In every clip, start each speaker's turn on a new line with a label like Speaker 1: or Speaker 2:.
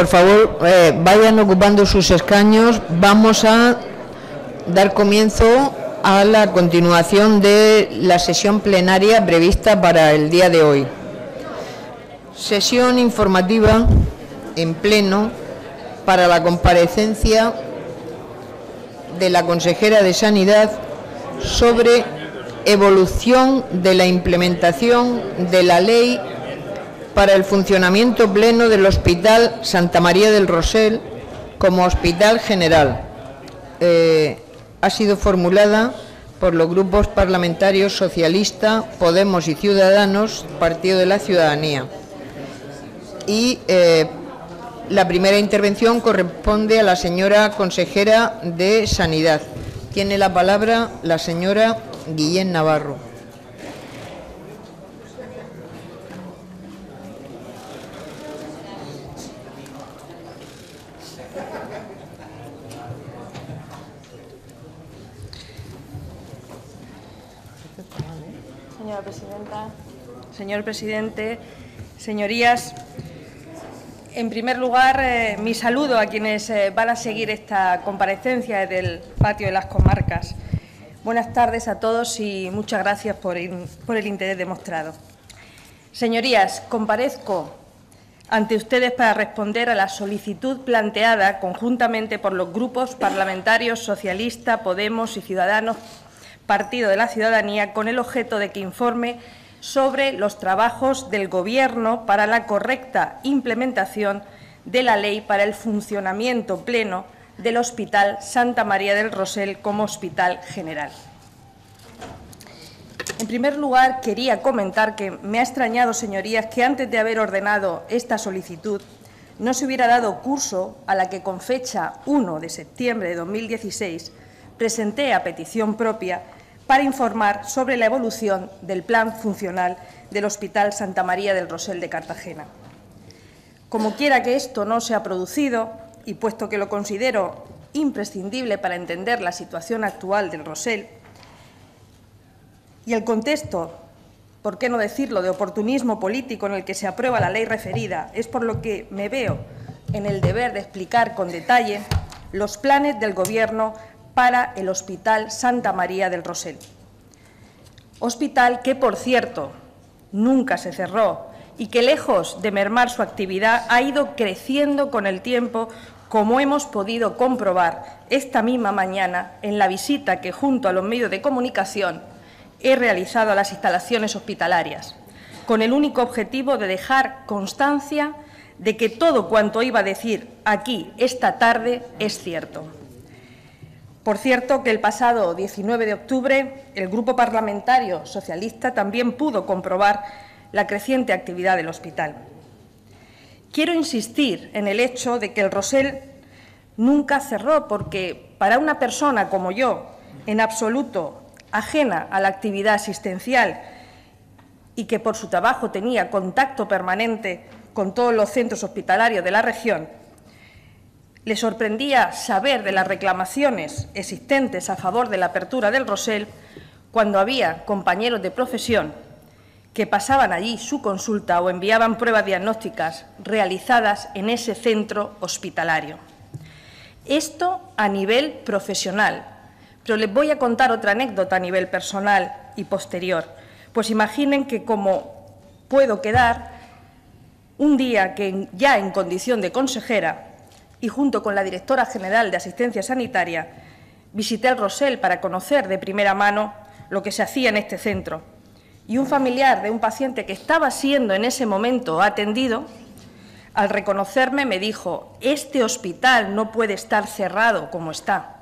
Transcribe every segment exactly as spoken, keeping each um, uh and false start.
Speaker 1: por favor, eh, vayan ocupando sus escaños. Vamos a dar comienzo a la continuación de la sesión plenaria prevista para el día de hoy. Sesión informativa en pleno para la comparecencia de la consejera de Sanidad sobre evolución de la implementación de la ley para el funcionamiento pleno del Hospital Santa María del Rosell como Hospital General. Eh, ha sido formulada por los grupos parlamentarios Socialista, Podemos y Ciudadanos, Partido de la Ciudadanía. Y eh, la primera intervención corresponde a la señora consejera de Sanidad. Tiene la palabra la señora Guillén Navarro.
Speaker 2: Señora presidenta, señor presidente, señorías, en primer lugar, eh, mi saludo a quienes eh, van a seguir esta comparecencia desde el patio de las comarcas. Buenas tardes a todos y muchas gracias por, in, por el interés demostrado. Señorías, comparezco ante ustedes para responder a la solicitud planteada conjuntamente por los grupos parlamentarios Socialista, Podemos y Ciudadanos, Partido de la Ciudadanía, con el objeto de que informe sobre los trabajos del Gobierno para la correcta implementación de la ley para el funcionamiento pleno del Hospital Santa María del Rosell como Hospital General. En primer lugar, quería comentar que me ha extrañado, señorías, que antes de haber ordenado esta solicitud no se hubiera dado curso a la que con fecha uno de septiembre de dos mil dieciséis presenté a petición propia para informar sobre la evolución del plan funcional del Hospital Santa María del Rosell de Cartagena. Como quiera que esto no se ha producido, y puesto que lo considero imprescindible para entender la situación actual del Rosell y el contexto, por qué no decirlo, de oportunismo político en el que se aprueba la ley referida, es por lo que me veo en el deber de explicar con detalle los planes del Gobierno para el Hospital Santa María del Rosell. Hospital que, por cierto, nunca se cerró y que, lejos de mermar su actividad, ha ido creciendo con el tiempo, como hemos podido comprobar esta misma mañana en la visita que, junto a los medios de comunicación, he realizado a las instalaciones hospitalarias, con el único objetivo de dejar constancia de que todo cuanto iba a decir aquí esta tarde es cierto. Por cierto, que el pasado diecinueve de octubre el Grupo Parlamentario Socialista también pudo comprobar la creciente actividad del hospital. Quiero insistir en el hecho de que el Rosell nunca cerró, porque para una persona como yo, en absoluto ajena a la actividad asistencial y que por su trabajo tenía contacto permanente con todos los centros hospitalarios de la región, le sorprendía saber de las reclamaciones existentes a favor de la apertura del Rosell cuando había compañeros de profesión que pasaban allí su consulta o enviaban pruebas diagnósticas realizadas en ese centro hospitalario. Esto a nivel profesional, pero les voy a contar otra anécdota a nivel personal y posterior. Pues imaginen que, como puedo quedar, un día que ya en condición de consejera y junto con la directora general de Asistencia Sanitaria, visité el Rosell para conocer de primera mano lo que se hacía en este centro. Y un familiar de un paciente que estaba siendo en ese momento atendido, al reconocerme me dijo: «Este hospital no puede estar cerrado como está».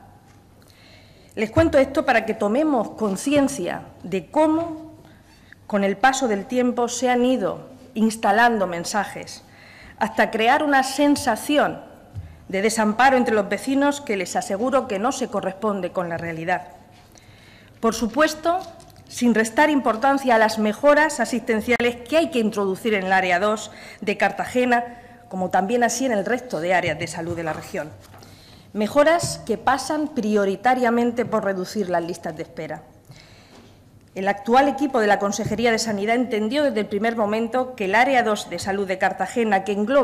Speaker 2: Les cuento esto para que tomemos conciencia de cómo, con el paso del tiempo, se han ido instalando mensajes, hasta crear una sensación de desamparo entre los vecinos que les aseguro que no se corresponde con la realidad. Por supuesto, sin restar importancia a las mejoras asistenciales que hay que introducir en el área dos de Cartagena, como también así en el resto de áreas de salud de la región. Mejoras que pasan prioritariamente por reducir las listas de espera. El actual equipo de la Consejería de Sanidad entendió desde el primer momento que el área dos de salud de Cartagena, que engloba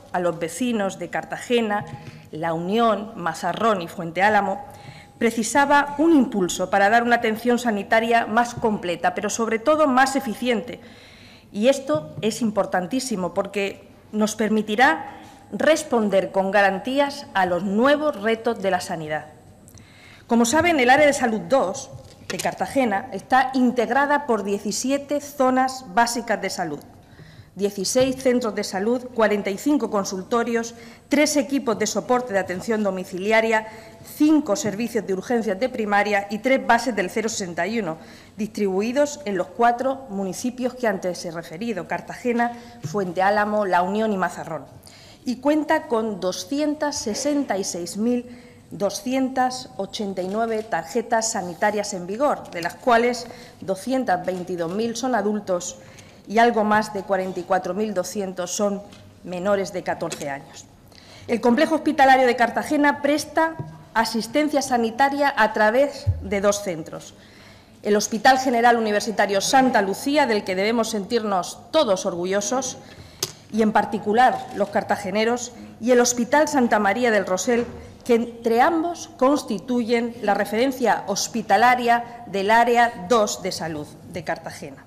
Speaker 2: a los vecinos de Cartagena, La Unión, Mazarrón y Fuente Álamo, precisaba un impulso para dar una atención sanitaria más completa, pero sobre todo más eficiente. Y esto es importantísimo porque nos permitirá responder con garantías a los nuevos retos de la sanidad. Como saben, el Área de Salud dos de Cartagena está integrada por diecisiete zonas básicas de salud, dieciséis centros de salud, cuarenta y cinco consultorios, tres equipos de soporte de atención domiciliaria, cinco servicios de urgencias de primaria y tres bases del cero sesenta y uno, distribuidos en los cuatro municipios que antes he referido, Cartagena, Fuente Álamo, La Unión y Mazarrón. Y cuenta con doscientas sesenta y seis mil doscientas ochenta y nueve tarjetas sanitarias en vigor, de las cuales doscientas veintidós mil son adultos y algo más de cuarenta y cuatro mil doscientos son menores de catorce años. El complejo hospitalario de Cartagena presta asistencia sanitaria a través de dos centros. El Hospital General Universitario Santa Lucía, del que debemos sentirnos todos orgullosos, y en particular los cartageneros, y el Hospital Santa María del Rosell, que entre ambos constituyen la referencia hospitalaria del Área dos de Salud de Cartagena.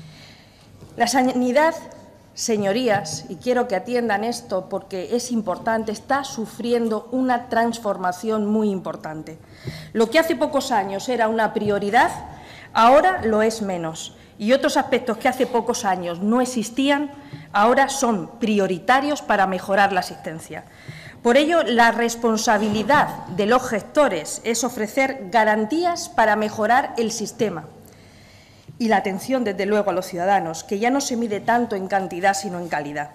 Speaker 2: La sanidad, señorías, y quiero que atiendan esto porque es importante, está sufriendo una transformación muy importante. Lo que hace pocos años era una prioridad, ahora lo es menos. Y otros aspectos que hace pocos años no existían, ahora son prioritarios para mejorar la asistencia. Por ello, la responsabilidad de los gestores es ofrecer garantías para mejorar el sistema y la atención, desde luego, a los ciudadanos, que ya no se mide tanto en cantidad, sino en calidad.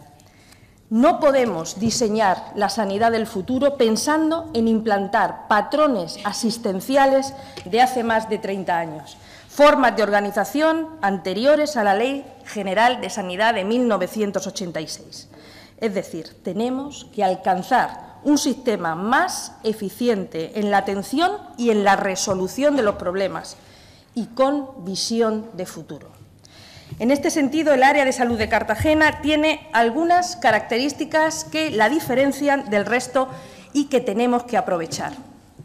Speaker 2: No podemos diseñar la sanidad del futuro pensando en implantar patrones asistenciales de hace más de treinta años, formas de organización anteriores a la Ley General de Sanidad de mil novecientos ochenta y seis. Es decir, tenemos que alcanzar un sistema más eficiente en la atención y en la resolución de los problemas, y con visión de futuro. En este sentido, el Área de Salud de Cartagena tiene algunas características que la diferencian del resto y que tenemos que aprovechar.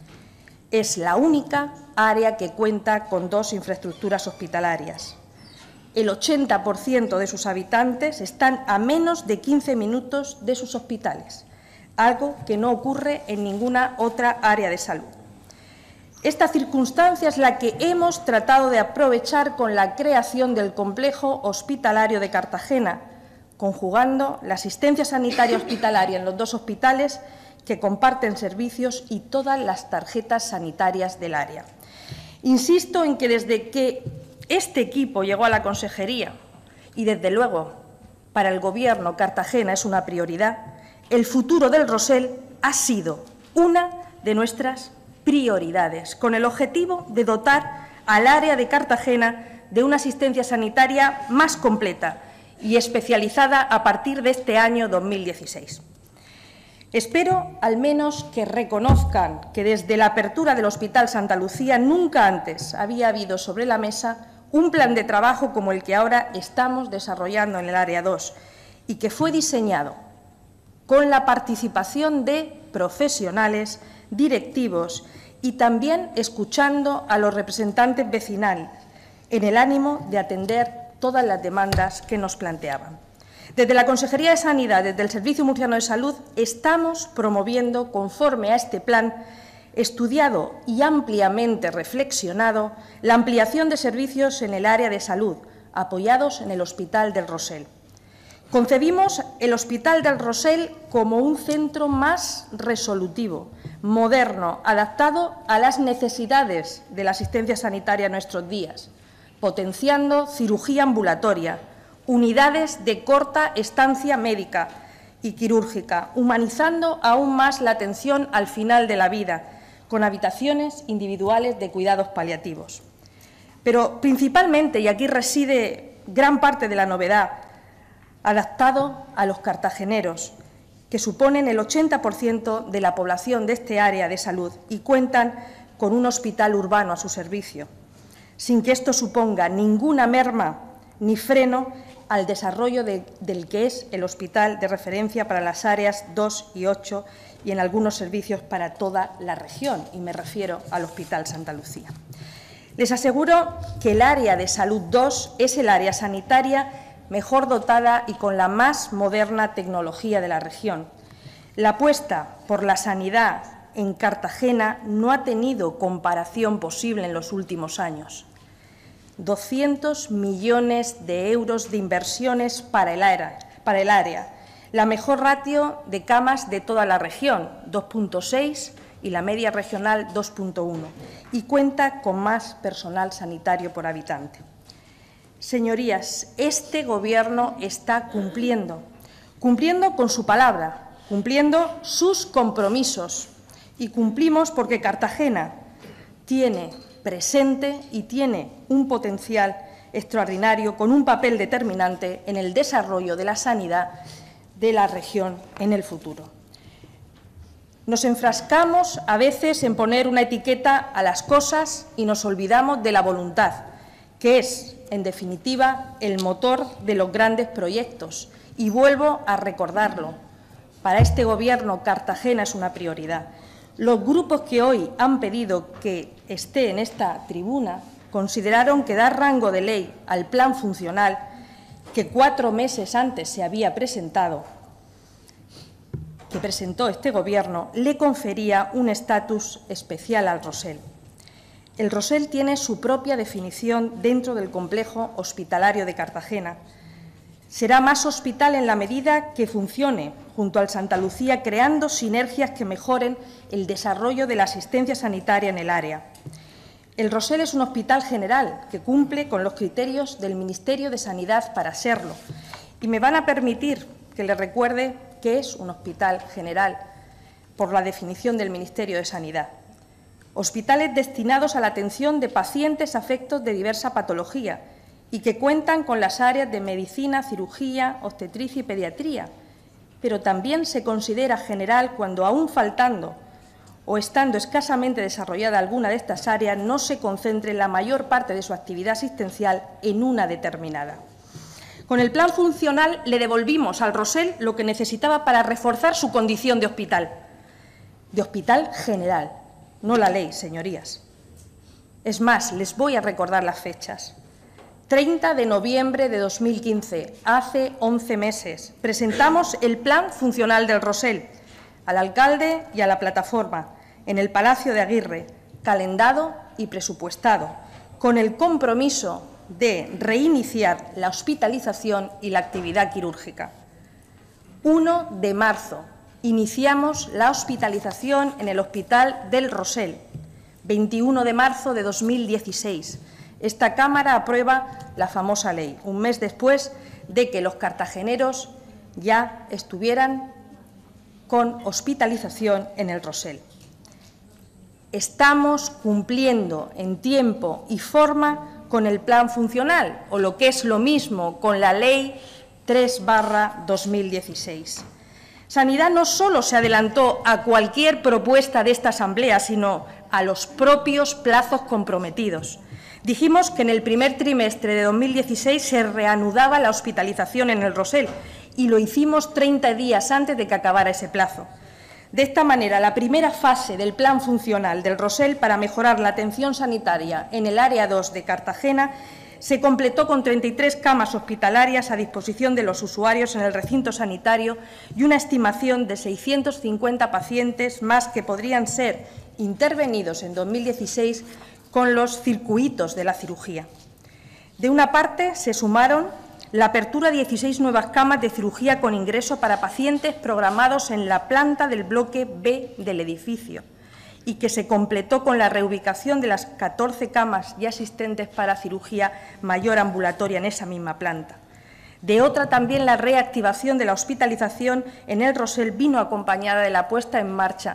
Speaker 2: Es la única área que cuenta con dos infraestructuras hospitalarias. El ochenta por ciento de sus habitantes están a menos de quince minutos de sus hospitales, algo que no ocurre en ninguna otra área de salud. Esta circunstancia es la que hemos tratado de aprovechar con la creación del complejo hospitalario de Cartagena, conjugando la asistencia sanitaria hospitalaria en los dos hospitales que comparten servicios y todas las tarjetas sanitarias del área. Insisto en que desde que este equipo llegó a la consejería, y desde luego para el Gobierno Cartagena es una prioridad, el futuro del Rosell ha sido una de nuestras prioridades, con el objetivo de dotar al área de Cartagena de una asistencia sanitaria más completa y especializada a partir de este año dos mil dieciséis. Espero, al menos, que reconozcan que desde la apertura del Hospital Santa Lucía nunca antes había habido sobre la mesa un plan de trabajo como el que ahora estamos desarrollando en el Área dos y que fue diseñado con la participación de profesionales, directivos y también escuchando a los representantes vecinales en el ánimo de atender todas las demandas que nos planteaban. Desde la Consejería de Sanidad, desde el Servicio Murciano de Salud, estamos promoviendo, conforme a este plan, estudiado y ampliamente reflexionado, la ampliación de servicios en el área de salud, apoyados en el Hospital del Rosell. Concebimos el Hospital del Rosell como un centro más resolutivo, moderno, adaptado a las necesidades de la asistencia sanitaria en nuestros días, potenciando cirugía ambulatoria, unidades de corta estancia médica y quirúrgica, humanizando aún más la atención al final de la vida, con habitaciones individuales de cuidados paliativos. Pero principalmente, y aquí reside gran parte de la novedad, adaptado a los cartageneros, que suponen el ochenta por ciento de la población de este área de salud y cuentan con un hospital urbano a su servicio, sin que esto suponga ninguna merma ni freno al desarrollo de, del que es el hospital de referencia para las áreas dos y ocho y en algunos servicios para toda la región, y me refiero al Hospital Santa Lucía. Les aseguro que el área de salud dos es el área sanitaria mejor dotada y con la más moderna tecnología de la región. La apuesta por la sanidad en Cartagena no ha tenido comparación posible en los últimos años. doscientos millones de euros de inversiones para el área, para el área. La mejor ratio de camas de toda la región, dos punto seis, y la media regional, dos punto uno, y cuenta con más personal sanitario por habitante. Señorías, este Gobierno está cumpliendo, cumpliendo con su palabra, cumpliendo sus compromisos, y cumplimos porque Cartagena tiene presente y tiene un potencial extraordinario con un papel determinante en el desarrollo de la sanidad de la región en el futuro. Nos enfrascamos a veces en poner una etiqueta a las cosas y nos olvidamos de la voluntad, que es, en definitiva, el motor de los grandes proyectos. Y vuelvo a recordarlo, para este Gobierno Cartagena es una prioridad. Los grupos que hoy han pedido que esté en esta tribuna consideraron que dar rango de ley al plan funcional que cuatro meses antes se había presentado, que presentó este Gobierno, le confería un estatus especial al Rosell. El Rosell tiene su propia definición dentro del complejo hospitalario de Cartagena. Será más hospital en la medida que funcione junto al Santa Lucía, creando sinergias que mejoren el desarrollo de la asistencia sanitaria en el área. El Rosell es un hospital general que cumple con los criterios del Ministerio de Sanidad para serlo. Y me van a permitir que les recuerde que es un hospital general por la definición del Ministerio de Sanidad. Hospitales destinados a la atención de pacientes afectos de diversa patología y que cuentan con las áreas de medicina, cirugía, obstetricia y pediatría, pero también se considera general cuando, aún faltando o estando escasamente desarrollada alguna de estas áreas, no se concentre la mayor parte de su actividad asistencial en una determinada. Con el plan funcional le devolvimos al Rosell lo que necesitaba para reforzar su condición de hospital, de hospital general, no la ley, señorías. Es más, les voy a recordar las fechas. treinta de noviembre de dos mil quince, hace once meses, presentamos el plan funcional del Rosell al alcalde y a la plataforma en el Palacio de Aguirre, calendado y presupuestado, con el compromiso de reiniciar la hospitalización y la actividad quirúrgica. primero de marzo, iniciamos la hospitalización en el Hospital del Rosell. veintiuno de marzo de dos mil dieciséis. Esta Cámara aprueba la famosa ley, un mes después de que los cartageneros ya estuvieran con hospitalización en el Rosell. Estamos cumpliendo en tiempo y forma con el plan funcional, o lo que es lo mismo, con la Ley tres barra dos mil dieciséis. Sanidad no solo se adelantó a cualquier propuesta de esta Asamblea, sino a los propios plazos comprometidos. Dijimos que en el primer trimestre de dos mil dieciséis se reanudaba la hospitalización en el Rosell y lo hicimos treinta días antes de que acabara ese plazo. De esta manera, la primera fase del plan funcional del Rosell para mejorar la atención sanitaria en el área dos de Cartagena se completó con treinta y tres camas hospitalarias a disposición de los usuarios en el recinto sanitario y una estimación de seiscientos cincuenta pacientes más que podrían ser intervenidos en dos mil dieciséis con los circuitos de la cirugía. De una parte, se sumaron la apertura de dieciséis nuevas camas de cirugía con ingreso para pacientes programados en la planta del bloque B del edificio y que se completó con la reubicación de las catorce camas ya existentes para cirugía mayor ambulatoria en esa misma planta. De otra, también la reactivación de la hospitalización en el Rosell vino acompañada de la puesta en marcha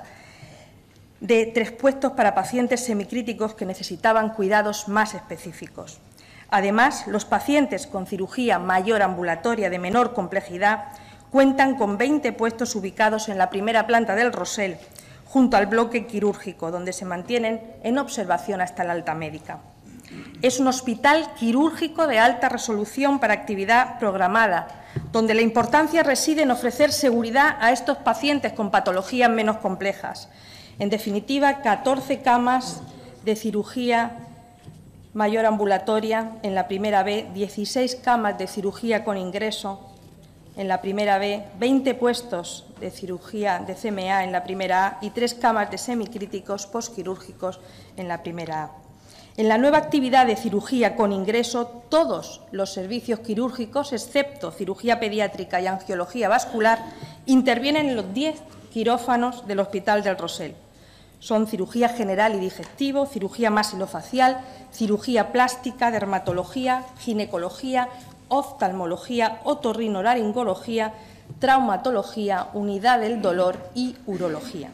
Speaker 2: de tres puestos para pacientes semicríticos que necesitaban cuidados más específicos. Además, los pacientes con cirugía mayor ambulatoria de menor complejidad cuentan con veinte puestos ubicados en la primera planta del Rosell, junto al bloque quirúrgico, donde se mantienen en observación hasta la alta médica. Es un hospital quirúrgico de alta resolución para actividad programada, donde la importancia reside en ofrecer seguridad a estos pacientes con patologías menos complejas. En definitiva, catorce camas de cirugía mayor ambulatoria en la primera B, dieciséis camas de cirugía con ingreso en la primera B, veinte puestos de cirugía de C M A en la primera A y tres camas de semicríticos postquirúrgicos en la primera A. En la nueva actividad de cirugía con ingreso, todos los servicios quirúrgicos, excepto cirugía pediátrica y angiología vascular, intervienen en los diez quirófanos del Hospital del Rosell. Son cirugía general y digestivo, cirugía maxilofacial, cirugía plástica, dermatología, ginecología, oftalmología, otorrinolaringología, traumatología, unidad del dolor y urología.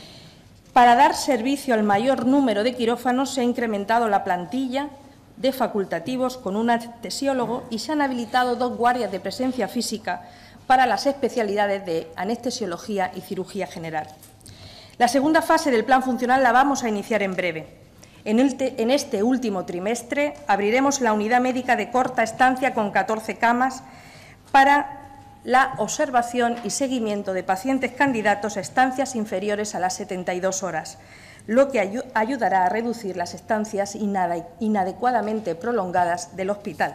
Speaker 2: Para dar servicio al mayor número de quirófanos se ha incrementado la plantilla de facultativos con un anestesiólogo y se han habilitado dos guardias de presencia física para las especialidades de anestesiología y cirugía general. La segunda fase del plan funcional la vamos a iniciar en breve. En, el te, en este último trimestre abriremos la unidad médica de corta estancia con catorce camas para la observación y seguimiento de pacientes candidatos a estancias inferiores a las setenta y dos horas, lo que ay ayudará a reducir las estancias inadecuadamente prolongadas del hospital.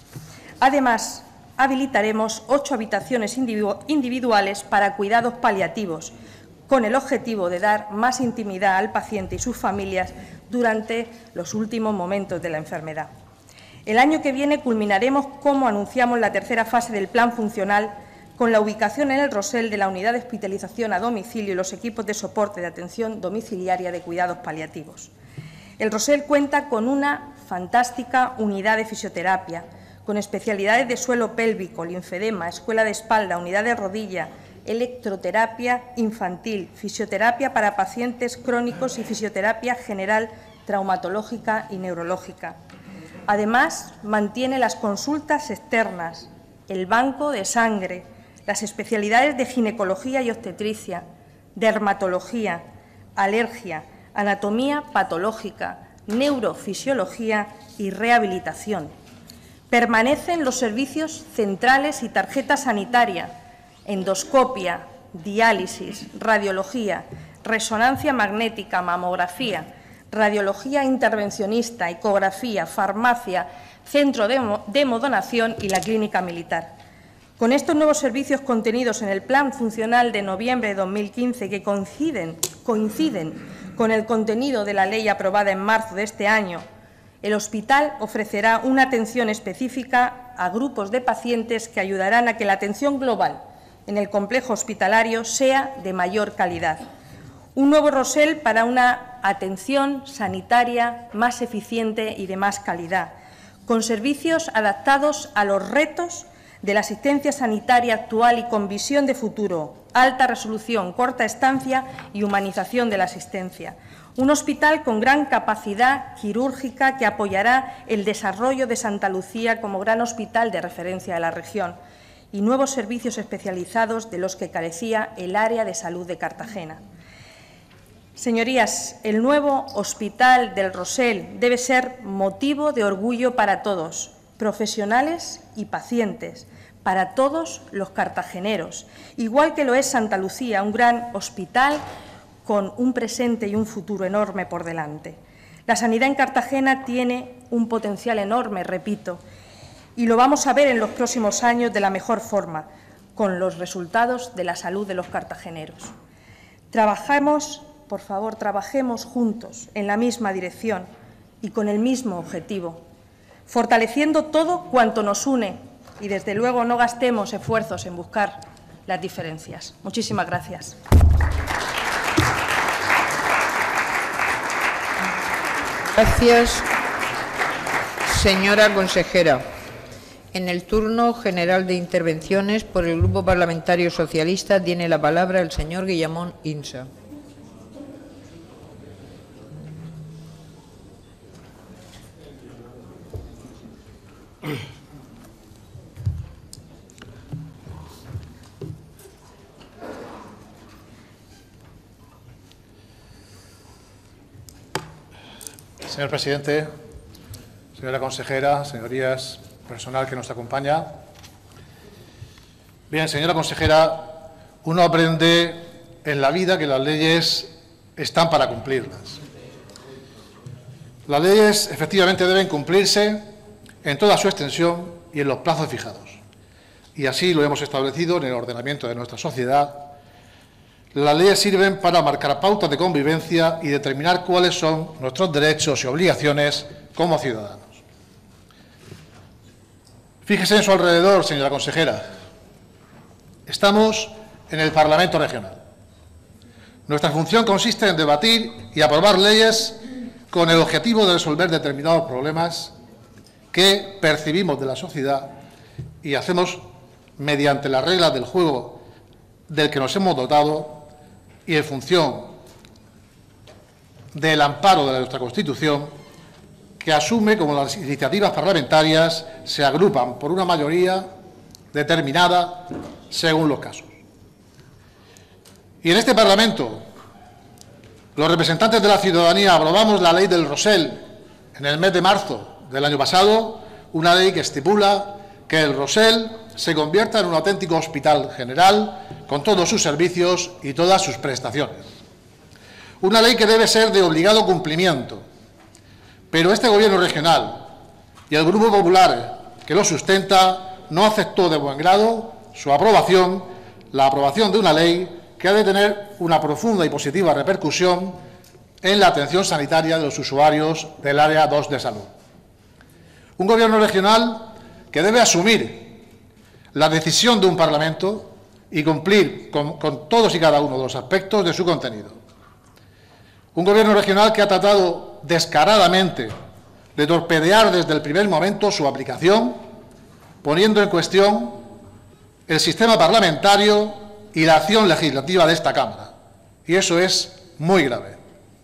Speaker 2: Además, habilitaremos ocho habitaciones individu individuales para cuidados paliativos, con el objetivo de dar más intimidad al paciente y sus familias durante los últimos momentos de la enfermedad. El año que viene culminaremos, como anunciamos, la tercera fase del plan funcional con la ubicación en el Rosell de la unidad de hospitalización a domicilio y los equipos de soporte de atención domiciliaria de cuidados paliativos. El Rosell cuenta con una fantástica unidad de fisioterapia, con especialidades de suelo pélvico, linfedema, escuela de espalda, unidad de rodilla, electroterapia infantil, fisioterapia para pacientes crónicos y fisioterapia general, traumatológica y neurológica. Además, mantiene las consultas externas, el banco de sangre, las especialidades de ginecología y obstetricia, dermatología, alergia, anatomía patológica, neurofisiología y rehabilitación. Permanecen los servicios centrales y tarjeta sanitaria, endoscopia, diálisis, radiología, resonancia magnética, mamografía, radiología intervencionista, ecografía, farmacia, centro de hemodonación y la clínica militar. Con estos nuevos servicios contenidos en el Plan Funcional de noviembre de dos mil quince, que coinciden, coinciden con el contenido de la ley aprobada en marzo de este año, el hospital ofrecerá una atención específica a grupos de pacientes que ayudarán a que la atención global en el complejo hospitalario sea de mayor calidad. Un nuevo Rosell para una atención sanitaria más eficiente y de más calidad, con servicios adaptados a los retos de la asistencia sanitaria actual y con visión de futuro, alta resolución, corta estancia y humanización de la asistencia. Un hospital con gran capacidad quirúrgica que apoyará el desarrollo de Santa Lucía como gran hospital de referencia de la región y nuevos servicios especializados de los que carecía el área de salud de Cartagena. Señorías, el nuevo Hospital del Rosell debe ser motivo de orgullo para todos, profesionales y pacientes, para todos los cartageneros, igual que lo es Santa Lucía, un gran hospital con un presente y un futuro enorme por delante. La sanidad en Cartagena tiene un potencial enorme, repito, y lo vamos a ver en los próximos años de la mejor forma, con los resultados de la salud de los cartageneros. Trabajamos, por favor, trabajemos juntos en la misma dirección y con el mismo objetivo, fortaleciendo todo cuanto nos une y, desde luego, no gastemos esfuerzos en buscar las diferencias. Muchísimas gracias.
Speaker 1: Gracias, señora consejera. En el turno general de intervenciones por el Grupo Parlamentario Socialista tiene la palabra el señor Guillamón Insa.
Speaker 3: Señor presidente, Señora consejera, señorías, personal que nos acompaña. Bien, señora consejera, uno aprende en la vida que las leyes están para cumplirlas. Las leyes efectivamente deben cumplirse en toda su extensión y en los plazos fijados. Y así lo hemos establecido en el ordenamiento de nuestra sociedad. Las leyes sirven para marcar pautas de convivencia y determinar cuáles son nuestros derechos y obligaciones como ciudadanos. Fíjese en su alrededor, señora consejera. Estamos en el Parlamento Regional. Nuestra función consiste en debatir y aprobar leyes con el objetivo de resolver determinados problemas que percibimos de la sociedad y hacemos mediante las reglas del juego del que nos hemos dotado y en función del amparo de nuestra Constitución, que asume como las iniciativas parlamentarias se agrupan por una mayoría determinada según los casos. Y en este Parlamento, los representantes de la ciudadanía aprobamos la ley del Rosell en el mes de marzo del año pasado, una ley que estipula que el Rosell se convierta en un auténtico hospital general con todos sus servicios y todas sus prestaciones. Una ley que debe ser de obligado cumplimiento, pero este Gobierno regional y el Grupo Popular que lo sustenta no aceptó de buen grado su aprobación, la aprobación de una ley que ha de tener una profunda y positiva repercusión en la atención sanitaria de los usuarios del área dos de salud. Un Gobierno regional que debe asumir la decisión de un Parlamento y cumplir con, con todos y cada uno de los aspectos de su contenido. Un Gobierno regional que ha tratado descaradamente de torpedear desde el primer momento su aplicación, poniendo en cuestión el sistema parlamentario y la acción legislativa de esta Cámara. Y eso es muy grave.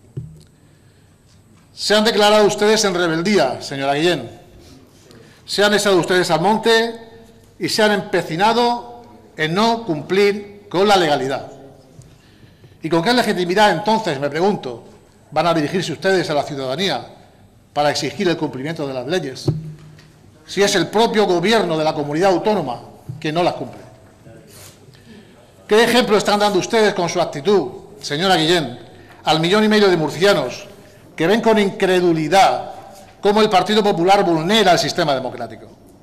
Speaker 3: Se han declarado ustedes en rebeldía, señora Guillén. Se han echado ustedes al monte y se han empecinado en no cumplir con la legalidad. ¿Y con qué legitimidad, entonces, me pregunto, van a dirigirse ustedes a la ciudadanía para exigir el cumplimiento de las leyes, si es el propio Gobierno de la comunidad autónoma que no las cumple? ¿Qué ejemplo están dando ustedes con su actitud, señora Guillén, al millón y medio de murcianos que ven con incredulidad cómo el Partido Popular vulnera el sistema democrático?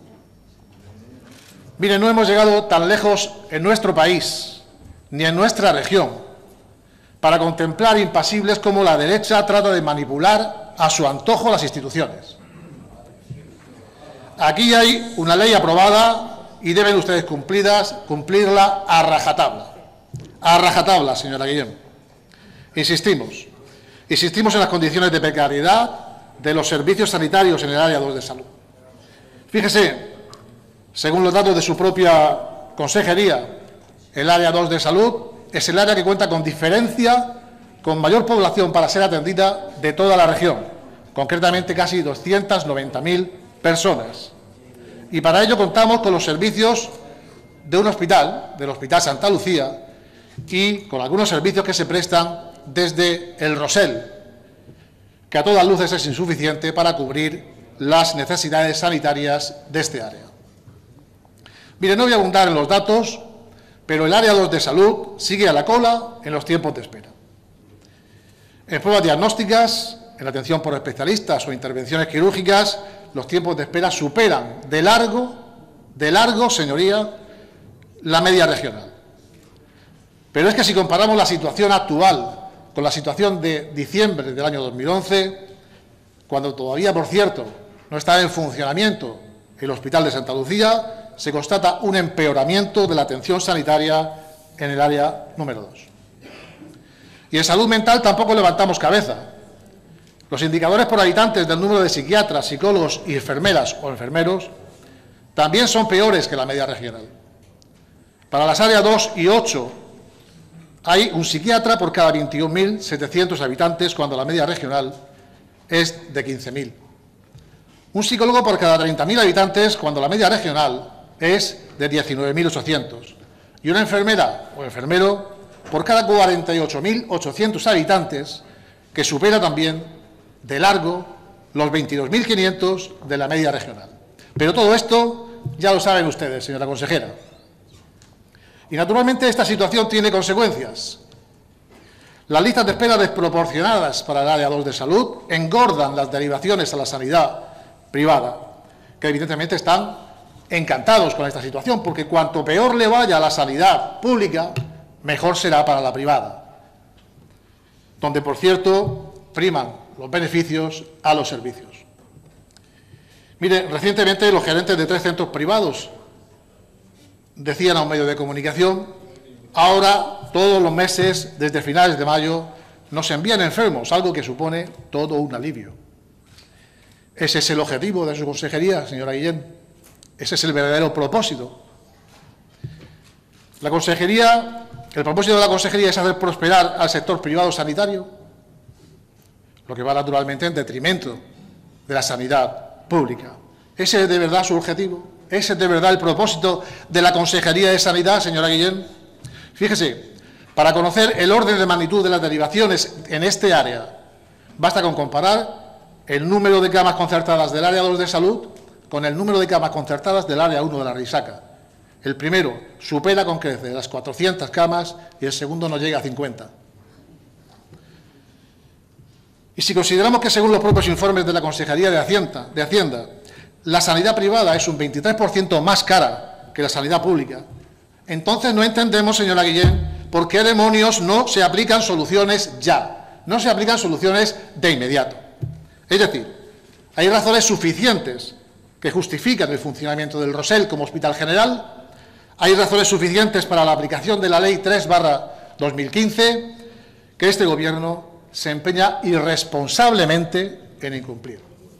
Speaker 3: Miren, no hemos llegado tan lejos en nuestro país, ni en nuestra región, para contemplar impasibles cómo la derecha trata de manipular a su antojo las instituciones. Aquí hay una ley aprobada y deben ustedes cumplidas, cumplirla a rajatabla. A rajatabla, señora Guillén. Insistimos. Insistimos en las condiciones de precariedad de los servicios sanitarios en el área dos de salud. Fíjese, según los datos de su propia consejería, el área dos de salud es el área que cuenta con diferencia, con mayor población para ser atendida de toda la región, concretamente casi doscientas noventa mil personas. Y para ello contamos con los servicios de un hospital, del Hospital Santa Lucía, y con algunos servicios que se prestan desde el Rosell, que a todas luces es insuficiente para cubrir las necesidades sanitarias de este área. Mire, no voy a abundar en los datos, pero el área dos de salud sigue a la cola en los tiempos de espera. En pruebas diagnósticas, en atención por especialistas o intervenciones quirúrgicas, los tiempos de espera superan de largo, de largo, señoría, la media regional. Pero es que si comparamos la situación actual con la situación de diciembre del año dos mil once, cuando todavía, por cierto, no estaba en funcionamiento el Hospital de Santa Lucía, se constata un empeoramiento de la atención sanitaria en el área número dos. Y en salud mental tampoco levantamos cabeza. Los indicadores por habitantes del número de psiquiatras, psicólogos y enfermeras o enfermeros también son peores que la media regional. Para las áreas dos y ocho hay un psiquiatra por cada veintiún mil setecientos habitantes, cuando la media regional es de quince mil. Un psicólogo por cada treinta mil habitantes, cuando la media regional es de diecinueve mil ochocientos. Y una enfermera o enfermero por cada cuarenta y ocho mil ochocientos habitantes, que supera también de largo los veintidós mil quinientos de la media regional. Pero todo esto ya lo saben ustedes, señora consejera. Y naturalmente esta situación tiene consecuencias. Las listas de espera desproporcionadas para el área dos de salud engordan las derivaciones a la sanidad privada, que evidentemente están encantados con esta situación, porque cuanto peor le vaya a la sanidad pública, mejor será para la privada, donde, por cierto, priman los beneficios a los servicios. Mire, recientemente los gerentes de tres centros privados decían a un medio de comunicación: ahora, todos los meses, desde finales de mayo, nos envían enfermos, algo que supone todo un alivio. ¿Ese es el objetivo de su consejería, señora Guillén? ¿Ese es el verdadero propósito? La consejería, el propósito de la consejería es hacer prosperar al sector privado sanitario, lo que va naturalmente en detrimento de la sanidad pública. ¿Ese es de verdad su objetivo? ¿Ese es de verdad el propósito de la Consejería de Sanidad, señora Guillén? Fíjese, para conocer el orden de magnitud de las derivaciones en este área, basta con comparar el número de camas concertadas del área dos de salud con el número de camas concertadas del área uno de la Risaca. El primero supera con creces las cuatrocientas camas y el segundo no llega a cincuenta. Y si consideramos que, según los propios informes de la Consejería de Hacienda, de Hacienda, la sanidad privada es un veintitrés por ciento más cara que la sanidad pública, entonces no entendemos, señora Guillén, por qué demonios no se aplican soluciones ya, no se aplican soluciones de inmediato. Es decir, hay razones suficientes que justifican el funcionamiento del Rosell como hospital general, hay razones suficientes para la aplicación de la Ley tres barra dos mil quince que este Gobierno se empeña irresponsablemente en incumplir.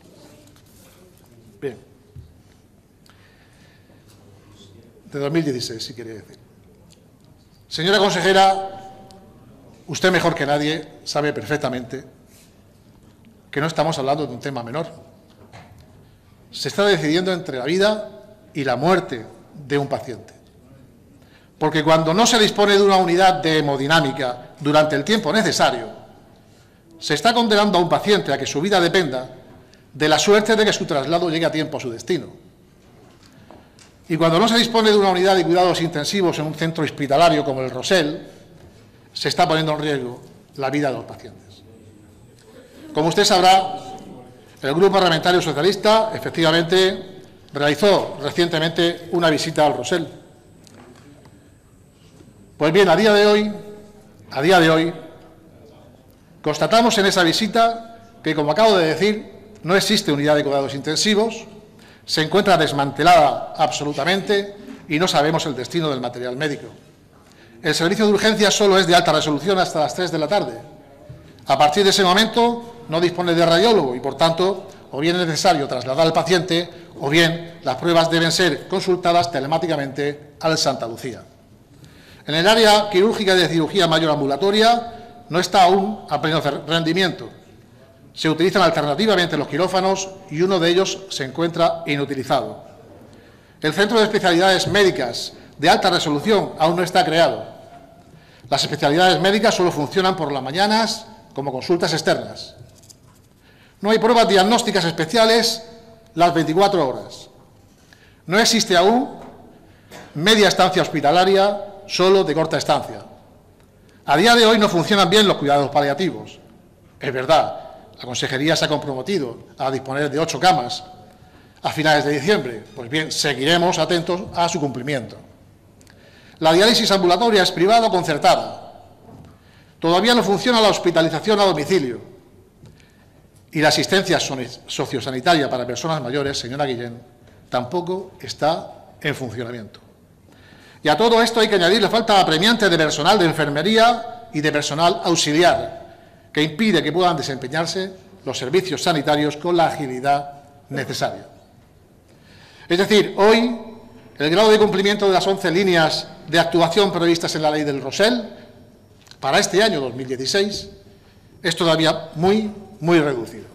Speaker 3: Bien. De dos mil dieciséis, si quiere decir. Señora consejera, usted mejor que nadie sabe perfectamente que no estamos hablando de un tema menor. Se está decidiendo entre la vida y la muerte de un paciente. Porque cuando no se dispone de una unidad de hemodinámica durante el tiempo necesario, se está condenando a un paciente a que su vida dependa de la suerte de que su traslado llegue a tiempo a su destino. Y cuando no se dispone de una unidad de cuidados intensivos en un centro hospitalario como el Rosell, se está poniendo en riesgo la vida de los pacientes. Como usted sabrá, el Grupo Parlamentario Socialista efectivamente realizó recientemente una visita al Rosell. Pues bien, a día de hoy, a día de hoy, constatamos en esa visita que, como acabo de decir, no existe unidad de cuidados intensivos, se encuentra desmantelada absolutamente y no sabemos el destino del material médico. El servicio de urgencias solo es de alta resolución hasta las tres de la tarde. A partir de ese momento no dispone de radiólogo y, por tanto, o bien es necesario trasladar al paciente o bien las pruebas deben ser consultadas telemáticamente al Santa Lucía. En el área quirúrgica de cirugía mayor ambulatoria no está aún a pleno rendimiento. Se utilizan alternativamente los quirófanos y uno de ellos se encuentra inutilizado. El Centro de Especialidades Médicas de alta resolución aún no está creado. Las especialidades médicas solo funcionan por las mañanas como consultas externas. No hay pruebas diagnósticas especiales las veinticuatro horas. No existe aún media estancia hospitalaria, solo de corta estancia. A día de hoy no funcionan bien los cuidados paliativos. Es verdad, la Consejería se ha comprometido a disponer de ocho camas a finales de diciembre. Pues bien, seguiremos atentos a su cumplimiento. La diálisis ambulatoria es privada o concertada. Todavía no funciona la hospitalización a domicilio. Y la asistencia sociosanitaria para personas mayores, señora Guillén, tampoco está en funcionamiento. Y a todo esto hay que añadir la falta apremiante de personal de enfermería y de personal auxiliar, que impide que puedan desempeñarse los servicios sanitarios con la agilidad necesaria. Es decir, hoy el grado de cumplimiento de las once líneas de actuación previstas en la Ley del Rosell para este año dos mil dieciséis es todavía muy, muy reducido.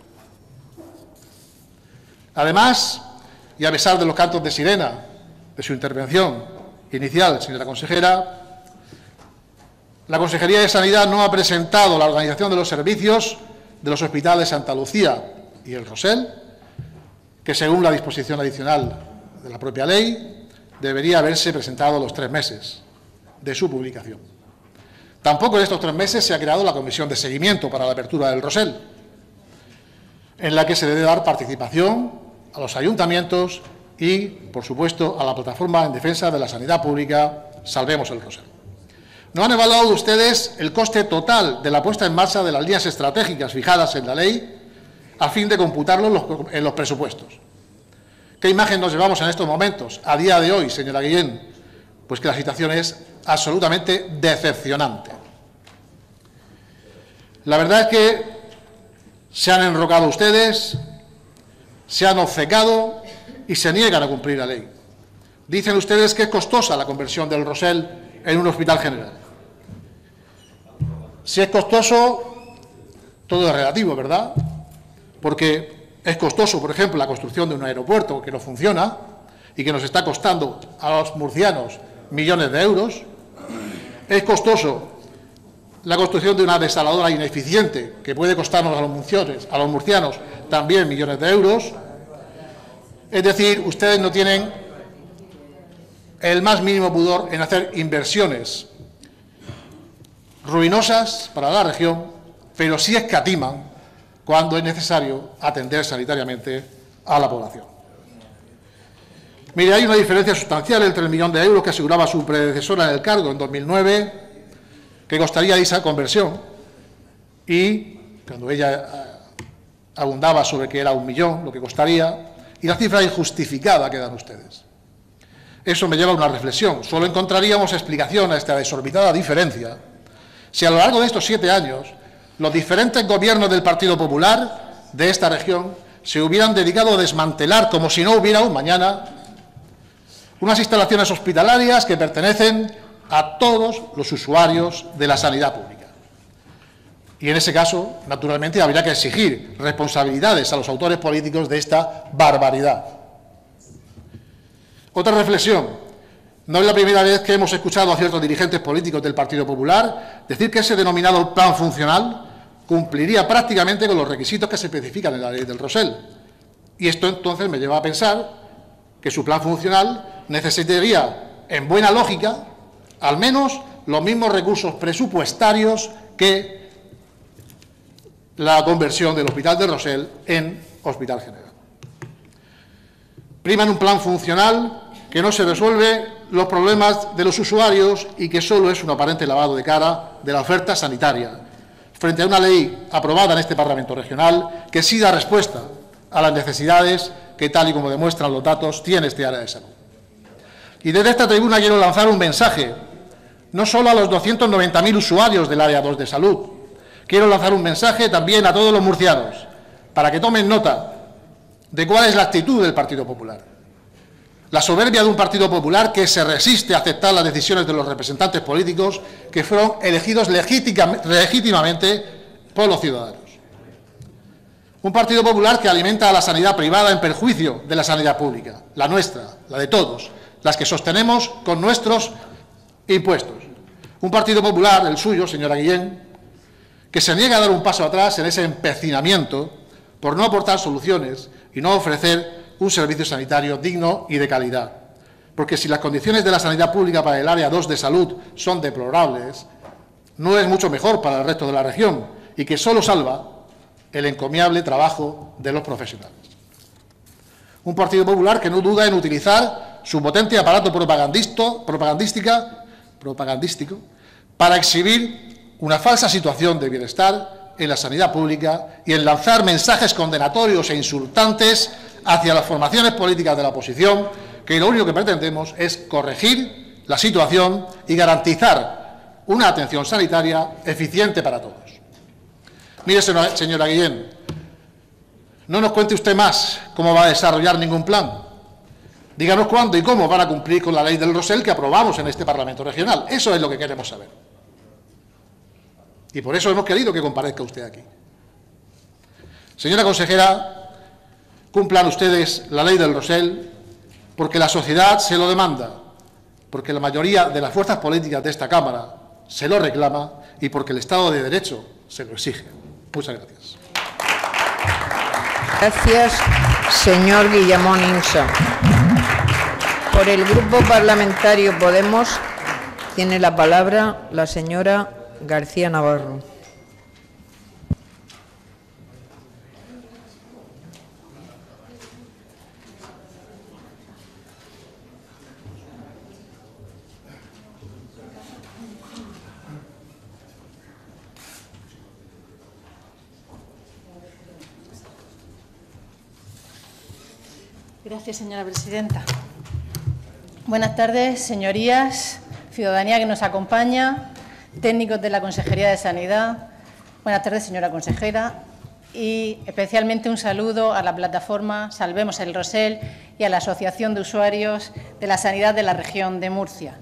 Speaker 3: Además, y a pesar de los cantos de sirena de su intervención inicial, señora consejera, la Consejería de Sanidad no ha presentado la organización de los servicios de los hospitales Santa Lucía y el Rosell, que según la disposición adicional de la propia ley, debería haberse presentado a los tres meses de su publicación. Tampoco en estos tres meses se ha creado la comisión de seguimiento para la apertura del Rosell, en la que se debe dar participación a los ayuntamientos y, por supuesto, a la plataforma en defensa de la sanidad pública Salvemos el Rosell. ¿No han evaluado ustedes el coste total de la puesta en marcha de las líneas estratégicas fijadas en la ley a fin de computarlo en los, en los presupuestos? ¿Qué imagen nos llevamos en estos momentos, a día de hoy, señora Guillén? Pues que la situación es absolutamente decepcionante. La verdad es que se han enrocado ustedes, se han obcecado y se niegan a cumplir la ley. Dicen ustedes que es costosa la conversión del Rosell en un hospital general. Si es costoso, todo es relativo, ¿verdad? Porque es costoso, por ejemplo, la construcción de un aeropuerto que no funciona y que nos está costando a los murcianos millones de euros. Es costoso la construcción de una desaladora ineficiente que puede costarnos a los murcianos, a los murcianos también millones de euros. Es decir, ustedes no tienen el más mínimo pudor en hacer inversiones ruinosas para la región, pero sí escatiman cuando es necesario atender sanitariamente a la población. Mire, hay una diferencia sustancial entre el millón de euros que aseguraba su predecesora en el cargo en dos mil nueve, que costaría esa conversión, y cuando ella abundaba sobre que era un millón lo que costaría, y la cifra injustificada que dan ustedes. Eso me lleva a una reflexión. Solo encontraríamos explicación a esta desorbitada diferencia si a lo largo de estos siete años los diferentes gobiernos del Partido Popular de esta región se hubieran dedicado a desmantelar, como si no hubiera un mañana, unas instalaciones hospitalarias que pertenecen a todos los usuarios de la sanidad pública. Y en ese caso, naturalmente, habría que exigir responsabilidades a los autores políticos de esta barbaridad. Otra reflexión. No es la primera vez que hemos escuchado a ciertos dirigentes políticos del Partido Popular decir que ese denominado plan funcional cumpliría prácticamente con los requisitos que se especifican en la ley del Rosell. Y esto entonces me lleva a pensar que su plan funcional necesitaría, en buena lógica, al menos los mismos recursos presupuestarios que la conversión del Hospital del Rosell en Hospital General. Prima en un plan funcional que no se resuelve los problemas de los usuarios y que solo es un aparente lavado de cara de la oferta sanitaria, frente a una ley aprobada en este Parlamento regional que sí da respuesta a las necesidades que, tal y como demuestran los datos, tiene este área de salud. Y desde esta tribuna quiero lanzar un mensaje, no solo a los doscientos noventa mil usuarios del área dos de salud, quiero lanzar un mensaje también a todos los murcianos, para que tomen nota de cuál es la actitud del Partido Popular. La soberbia de un Partido Popular que se resiste a aceptar las decisiones de los representantes políticos que fueron elegidos legítimamente por los ciudadanos. Un Partido Popular que alimenta a la sanidad privada en perjuicio de la sanidad pública, la nuestra, la de todos, las que sostenemos con nuestros impuestos. Un Partido Popular, el suyo, señora Guillén, que se niega a dar un paso atrás en ese empecinamiento por no aportar soluciones y no ofrecer un servicio sanitario digno y de calidad. Porque si las condiciones de la sanidad pública para el área dos de salud son deplorables, no es mucho mejor para el resto de la región y que solo salva el encomiable trabajo de los profesionales. Un Partido Popular que no duda en utilizar su potente aparato propagandístico, propagandística, propagandístico para exhibir una falsa situación de bienestar en la sanidad pública y en lanzar mensajes condenatorios e insultantes hacia las formaciones políticas de la oposición, que lo único que pretendemos es corregir la situación y garantizar una atención sanitaria eficiente para todos. Mire, señora Guillén, no nos cuente usted más cómo va a desarrollar ningún plan. Díganos cuándo y cómo van a cumplir con la ley del Rosell que aprobamos en este Parlamento regional. Eso es lo que queremos saber. Y por eso hemos querido que comparezca usted aquí. Señora consejera, cumplan ustedes la ley del Rosell porque la sociedad se lo demanda, porque la mayoría de las fuerzas políticas de esta Cámara se lo reclama y porque el Estado de Derecho se lo exige. Muchas gracias.
Speaker 1: Gracias, señor Guillamón Insa. Por el Grupo Parlamentario Podemos tiene la palabra la señora García Navarro.
Speaker 4: Gracias, señora presidenta. Buenas tardes, señorías, ciudadanía que nos acompaña, técnicos de la Consejería de Sanidad. Buenas tardes, señora consejera, y especialmente un saludo a la plataforma Salvemos el Rosell y a la Asociación de Usuarios de la Sanidad de la región de Murcia.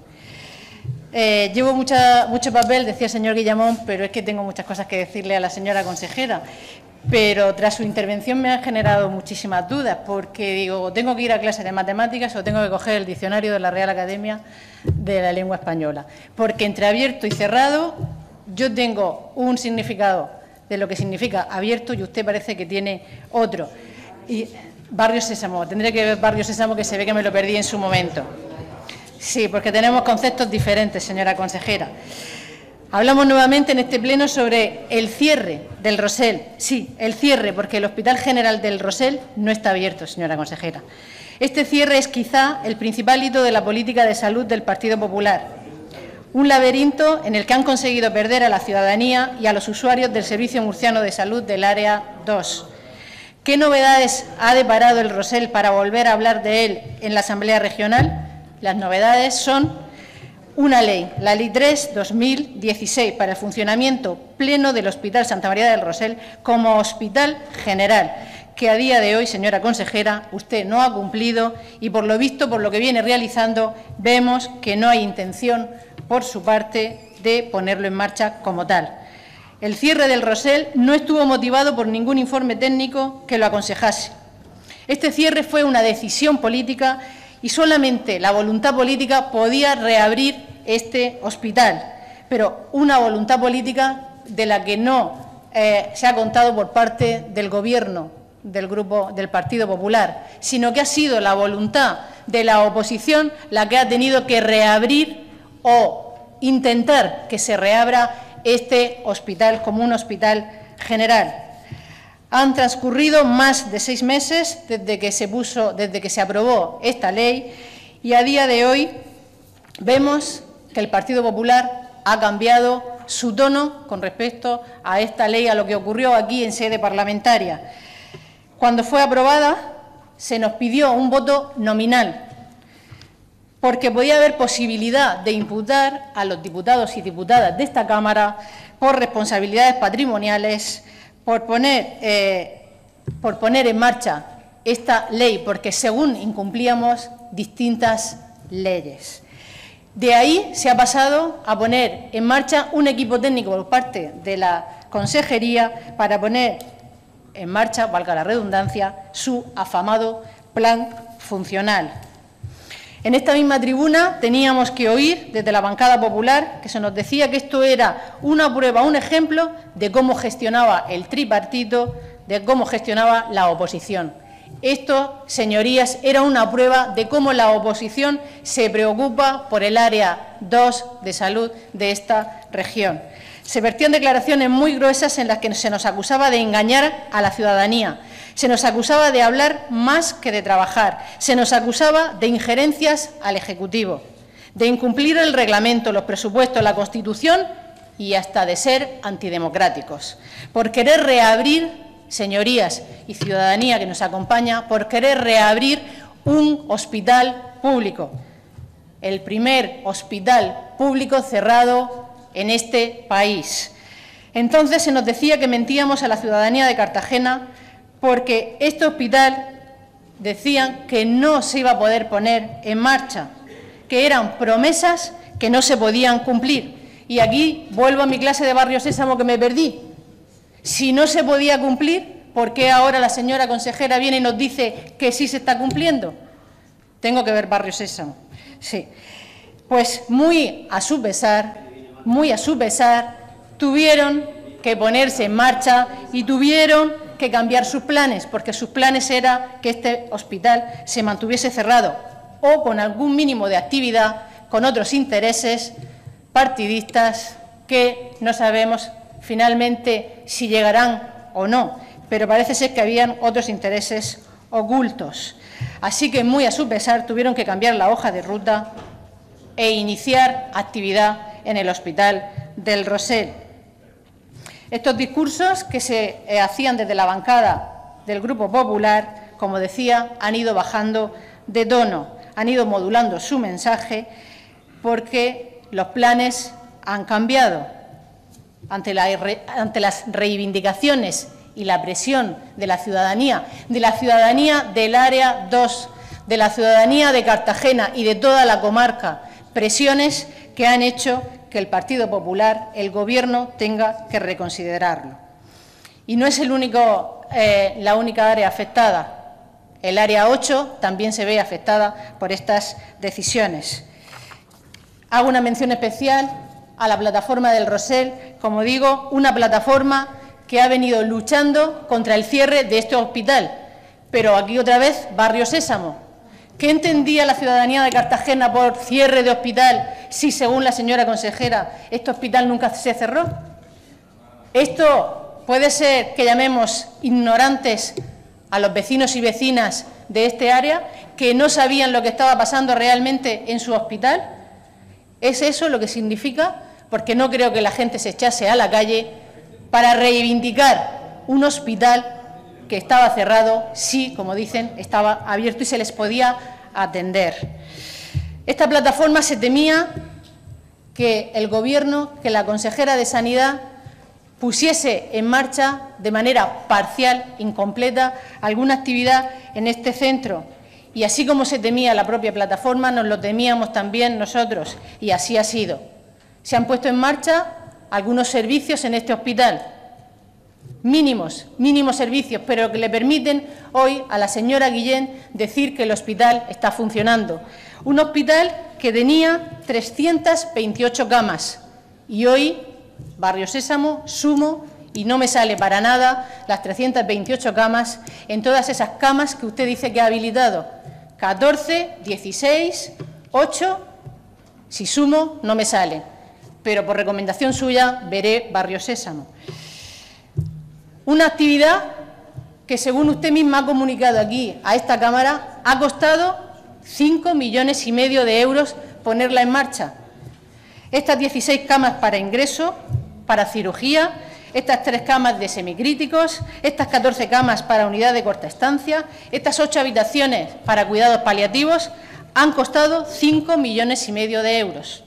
Speaker 4: Eh, llevo mucha, mucho papel, decía el señor Guillamón, pero es que tengo muchas cosas que decirle a la señora consejera. Pero tras su intervención me han generado muchísimas dudas, porque digo, ¿tengo que ir a clase de matemáticas o tengo que coger el diccionario de la Real Academia de la Lengua Española? Porque entre abierto y cerrado yo tengo un significado de lo que significa abierto y usted parece que tiene otro. Y Barrio Sésamo, tendré que ver Barrio Sésamo, que se ve que me lo perdí en su momento. Sí, porque tenemos conceptos diferentes, señora consejera. Hablamos nuevamente en este pleno sobre el cierre del Rosell. Sí, el cierre, porque el Hospital General del Rosell no está abierto, señora consejera. Este cierre es quizá el principal hito de la política de salud del Partido Popular. Un laberinto en el que han conseguido perder a la ciudadanía y a los usuarios del Servicio Murciano de Salud del Área dos. ¿Qué novedades ha deparado el Rosell para volver a hablar de él en la Asamblea Regional? Las novedades son una ley, la Ley tres barra dos mil dieciséis, para el funcionamiento pleno del Hospital Santa María del Rosell como hospital general, que a día de hoy, señora consejera, usted no ha cumplido y, por lo visto, por lo que viene realizando, vemos que no hay intención por su parte de ponerlo en marcha como tal. El cierre del Rosell no estuvo motivado por ningún informe técnico que lo aconsejase. Este cierre fue una decisión política y solamente la voluntad política podía reabrir este hospital, pero una voluntad política de la que no eh, se ha contado por parte del Gobierno del Grupo del Partido Popular, sino que ha sido la voluntad de la oposición la que ha tenido que reabrir o intentar que se reabra este hospital como un hospital general. Han transcurrido más de seis meses desde que se puso, desde que se aprobó esta ley, y a día de hoy vemos que el Partido Popular ha cambiado su tono con respecto a esta ley, a lo que ocurrió aquí en sede parlamentaria. Cuando fue aprobada, se nos pidió un voto nominal, porque podía haber posibilidad de imputar a los diputados y diputadas de esta Cámara por responsabilidades patrimoniales, por poner, eh, por poner en marcha esta ley, porque según incumplíamos distintas leyes. De ahí se ha pasado a poner en marcha un equipo técnico por parte de la Consejería para poner en marcha, valga la redundancia, su afamado plan funcional. En esta misma tribuna teníamos que oír desde la bancada popular que se nos decía que esto era una prueba, un ejemplo de cómo gestionaba el tripartito, de cómo gestionaba la oposición. Esto, señorías, era una prueba de cómo la oposición se preocupa por el área dos de salud de esta región. Se vertían declaraciones muy gruesas en las que se nos acusaba de engañar a la ciudadanía, se nos acusaba de hablar más que de trabajar, se nos acusaba de injerencias al Ejecutivo, de incumplir el reglamento, los presupuestos, la Constitución y hasta de ser antidemocráticos, por querer reabrir, señorías y ciudadanía que nos acompaña, por querer reabrir un hospital público, el primer hospital público cerrado en este país. Entonces se nos decía que mentíamos a la ciudadanía de Cartagena porque este hospital decían que no se iba a poder poner en marcha, que eran promesas que no se podían cumplir. Y aquí vuelvo a mi clase de Barrio Sésamo que me perdí. Si no se podía cumplir, ¿por qué ahora la señora consejera viene y nos dice que sí se está cumpliendo? Tengo que ver Barrio Sésamo. Sí. Pues muy a su pesar, muy a su pesar, tuvieron que ponerse en marcha y tuvieron que cambiar sus planes, porque sus planes era que este hospital se mantuviese cerrado o con algún mínimo de actividad, con otros intereses partidistas que no sabemos finalmente si llegarán o no, pero parece ser que habían otros intereses ocultos. Así que, muy a su pesar, tuvieron que cambiar la hoja de ruta e iniciar actividad en el Hospital del Rosell. Estos discursos que se eh, hacían desde la bancada del Grupo Popular, como decía, han ido bajando de tono, han ido modulando su mensaje porque los planes han cambiado. Ante, la, ante las reivindicaciones y la presión de la ciudadanía, de la ciudadanía del Área dos, de la ciudadanía de Cartagena y de toda la comarca, presiones que han hecho que el Partido Popular, el Gobierno, tenga que reconsiderarlo. Y no es el único, eh, la única área afectada. El Área ocho también se ve afectada por estas decisiones. Hago una mención especial a la plataforma del Rosell, como digo, una plataforma que ha venido luchando contra el cierre de este hospital. Pero aquí otra vez, Barrio Sésamo. ¿Qué entendía la ciudadanía de Cartagena por cierre de hospital si, según la señora consejera, este hospital nunca se cerró? Esto puede ser que llamemos ignorantes a los vecinos y vecinas de este área, que no sabían lo que estaba pasando realmente en su hospital. ¿Es eso lo que significa? Porque no creo que la gente se echase a la calle para reivindicar un hospital que estaba cerrado, sí, como dicen, estaba abierto y se les podía atender. Esta plataforma se temía que el Gobierno, que la consejera de Sanidad pusiese en marcha de manera parcial, incompleta, alguna actividad en este centro. Y así como se temía la propia plataforma, nos lo temíamos también nosotros, y así ha sido. Se han puesto en marcha algunos servicios en este hospital, mínimos, mínimos servicios, pero que le permiten hoy a la señora Guillén decir que el hospital está funcionando. Un hospital que tenía trescientas veintiocho camas y hoy, Barrio Sésamo, sumo y no me sale para nada las trescientas veintiocho camas en todas esas camas que usted dice que ha habilitado. catorce, dieciséis, ocho, si sumo no me sale, pero por recomendación suya veré Barrio Sésamo. Una actividad que, según usted misma ha comunicado aquí a esta Cámara, ha costado cinco millones y medio de euros ponerla en marcha. Estas dieciséis camas para ingreso, para cirugía, estas tres camas de semicríticos, estas catorce camas para unidad de corta estancia, estas ocho habitaciones para cuidados paliativos, han costado cinco millones y medio de euros.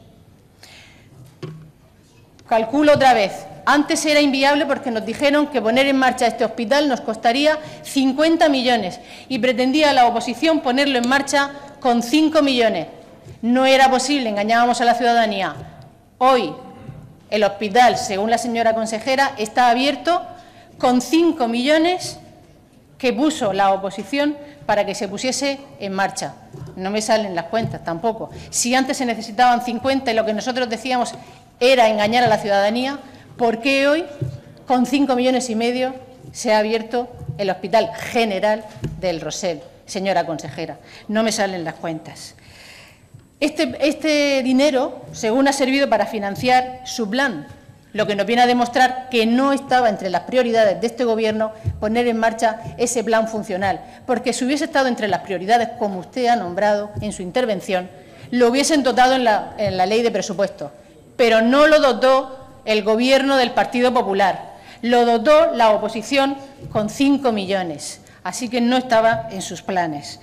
Speaker 4: Calculo otra vez. Antes era inviable porque nos dijeron que poner en marcha este hospital nos costaría cincuenta millones y pretendía la oposición ponerlo en marcha con cinco millones. No era posible, engañábamos a la ciudadanía. Hoy el hospital, según la señora consejera, está abierto con cinco millones que puso la oposición para que se pusiese en marcha. No me salen las cuentas tampoco. Si antes se necesitaban cincuenta y lo que nosotros decíamos era engañar a la ciudadanía, ¿por qué hoy, con cinco millones y medio, se ha abierto el Hospital General del Rosell, señora consejera? No me salen las cuentas. Este, este dinero, según ha servido para financiar su plan, lo que nos viene a demostrar que no estaba entre las prioridades de este Gobierno poner en marcha ese plan funcional, porque si hubiese estado entre las prioridades, como usted ha nombrado en su intervención, lo hubiesen dotado en la, en la ley de presupuestos, pero no lo dotó el Gobierno del Partido Popular, lo dotó la oposición con cinco millones, así que no estaba en sus planes.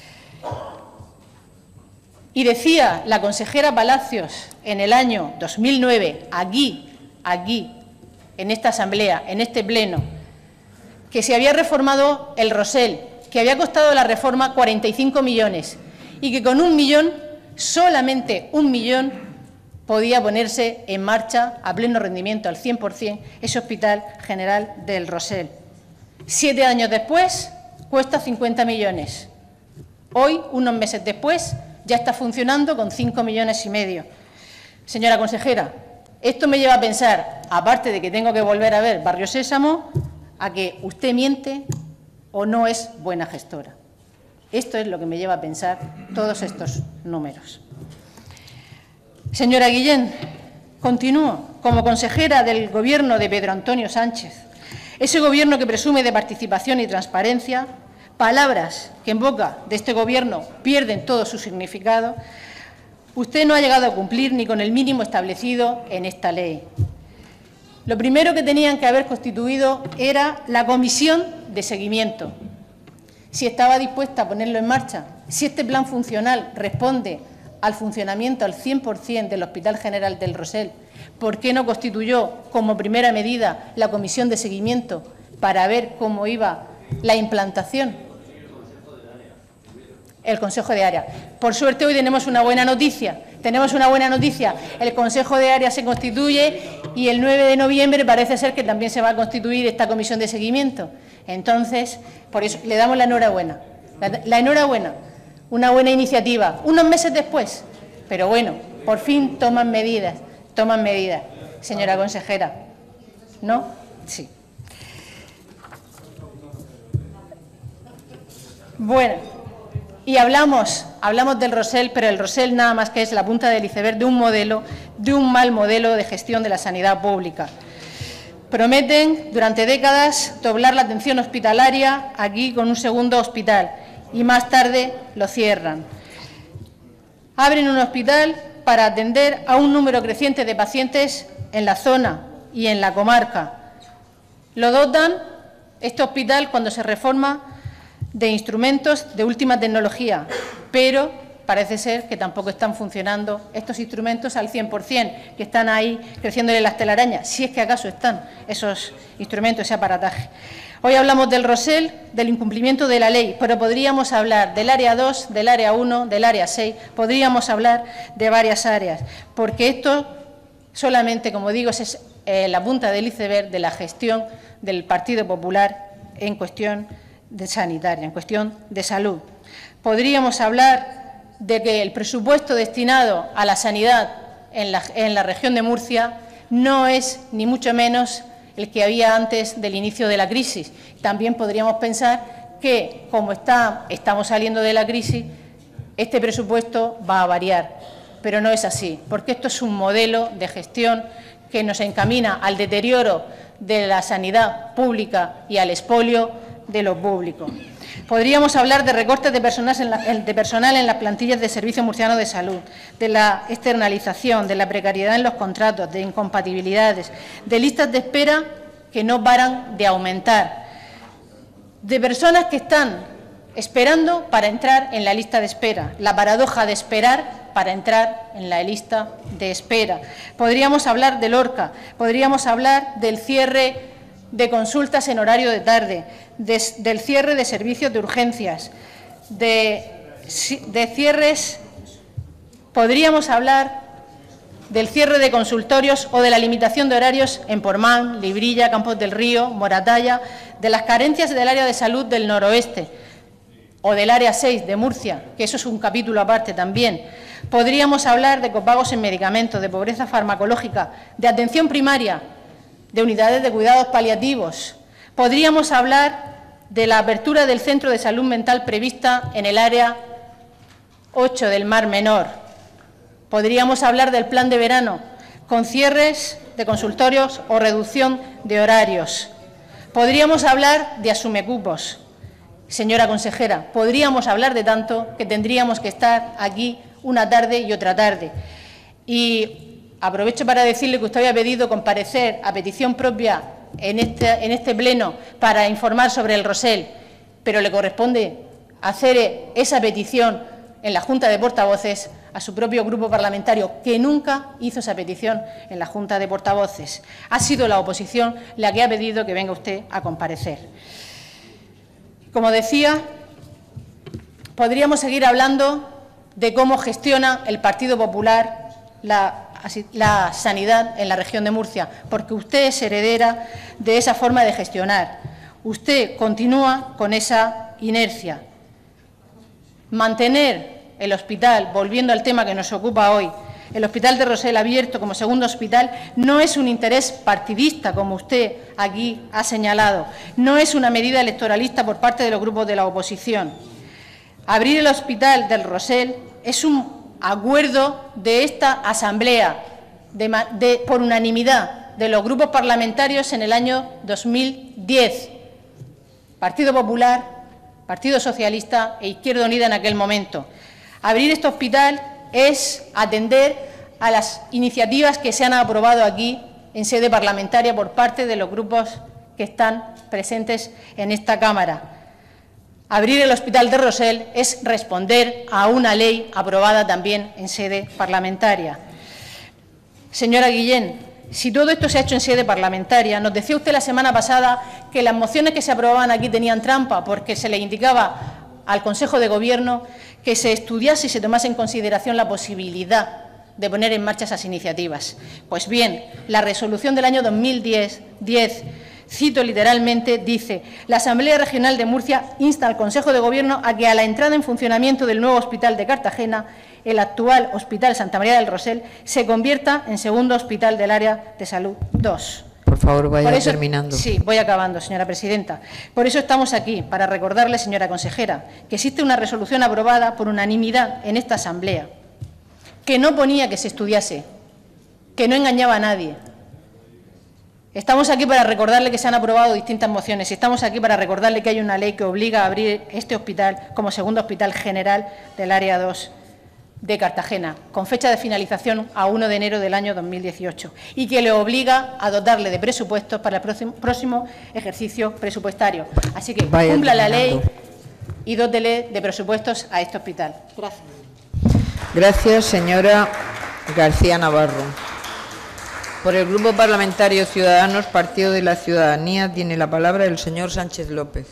Speaker 4: Y decía la consejera Palacios en el año dos mil nueve, aquí, aquí, en esta asamblea, en este pleno, que se había reformado el Rosell, que había costado la reforma cuarenta y cinco millones y que con un millón, solamente un millón, podía ponerse en marcha a pleno rendimiento, al cien por cien, ese Hospital General del Rosell. Siete años después, cuesta cincuenta millones. Hoy, unos meses después, ya está funcionando con cinco millones y medio. Señora consejera, esto me lleva a pensar, aparte de que tengo que volver a ver Barrio Sésamo, a que usted miente o no es buena gestora. Esto es lo que me lleva a pensar todos estos números. Señora Guillén, continúo como consejera del Gobierno de Pedro Antonio Sánchez, ese Gobierno que presume de participación y transparencia, palabras que en boca de este Gobierno pierden todo su significado. Usted no ha llegado a cumplir ni con el mínimo establecido en esta ley. Lo primero que tenían que haber constituido era la comisión de seguimiento. Si estaba dispuesta a ponerlo en marcha, si este plan funcional responde al funcionamiento al cien por cien del Hospital General del Rosell, ¿por qué no constituyó como primera medida la comisión de seguimiento para ver cómo iba la implantación? El Consejo de Área. Por suerte hoy tenemos una buena noticia. Tenemos una buena noticia. El Consejo de Área se constituye y el nueve de noviembre parece ser que también se va a constituir esta comisión de seguimiento. Entonces, por eso le damos la enhorabuena. La, la enhorabuena. Una buena iniciativa. Unos meses después. Pero bueno, por fin toman medidas. Toman medidas. Señora consejera. ¿No? Sí. Bueno. Y hablamos, hablamos del Rosell, pero el Rosell nada más que es la punta del iceberg de un modelo, de un mal modelo de gestión de la sanidad pública. Prometen durante décadas doblar la atención hospitalaria aquí con un segundo hospital y más tarde lo cierran. Abren un hospital para atender a un número creciente de pacientes en la zona y en la comarca. Lo dotan, este hospital, cuando se reforma, de instrumentos de última tecnología, pero parece ser que tampoco están funcionando estos instrumentos al cien por cien, que están ahí creciéndole las telarañas, si es que acaso están esos instrumentos, ese aparataje. Hoy hablamos del Rosell, del incumplimiento de la ley, pero podríamos hablar del área dos, del área uno, del área seis, podríamos hablar de varias áreas, porque esto solamente, como digo, es eh, la punta del iceberg de la gestión del Partido Popular en cuestión de sanitaria, en cuestión de salud. Podríamos hablar de que el presupuesto destinado a la sanidad en la, en la región de Murcia no es ni mucho menos el que había antes del inicio de la crisis. También podríamos pensar que, como está, estamos saliendo de la crisis, este presupuesto va a variar, pero no es así, porque esto es un modelo de gestión que nos encamina al deterioro de la sanidad pública y al expolio de lo público. Podríamos hablar de recortes de personal, en la, de personal en las plantillas de Servicio Murciano de Salud, de la externalización, de la precariedad en los contratos, de incompatibilidades, de listas de espera que no paran de aumentar, de personas que están esperando para entrar en la lista de espera, la paradoja de esperar para entrar en la lista de espera. Podríamos hablar del Lorca, podríamos hablar del cierre de consultas en horario de tarde, de, del cierre de servicios de urgencias, de, de cierres, podríamos hablar del cierre de consultorios o de la limitación de horarios en Pormán, Librilla, Campos del Río, Moratalla, de las carencias del área de salud del noroeste o del área seis de Murcia, que eso es un capítulo aparte también. Podríamos hablar de copagos en medicamentos, de pobreza farmacológica, de atención primaria, de unidades de cuidados paliativos. Podríamos hablar de la apertura del centro de salud mental prevista en el área ocho del Mar Menor. Podríamos hablar del plan de verano, con cierres de consultorios o reducción de horarios. Podríamos hablar de asumecupos. Señora consejera, podríamos hablar de tanto que tendríamos que estar aquí una tarde y otra tarde. Y aprovecho para decirle que usted había pedido comparecer a petición propia en este, en este pleno para informar sobre el Rosell, pero le corresponde hacer esa petición en la Junta de Portavoces a su propio grupo parlamentario, que nunca hizo esa petición en la Junta de Portavoces. Ha sido la oposición la que ha pedido que venga usted a comparecer. Como decía, podríamos seguir hablando de cómo gestiona el Partido Popular la la sanidad en la región de Murcia, porque usted es heredera de esa forma de gestionar. Usted continúa con esa inercia. Mantener el hospital, volviendo al tema que nos ocupa hoy, el Hospital de Rosell abierto como segundo hospital no es un interés partidista, como usted aquí ha señalado, no es una medida electoralista por parte de los grupos de la oposición. Abrir el Hospital del Rosell es un acuerdo de esta Asamblea de, de, por unanimidad de los grupos parlamentarios en el año dos mil diez. Partido Popular, Partido Socialista e Izquierda Unida en aquel momento. Abrir este hospital es atender a las iniciativas que se han aprobado aquí en sede parlamentaria por parte de los grupos que están presentes en esta Cámara. Abrir el Hospital de Rosell es responder a una ley aprobada también en sede parlamentaria. Señora Guillén, si todo esto se ha hecho en sede parlamentaria, nos decía usted la semana pasada que las mociones que se aprobaban aquí tenían trampa porque se le indicaba al Consejo de Gobierno que se estudiase y se tomase en consideración la posibilidad de poner en marcha esas iniciativas. Pues bien, la resolución del año dos mil diez, cito literalmente, dice: la Asamblea Regional de Murcia insta al Consejo de Gobierno a que a la entrada en funcionamiento del nuevo hospital de Cartagena, el actual Hospital Santa María del Rosell se convierta en segundo hospital del área de salud dos.
Speaker 1: Por favor, vaya
Speaker 4: Por eso,
Speaker 1: terminando.
Speaker 4: Sí, voy acabando, señora presidenta. Por eso estamos aquí, para recordarle, señora consejera, que existe una resolución aprobada por unanimidad en esta Asamblea, que no ponía que se estudiase, que no engañaba a nadie. Estamos aquí para recordarle que se han aprobado distintas mociones y estamos aquí para recordarle que hay una ley que obliga a abrir este hospital como segundo hospital general del área dos de Cartagena, con fecha de finalización a uno de enero del año dos mil dieciocho, y que le obliga a dotarle de presupuestos para el próximo, próximo ejercicio presupuestario. Así que
Speaker 1: Vaya
Speaker 4: cumpla la
Speaker 1: terminando.
Speaker 4: ley y dótele de presupuestos a este hospital. Gracias.
Speaker 1: Gracias, señora García Navarro. Por el Grupo Parlamentario Ciudadanos, Partido de la Ciudadanía, tiene la palabra el señor Sánchez López.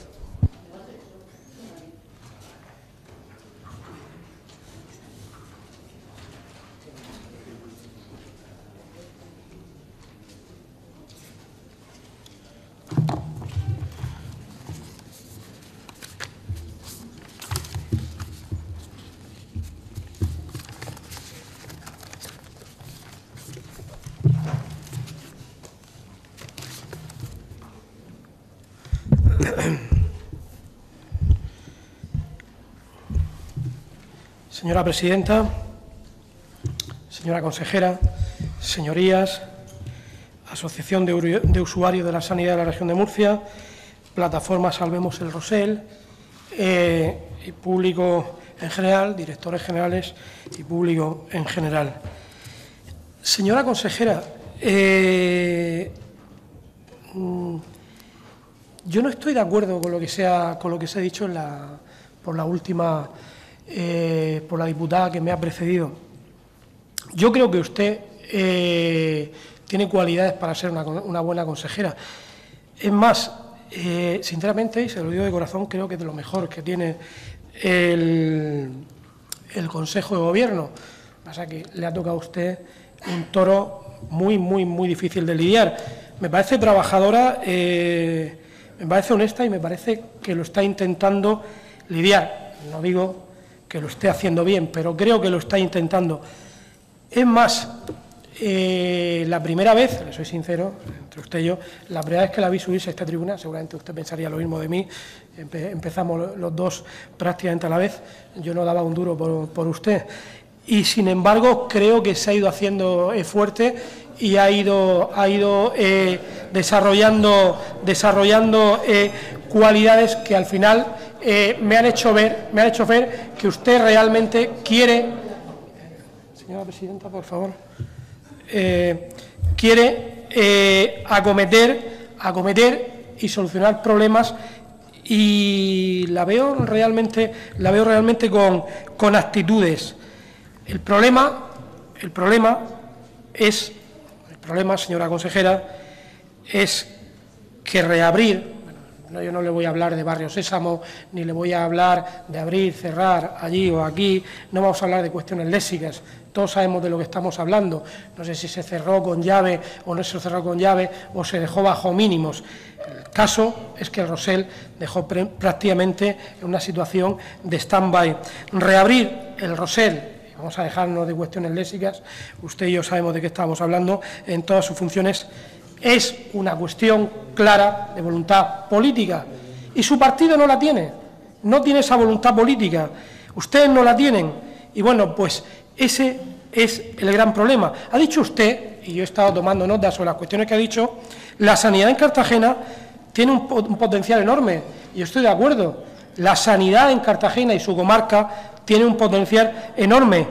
Speaker 5: Señora presidenta, señora consejera, señorías, Asociación de, de Usuarios de la Sanidad de la Región de Murcia, Plataforma Salvemos el Rosell, eh, y público en general, directores generales y público en general. Señora consejera, eh, yo no estoy de acuerdo con lo que se ha, con lo que se ha dicho en la, por la última, eh, por la diputada que me ha precedido. Yo creo que usted eh, tiene cualidades para ser una, una buena consejera. Es más, eh, sinceramente, y se lo digo de corazón, creo que es de lo mejor que tiene el, el Consejo de Gobierno. Pasa que le ha tocado a usted un toro muy, muy, muy difícil de lidiar. Me parece trabajadora, eh, me parece honesta y me parece que lo está intentando lidiar. No digo que lo esté haciendo bien, pero creo que lo está intentando. Es más, eh, la primera vez, le soy sincero, entre usted y yo, la primera vez que la vi subirse a esta tribuna, seguramente usted pensaría lo mismo de mí, Empe empezamos los dos prácticamente a la vez, yo no daba un duro por, por usted, y sin embargo creo que se ha ido haciendo eh, fuerte y ha ido, ha ido eh, desarrollando, desarrollando eh, cualidades que al final eh, me han hecho ver, me han hecho ver que usted realmente quiere. Señora presidenta, por favor, eh, quiere eh, acometer, acometer y solucionar problemas, y la veo realmente, la veo realmente con, con actitudes. El problema, el problema es, el problema, señora consejera, es que reabrir. No, yo no le voy a hablar de Barrio Sésamo, ni le voy a hablar de abrir, cerrar, allí o aquí, no vamos a hablar de cuestiones léxicas, todos sabemos de lo que estamos hablando, no sé si se cerró con llave o no se cerró con llave o se dejó bajo mínimos. El caso es que el Rosell dejó prácticamente en una situación de stand-by. Reabrir el Rosell vamos a dejarnos de cuestiones léxicas, usted y yo sabemos de qué estamos hablando, en todas sus funciones, es una cuestión clara de voluntad política. Y su partido no la tiene, no tiene esa voluntad política, ustedes no la tienen. Y bueno, pues ese es el gran problema. Ha dicho usted, y yo he estado tomando nota sobre las cuestiones que ha dicho, la sanidad en Cartagena tiene un, un potencial enorme, y yo estoy de acuerdo. La sanidad en Cartagena y su comarca tiene un potencial enorme.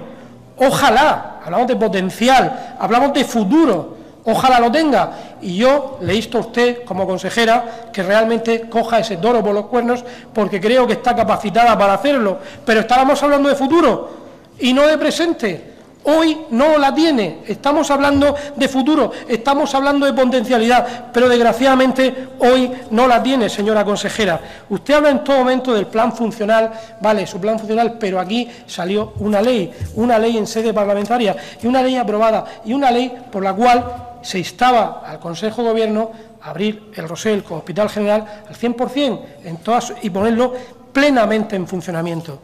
Speaker 5: Ojalá, hablamos de potencial, hablamos de futuro, ojalá lo tenga. Y yo le insto a usted, como consejera, que realmente coja ese toro por los cuernos, porque creo que está capacitada para hacerlo. Pero estábamos hablando de futuro y no de presente. Hoy no la tiene, estamos hablando de futuro, estamos hablando de potencialidad, pero desgraciadamente hoy no la tiene, señora consejera. Usted habla en todo momento del plan funcional, vale, su plan funcional, pero aquí salió una ley, una ley en sede parlamentaria y una ley aprobada y una ley por la cual se instaba al Consejo de Gobierno a abrir el Rosell como Hospital General al cien por cien en todas, y ponerlo plenamente en funcionamiento.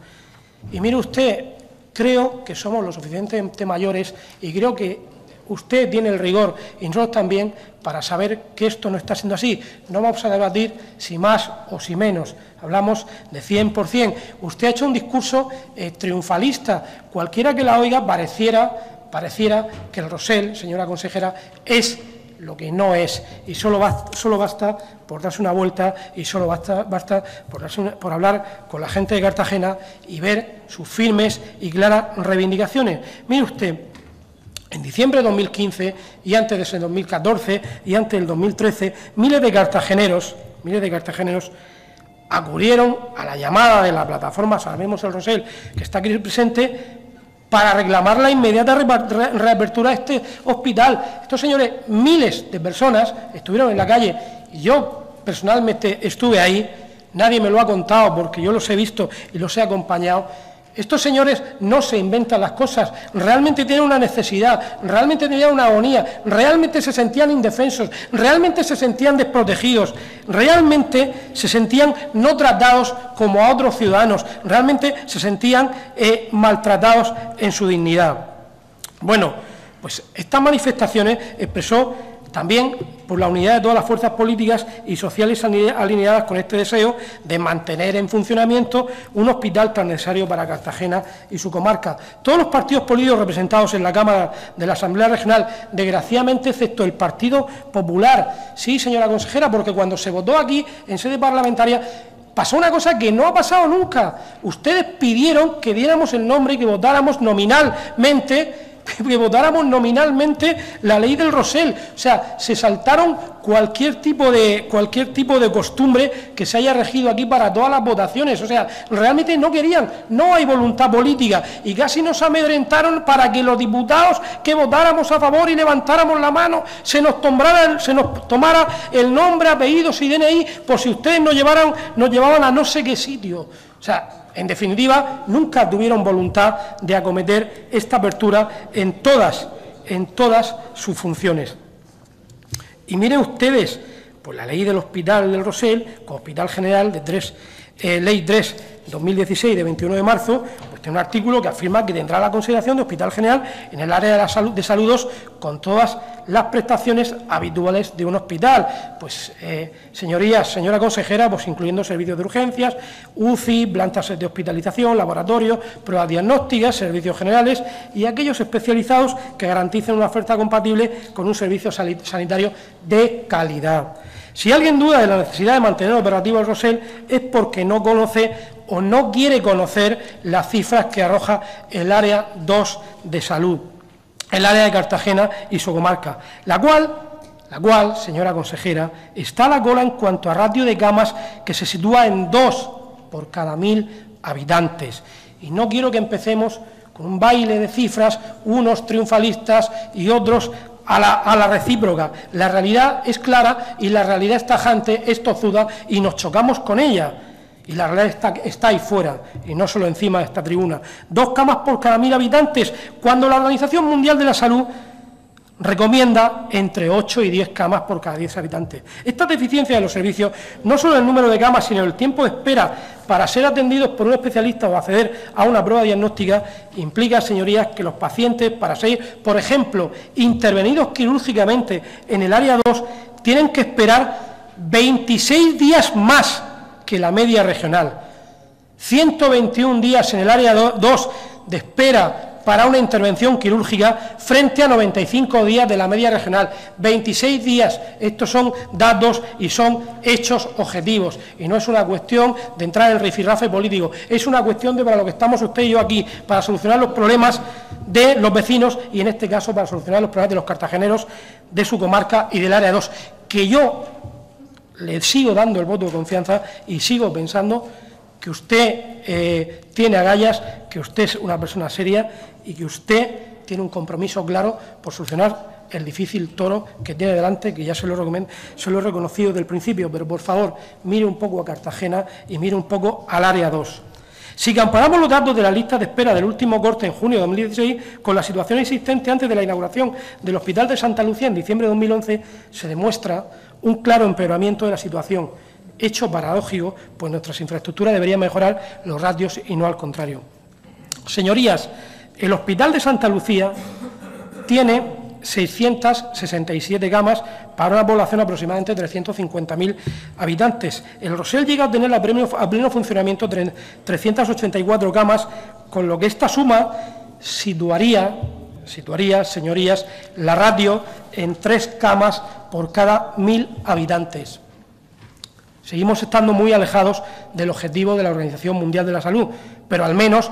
Speaker 5: Y mire usted, creo que somos lo suficientemente mayores y creo que usted tiene el rigor y nosotros también para saber que esto no está siendo así. No vamos a debatir si más o si menos, hablamos de cien por cien. Usted ha hecho un discurso eh, triunfalista, cualquiera que la oiga pareciera, pareciera que el Rosell, señora consejera, es lo que no es, y solo basta, solo basta por darse una vuelta y solo basta, basta por, darse una, por hablar con la gente de Cartagena y ver sus firmes y claras reivindicaciones. Mire usted, en diciembre de dos mil quince y antes de ese dos mil catorce y antes del dos mil trece, miles de cartageneros, miles de cartageneros acudieron a la llamada de la plataforma Salvemos el Rosell, que está aquí presente, para reclamar la inmediata reapertura de este hospital. Estos señores, miles de personas, estuvieron en la calle, y yo personalmente estuve ahí, nadie me lo ha contado porque yo los he visto y los he acompañado. Estos señores no se inventan las cosas, realmente tienen una necesidad, realmente tenían una agonía, realmente se sentían indefensos, realmente se sentían desprotegidos, realmente se sentían no tratados como a otros ciudadanos, realmente se sentían eh, maltratados en su dignidad. Bueno, pues estas manifestaciones expresó también por la unidad de todas las fuerzas políticas y sociales alineadas con este deseo de mantener en funcionamiento un hospital tan necesario para Cartagena y su comarca. Todos los partidos políticos representados en la Cámara de la Asamblea Regional, desgraciadamente, excepto el Partido Popular, sí, señora consejera, porque cuando se votó aquí en sede parlamentaria pasó una cosa que no ha pasado nunca. Ustedes pidieron que diéramos el nombre y que votáramos nominalmente que votáramos nominalmente la ley del Rosell. O sea, se saltaron cualquier tipo de cualquier tipo de costumbre que se haya regido aquí para todas las votaciones. O sea, realmente no querían, no hay voluntad política, y casi nos amedrentaron para que los diputados que votáramos a favor y levantáramos la mano se nos tomara, se nos tomara el nombre, apellidos y D N I por si ustedes nos llevaran, nos llevaban a no sé qué sitio. O sea, en definitiva, nunca tuvieron voluntad de acometer esta apertura en todas, en todas sus funciones. Y miren ustedes, pues la ley del Hospital del Rosell, como Hospital General, de tres, eh, Ley tres dos mil dieciséis, de veintiuno de marzo, pues tiene un artículo que afirma que tendrá la consideración de Hospital General en el área de, la salud, de saludos con todas las prestaciones habituales de un hospital. Pues, eh, señorías, señora consejera, pues incluyendo servicios de urgencias, U C I, plantas de hospitalización, laboratorios, pruebas diagnósticas, servicios generales y aquellos especializados que garanticen una oferta compatible con un servicio sanitario de calidad. Si alguien duda de la necesidad de mantener operativo el Rosell es porque no conoce o no quiere conocer las cifras que arroja el área dos de salud, el área de Cartagena y su comarca, la cual, la cual, señora consejera, está a la cola en cuanto a ratio de camas, que se sitúa en dos por cada mil habitantes. Y no quiero que empecemos con un baile de cifras, unos triunfalistas y otros A la, a la recíproca. La realidad es clara y la realidad es tajante, es tozuda, y nos chocamos con ella. Y la realidad está, está ahí fuera, y no solo encima de esta tribuna. Dos camas por cada mil habitantes, cuando la Organización Mundial de la Salud recomienda entre ocho y diez camas por cada diez habitantes. Esta deficiencia de los servicios, no solo el número de camas, sino el tiempo de espera para ser atendidos por un especialista o acceder a una prueba diagnóstica, implica, señorías, que los pacientes, para ser, por ejemplo, intervenidos quirúrgicamente en el área dos, tienen que esperar veintiséis días más que la media regional. ciento veintiún días en el área dos de espera para una intervención quirúrgica frente a noventa y cinco días de la media regional. veintiséis días, estos son datos y son hechos objetivos. Y no es una cuestión de entrar en el rifirrafe político, es una cuestión de para lo que estamos usted y yo aquí, para solucionar los problemas de los vecinos y en este caso para solucionar los problemas de los cartageneros de su comarca y del área dos, que yo le sigo dando el voto de confianza y sigo pensando que usted eh, tiene agallas, que usted es una persona seria y que usted tiene un compromiso claro por solucionar el difícil toro que tiene delante, que ya se lo, se lo he reconocido desde el principio, pero por favor, mire un poco a Cartagena y mire un poco al área dos. Si comparamos los datos de la lista de espera del último corte en junio de dos mil dieciséis con la situación existente antes de la inauguración del Hospital de Santa Lucía en diciembre de dos mil once, se demuestra un claro empeoramiento de la situación, hecho paradójico, pues nuestras infraestructuras deberían mejorar los ratios y no al contrario. Señorías, el Hospital de Santa Lucía tiene seiscientas sesenta y siete camas para una población de aproximadamente trescientos cincuenta mil habitantes. El Rosell llega a tener a pleno, a pleno funcionamiento trescientas ochenta y cuatro camas, con lo que esta suma situaría, situaría, señorías, la ratio en tres camas por cada mil habitantes. Seguimos estando muy alejados del objetivo de la Organización Mundial de la Salud, pero al menos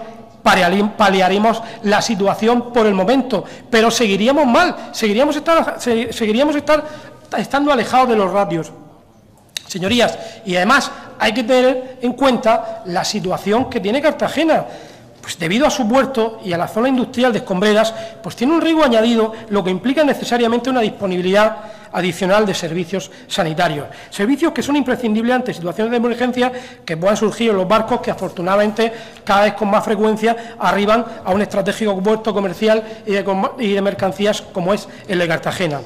Speaker 5: paliaremos la situación por el momento, pero seguiríamos mal, seguiríamos, estar, seguiríamos estar, estando alejados de los ratios. Señorías, y además hay que tener en cuenta la situación que tiene Cartagena. Pues debido a su puerto y a la zona industrial de Escombreras, pues tiene un riesgo añadido, lo que implica necesariamente una disponibilidad adicional de servicios sanitarios. Servicios que son imprescindibles ante situaciones de emergencia que puedan surgir en los barcos que afortunadamente cada vez con más frecuencia arriban a un estratégico puerto comercial y de, y de mercancías como es el de Cartagena.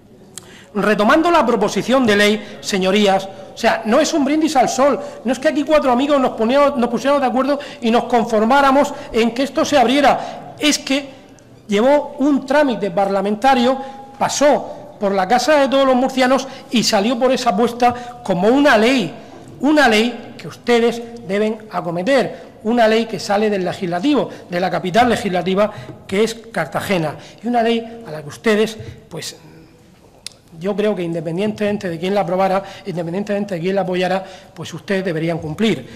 Speaker 5: Retomando la proposición de ley, señorías, o sea, no es un brindis al sol, no es que aquí cuatro amigos nos, poníamos, nos pusiéramos de acuerdo y nos conformáramos en que esto se abriera, es que llevó un trámite parlamentario, pasó por la casa de todos los murcianos y salió por esa apuesta como una ley, una ley que ustedes deben acometer, una ley que sale del legislativo, de la capital legislativa que es Cartagena, y una ley a la que ustedes, pues, yo creo que independientemente de quién la aprobara, independientemente de quién la apoyara, pues ustedes deberían cumplir.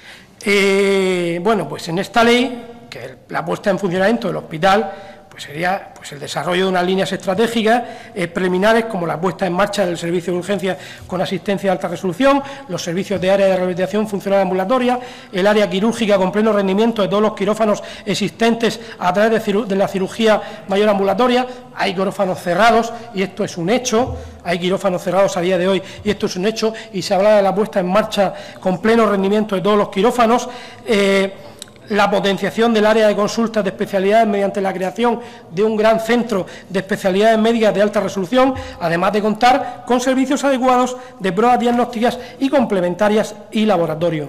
Speaker 5: Eh, bueno, pues en esta ley, que la puesta en funcionamiento del hospital, pues sería pues el desarrollo de unas líneas estratégicas eh, preliminares, como la puesta en marcha del servicio de urgencia con asistencia de alta resolución, los servicios de área de rehabilitación funcional ambulatoria, el área quirúrgica con pleno rendimiento de todos los quirófanos existentes a través de, de la cirugía mayor ambulatoria. Hay quirófanos cerrados y esto es un hecho, hay quirófanos cerrados a día de hoy y esto es un hecho, y se habla de la puesta en marcha con pleno rendimiento de todos los quirófanos. Eh, la potenciación del área de consultas de especialidades mediante la creación de un gran centro de especialidades médicas de alta resolución, además de contar con servicios adecuados de pruebas diagnósticas y complementarias y laboratorio.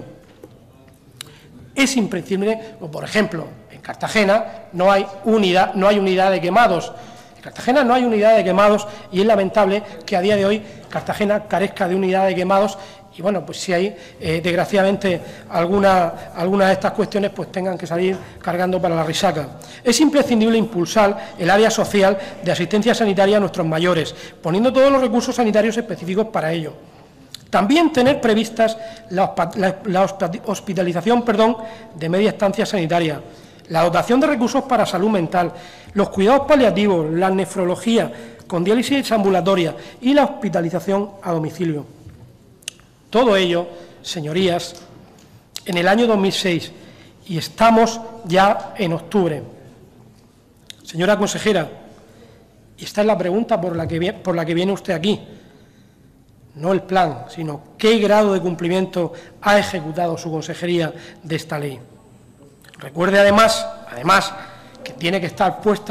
Speaker 5: Es imprescindible, por ejemplo, en Cartagena no hay unidad, no hay unidad de quemados. En Cartagena no hay unidad de quemados y es lamentable que a día de hoy Cartagena carezca de unidad de quemados. Y bueno, pues si hay, eh, desgraciadamente, alguna, alguna de estas cuestiones pues tengan que salir cargando para la risaca. Es imprescindible impulsar el área social de asistencia sanitaria a nuestros mayores, poniendo todos los recursos sanitarios específicos para ello. También tener previstas la, la, la hospitalización perdón, de media estancia sanitaria, la dotación de recursos para salud mental, los cuidados paliativos, la nefrología con diálisis ambulatoria y la hospitalización a domicilio. Todo ello, señorías, en el año dos mil seis, y estamos ya en octubre. Señora consejera, y esta es la pregunta por la que, por la que viene usted aquí, no el plan, sino qué grado de cumplimiento ha ejecutado su consejería de esta ley. Recuerde además, además que tiene que estar puesta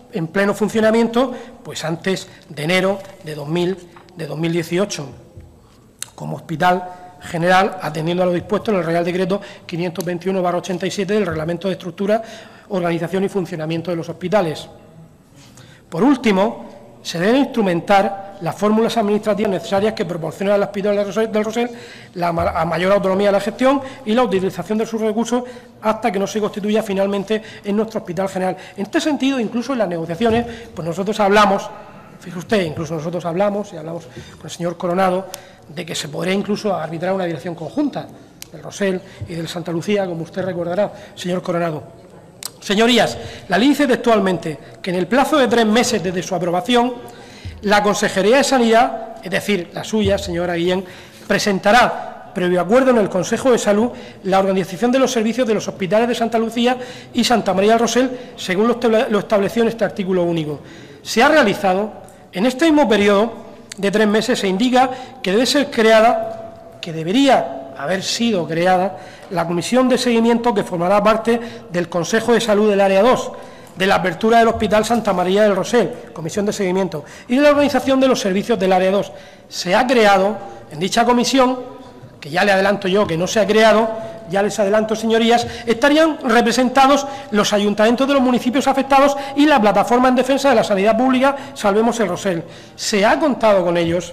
Speaker 5: en pleno funcionamiento pues antes de enero de, dos mil, de dos mil dieciocho, como hospital general, atendiendo a lo dispuesto en el Real Decreto quinientos veintiuno barra ochenta y siete del Reglamento de Estructura, Organización y Funcionamiento de los Hospitales. Por último, se deben instrumentar las fórmulas administrativas necesarias que proporcionan al Hospital del Rosell la mayor autonomía de la gestión y la utilización de sus recursos hasta que no se constituya finalmente en nuestro Hospital General. En este sentido, incluso en las negociaciones, pues nosotros hablamos, fíjese usted, incluso nosotros hablamos, y hablamos con el señor Coronado, de que se podría incluso arbitrar una dirección conjunta del Rosell y del Santa Lucía, como usted recordará, señor Coronado. Señorías, la ley dice textualmente que en el plazo de tres meses desde su aprobación, la Consejería de Sanidad, es decir, la suya, señora Guillén, presentará, previo acuerdo en el Consejo de Salud, la organización de los servicios de los hospitales de Santa Lucía y Santa María del Rosell, según lo establecido en este artículo único. Se ha realizado, en este mismo periodo de tres meses, se indica que debe ser creada, que debería haber sido creada, la comisión de seguimiento que formará parte del Consejo de Salud del Área dos, de la apertura del Hospital Santa María del Rosell, comisión de seguimiento, y de la organización de los servicios del Área dos. Se ha creado en dicha comisión, que ya le adelanto yo que no se ha creado, ya les adelanto, señorías, estarían representados los ayuntamientos de los municipios afectados y la plataforma en defensa de la sanidad pública Salvemos el Rosell. Se ha contado con ellos.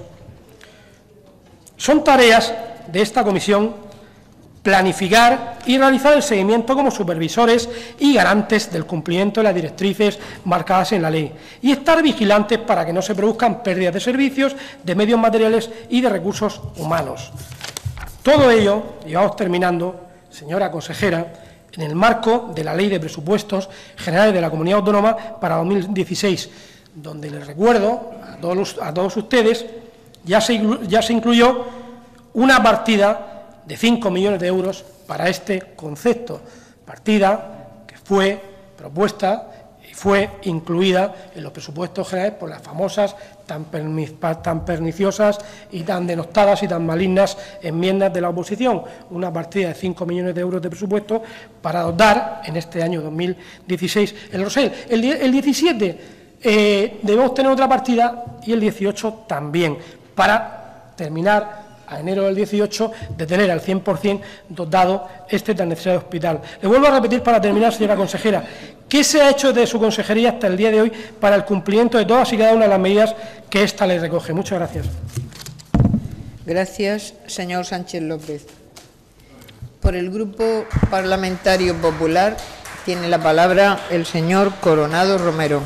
Speaker 5: Son tareas de esta comisión planificar y realizar el seguimiento como supervisores y garantes del cumplimiento de las directrices marcadas en la ley y estar vigilantes para que no se produzcan pérdidas de servicios, de medios materiales y de recursos humanos. Todo ello, y vamos terminando, señora consejera, en el marco de la Ley de Presupuestos Generales de la Comunidad Autónoma para dos mil dieciséis, donde les recuerdo a todos, a todos ustedes, ya se, ya se incluyó una partida de cinco millones de euros para este concepto, partida que fue propuesta y fue incluida en los presupuestos generales por las famosas, tan, tan perniciosas y tan denostadas y tan malignas enmiendas de la oposición, una partida de cinco millones de euros de presupuesto para dotar en este año dos mil dieciséis el Rosell. El, el diecisiete eh, debemos tener otra partida y el dieciocho también, para terminar a enero del dieciocho, de tener al cien por cien dotado este tan necesario hospital. Le vuelvo a repetir para terminar, señora consejera, ¿qué se ha hecho desde su consejería hasta el día de hoy para el cumplimiento de todas y cada una de las medidas que esta ley recoge? Muchas gracias.
Speaker 1: Gracias, señor Sánchez López. Por el Grupo Parlamentario Popular tiene la palabra el señor Coronado Romero.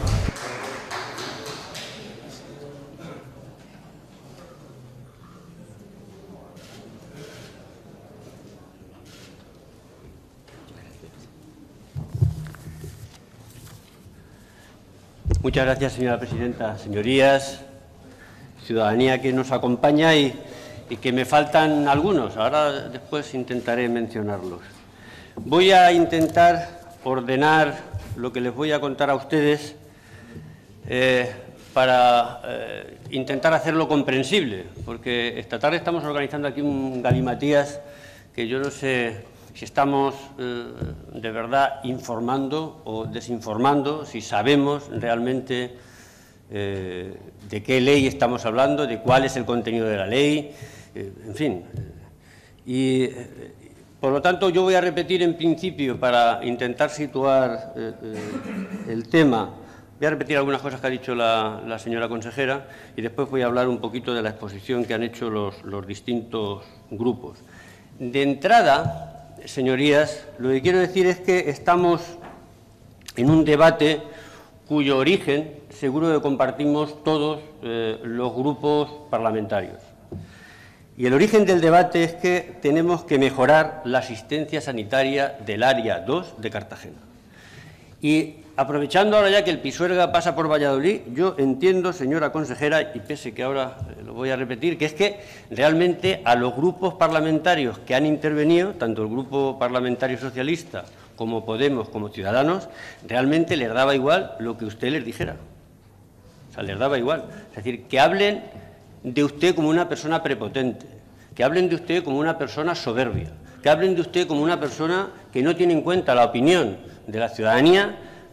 Speaker 6: Muchas gracias, señora presidenta. Señorías, ciudadanía que nos acompaña y, y que me faltan algunos. Ahora después intentaré mencionarlos. Voy a intentar ordenar lo que les voy a contar a ustedes eh, para eh, intentar hacerlo comprensible, porque esta tarde estamos organizando aquí un galimatías que yo no sé si estamos eh, de verdad informando o desinformando, si sabemos realmente eh, de qué ley estamos hablando, de cuál es el contenido de la ley, eh, en fin. Y, eh, por lo tanto, yo voy a repetir en principio, para intentar situar eh, eh, el tema, voy a repetir algunas cosas que ha dicho la, la señora consejera y después voy a hablar un poquito de la exposición que han hecho los, los distintos grupos. De entrada, señorías, lo que quiero decir es que estamos en un debate cuyo origen seguro que compartimos todos eh, los grupos parlamentarios. Y el origen del debate es que tenemos que mejorar la asistencia sanitaria del Área dos de Cartagena. Y aprovechando ahora ya que el Pisuerga pasa por Valladolid, yo entiendo, señora consejera, y pese que ahora lo voy a repetir, que es que realmente a los grupos parlamentarios que han intervenido, tanto el Grupo Parlamentario Socialista como Podemos, como Ciudadanos, realmente les daba igual lo que usted les dijera. O sea, les daba igual. Es decir, que hablen de usted como una persona prepotente, que hablen de usted como una persona soberbia, que hablen de usted como una persona que no tiene en cuenta la opinión de la ciudadanía,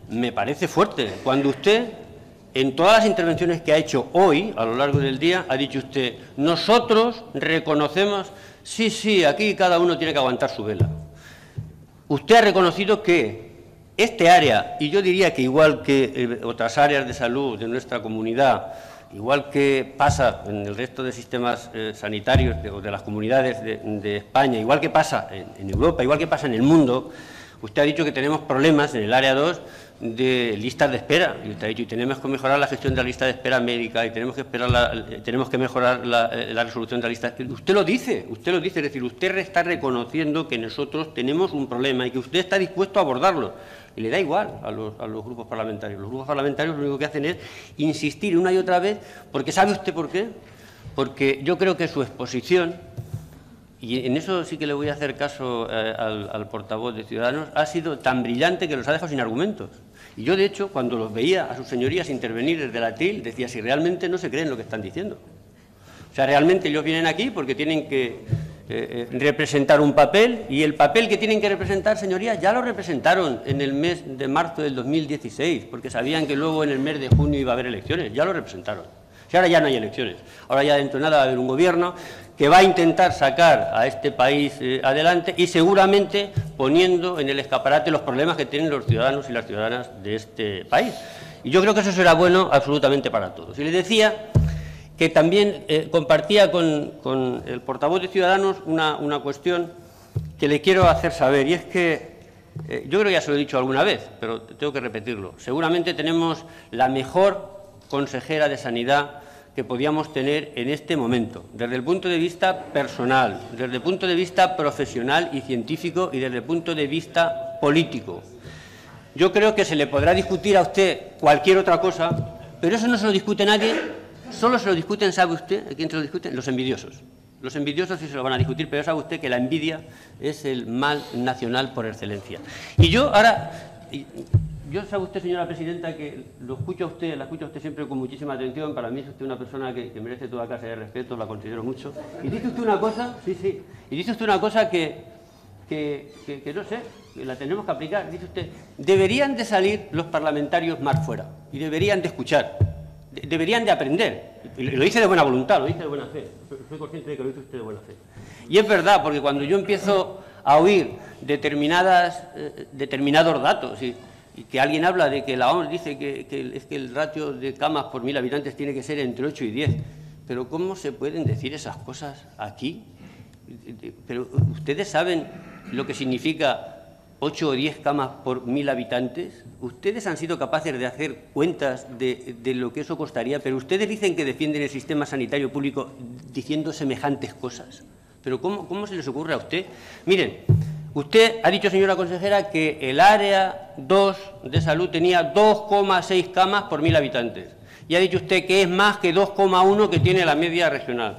Speaker 6: me parece fuerte. Cuando usted, en todas las intervenciones que ha hecho hoy, a lo largo del día, ha dicho usted, nosotros reconocemos, sí, sí, aquí cada uno tiene que aguantar su vela. Usted ha reconocido que este área, y yo diría que igual que eh, otras áreas de salud de nuestra comunidad, igual que pasa en el resto de sistemas eh, sanitarios de, o de las comunidades de, de España, igual que pasa en, en Europa, igual que pasa en el mundo, usted ha dicho que tenemos problemas en el área dos de listas de espera, y usted ha dicho y tenemos que mejorar la gestión de la lista de espera médica y tenemos que esperar la, tenemos que mejorar la, la resolución de la lista. Usted lo dice, usted lo dice, es decir, usted está reconociendo que nosotros tenemos un problema y que usted está dispuesto a abordarlo. Y le da igual a los, a los grupos parlamentarios. Los grupos parlamentarios lo único que hacen es insistir una y otra vez, porque ¿sabe usted por qué? Porque yo creo que su exposición, y en eso sí que le voy a hacer caso eh, al, al portavoz de Ciudadanos, ha sido tan brillante que los ha dejado sin argumentos. Y yo, de hecho, cuando los veía a sus señorías intervenir desde la T I L, decía, si realmente no se creen lo que están diciendo. O sea, realmente ellos vienen aquí porque tienen que Eh, eh, representar un papel, y el papel que tienen que representar, señorías, ya lo representaron en el mes de marzo del dos mil dieciséis, porque sabían que luego en el mes de junio iba a haber elecciones, ya lo representaron. Si ahora ya no hay elecciones, ahora ya dentro de nada va a haber un gobierno que va a intentar sacar a este país eh, adelante y seguramente poniendo en el escaparate los problemas que tienen los ciudadanos y las ciudadanas de este país. Y yo creo que eso será bueno absolutamente para todos. Y les decía que también eh, compartía con, con el portavoz de Ciudadanos una, una cuestión que le quiero hacer saber, y es que, eh, yo creo que ya se lo he dicho alguna vez, pero tengo que repetirlo, seguramente tenemos la mejor consejera de Sanidad que podíamos tener en este momento, desde el punto de vista personal, desde el punto de vista profesional y científico y desde el punto de vista político. Yo creo que se le podrá discutir a usted cualquier otra cosa, pero eso no se lo discute nadie. Solo se lo discuten, ¿sabe usted? ¿A quién se lo discuten? Los envidiosos. Los envidiosos sí se lo van a discutir, pero sabe usted que la envidia es el mal nacional por excelencia. Y yo ahora, yo sabe usted, señora presidenta, que lo escucho a usted, la escucho a usted siempre con muchísima atención. Para mí es usted una persona que, que merece toda clase de respeto, la considero mucho. Y dice usted una cosa, sí, sí, y dice usted una cosa que, que, que, que no sé, que la tenemos que aplicar. Dice usted, deberían de salir los parlamentarios más fuera y deberían de escuchar. Deberían de aprender, y lo dice de buena voluntad, lo dice de buena fe, soy consciente de que lo dice usted de buena fe. Y es verdad, porque cuando yo empiezo a oír determinadas, eh, determinados datos, y, y que alguien habla de que la O M S dice que, que, es que el ratio de camas por mil habitantes tiene que ser entre ocho y diez, pero ¿cómo se pueden decir esas cosas aquí? Pero ustedes saben lo que significa ocho o diez camas por mil habitantes. Ustedes han sido capaces de hacer cuentas de, de lo que eso costaría, pero ustedes dicen que defienden el sistema sanitario público diciendo semejantes cosas. ¿Pero cómo, cómo se les ocurre a usted? Miren, usted ha dicho, señora consejera, que el área dos de salud tenía dos coma seis camas por mil habitantes. Y ha dicho usted que es más que dos coma uno que tiene la media regional.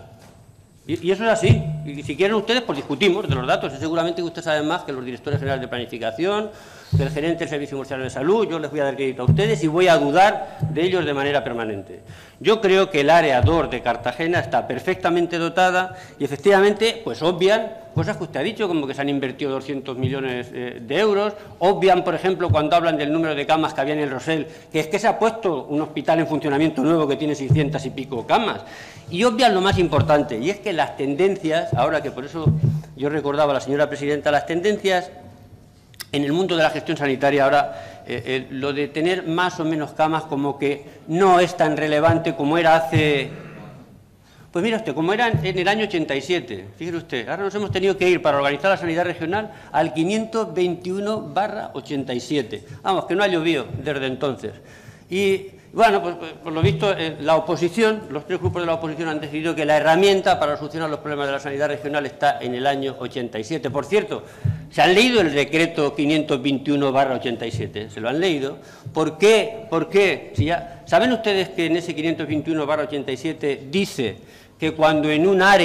Speaker 6: Y eso es así, y si quieren ustedes, pues discutimos de los datos, y seguramente que ustedes saben más que los directores generales de planificación, del gerente del Servicio Universal de Salud. Yo les voy a dar crédito a ustedes y voy a dudar de ellos de manera permanente. Yo creo que el área dos de Cartagena está perfectamente dotada y efectivamente pues obvian cosas que usted ha dicho, como que se han invertido doscientos millones eh, de euros, obvian, por ejemplo, cuando hablan del número de camas que había en el Rosell, que es que se ha puesto un hospital en funcionamiento nuevo que tiene seiscientas y pico camas, y obvian lo más importante, y es que las tendencias, ahora que por eso yo recordaba a la señora presidenta, las tendencias en el mundo de la gestión sanitaria ahora, eh, eh, lo de tener más o menos camas como que no es tan relevante como era hace... Pues mira usted, como era en el año ochenta y siete, fíjese usted, ahora nos hemos tenido que ir para organizar la sanidad regional al quinientos veintiuno barra ochenta y siete. Vamos, que no ha llovido desde entonces. Y bueno, pues por lo visto eh, la oposición, los tres grupos de la oposición han decidido que la herramienta para solucionar los problemas de la sanidad regional está en el año ochenta y siete. Por cierto, ¿se han leído el decreto quinientos veintiuno barra ochenta y siete? ¿Se lo han leído? ¿Por qué? ¿Por qué? Si ya, ¿saben ustedes que en ese quinientos veintiuno barra ochenta y siete dice que cuando en un área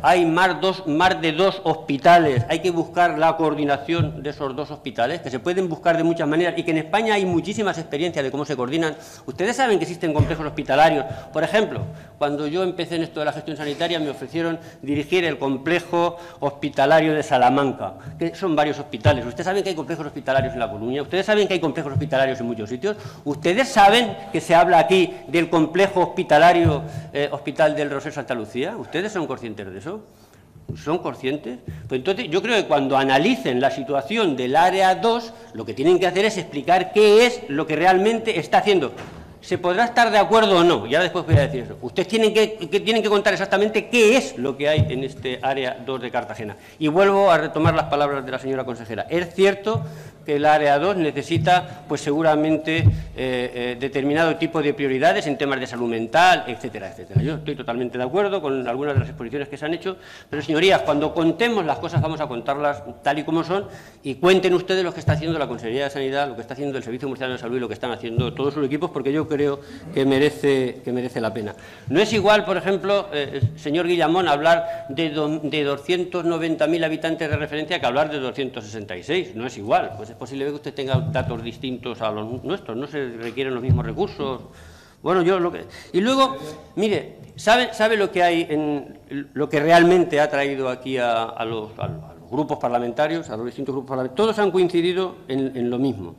Speaker 6: hay más, dos, más de dos hospitales, hay que buscar la coordinación de esos dos hospitales, que se pueden buscar de muchas maneras y que en España hay muchísimas experiencias de cómo se coordinan. Ustedes saben que existen complejos hospitalarios. Por ejemplo, cuando yo empecé en esto de la gestión sanitaria, me ofrecieron dirigir el complejo hospitalario de Salamanca, que son varios hospitales. Ustedes saben que hay complejos hospitalarios en La Coruña, ustedes saben que hay complejos hospitalarios en muchos sitios, ustedes saben que se habla aquí del complejo hospitalario eh, Hospital del Roser Santa Lucía. ¿Ustedes son conscientes de eso? ¿Son conscientes? Pues entonces yo creo que cuando analicen la situación del área dos, lo que tienen que hacer es explicar qué es lo que realmente está haciendo. Se podrá estar de acuerdo o no, ya después voy a decir eso. Ustedes tienen que, que, tienen que contar exactamente qué es lo que hay en este área dos de Cartagena. Y vuelvo a retomar las palabras de la señora consejera. Es cierto que el área dos necesita, pues seguramente, eh, eh, determinado tipo de prioridades en temas de salud mental, etcétera, etcétera. Yo estoy totalmente de acuerdo con algunas de las exposiciones que se han hecho, pero, señorías, cuando contemos las cosas vamos a contarlas tal y como son y cuenten ustedes lo que está haciendo la Consejería de Sanidad, lo que está haciendo el Servicio Murciano de Salud y lo que están haciendo todos sus equipos, porque yo creo que merece, que merece la pena. No es igual, por ejemplo, eh, señor Guillamón, hablar de, do, de doscientos noventa mil habitantes de referencia que hablar de doscientos sesenta y seis, no es igual. Pues es posible que usted tenga datos distintos a los nuestros, no se requieren los mismos recursos. Bueno, yo lo que... Y luego, mire, ¿sabe, sabe lo que hay en lo que realmente ha traído aquí a, a, los, a los grupos parlamentarios, a los distintos grupos parlamentarios? Todos han coincidido en, en lo mismo.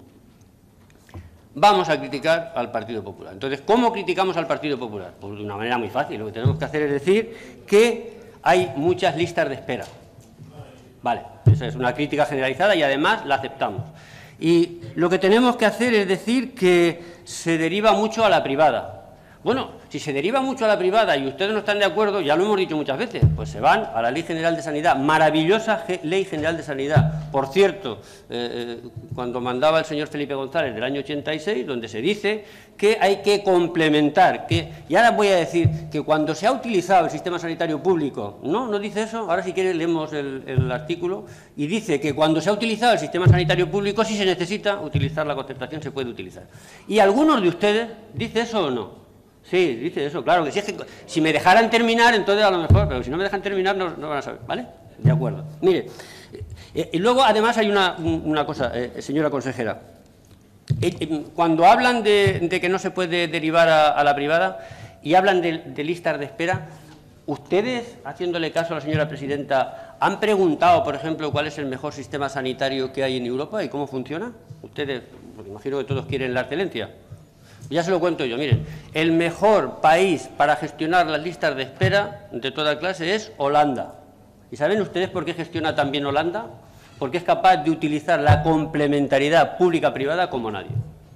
Speaker 6: Vamos a criticar al Partido Popular. Entonces, ¿cómo criticamos al Partido Popular? Pues de una manera muy fácil. Lo que tenemos que hacer es decir que hay muchas listas de espera. Vale, esa es una crítica generalizada y además la aceptamos. Y lo que tenemos que hacer es decir que se deriva mucho a la privada. Bueno, si se deriva mucho a la privada y ustedes no están de acuerdo, ya lo hemos dicho muchas veces, pues se van a la Ley General de Sanidad, maravillosa Ley General de Sanidad. Por cierto, eh, cuando mandaba el señor Felipe González del año ochenta y seis, donde se dice que hay que complementar, que, y ahora voy a decir que cuando se ha utilizado el sistema sanitario público, no, no dice eso, ahora si quieren leemos el, el artículo, y dice que cuando se ha utilizado el sistema sanitario público, si se necesita utilizar la concertación, se puede utilizar. Y algunos de ustedes, ¿dice eso o no? Sí, dice eso, claro, que si, es que si me dejaran terminar, entonces a lo mejor, pero si no me dejan terminar no, no van a saber, ¿vale? De acuerdo. Mire, eh, y luego además hay una, una cosa, eh, señora consejera, eh, eh, cuando hablan de, de que no se puede derivar a, a la privada y hablan de, de listas de espera, ¿ustedes, haciéndole caso a la señora presidenta, han preguntado, por ejemplo, cuál es el mejor sistema sanitario que hay en Europa y cómo funciona? Ustedes, porque imagino que todos quieren la excelencia. Ya se lo cuento yo, miren, el mejor país para gestionar las listas de espera de toda clase es Holanda. ¿Y saben ustedes por qué gestiona también Holanda? Porque es capaz de utilizar la complementariedad pública-privada como nadie.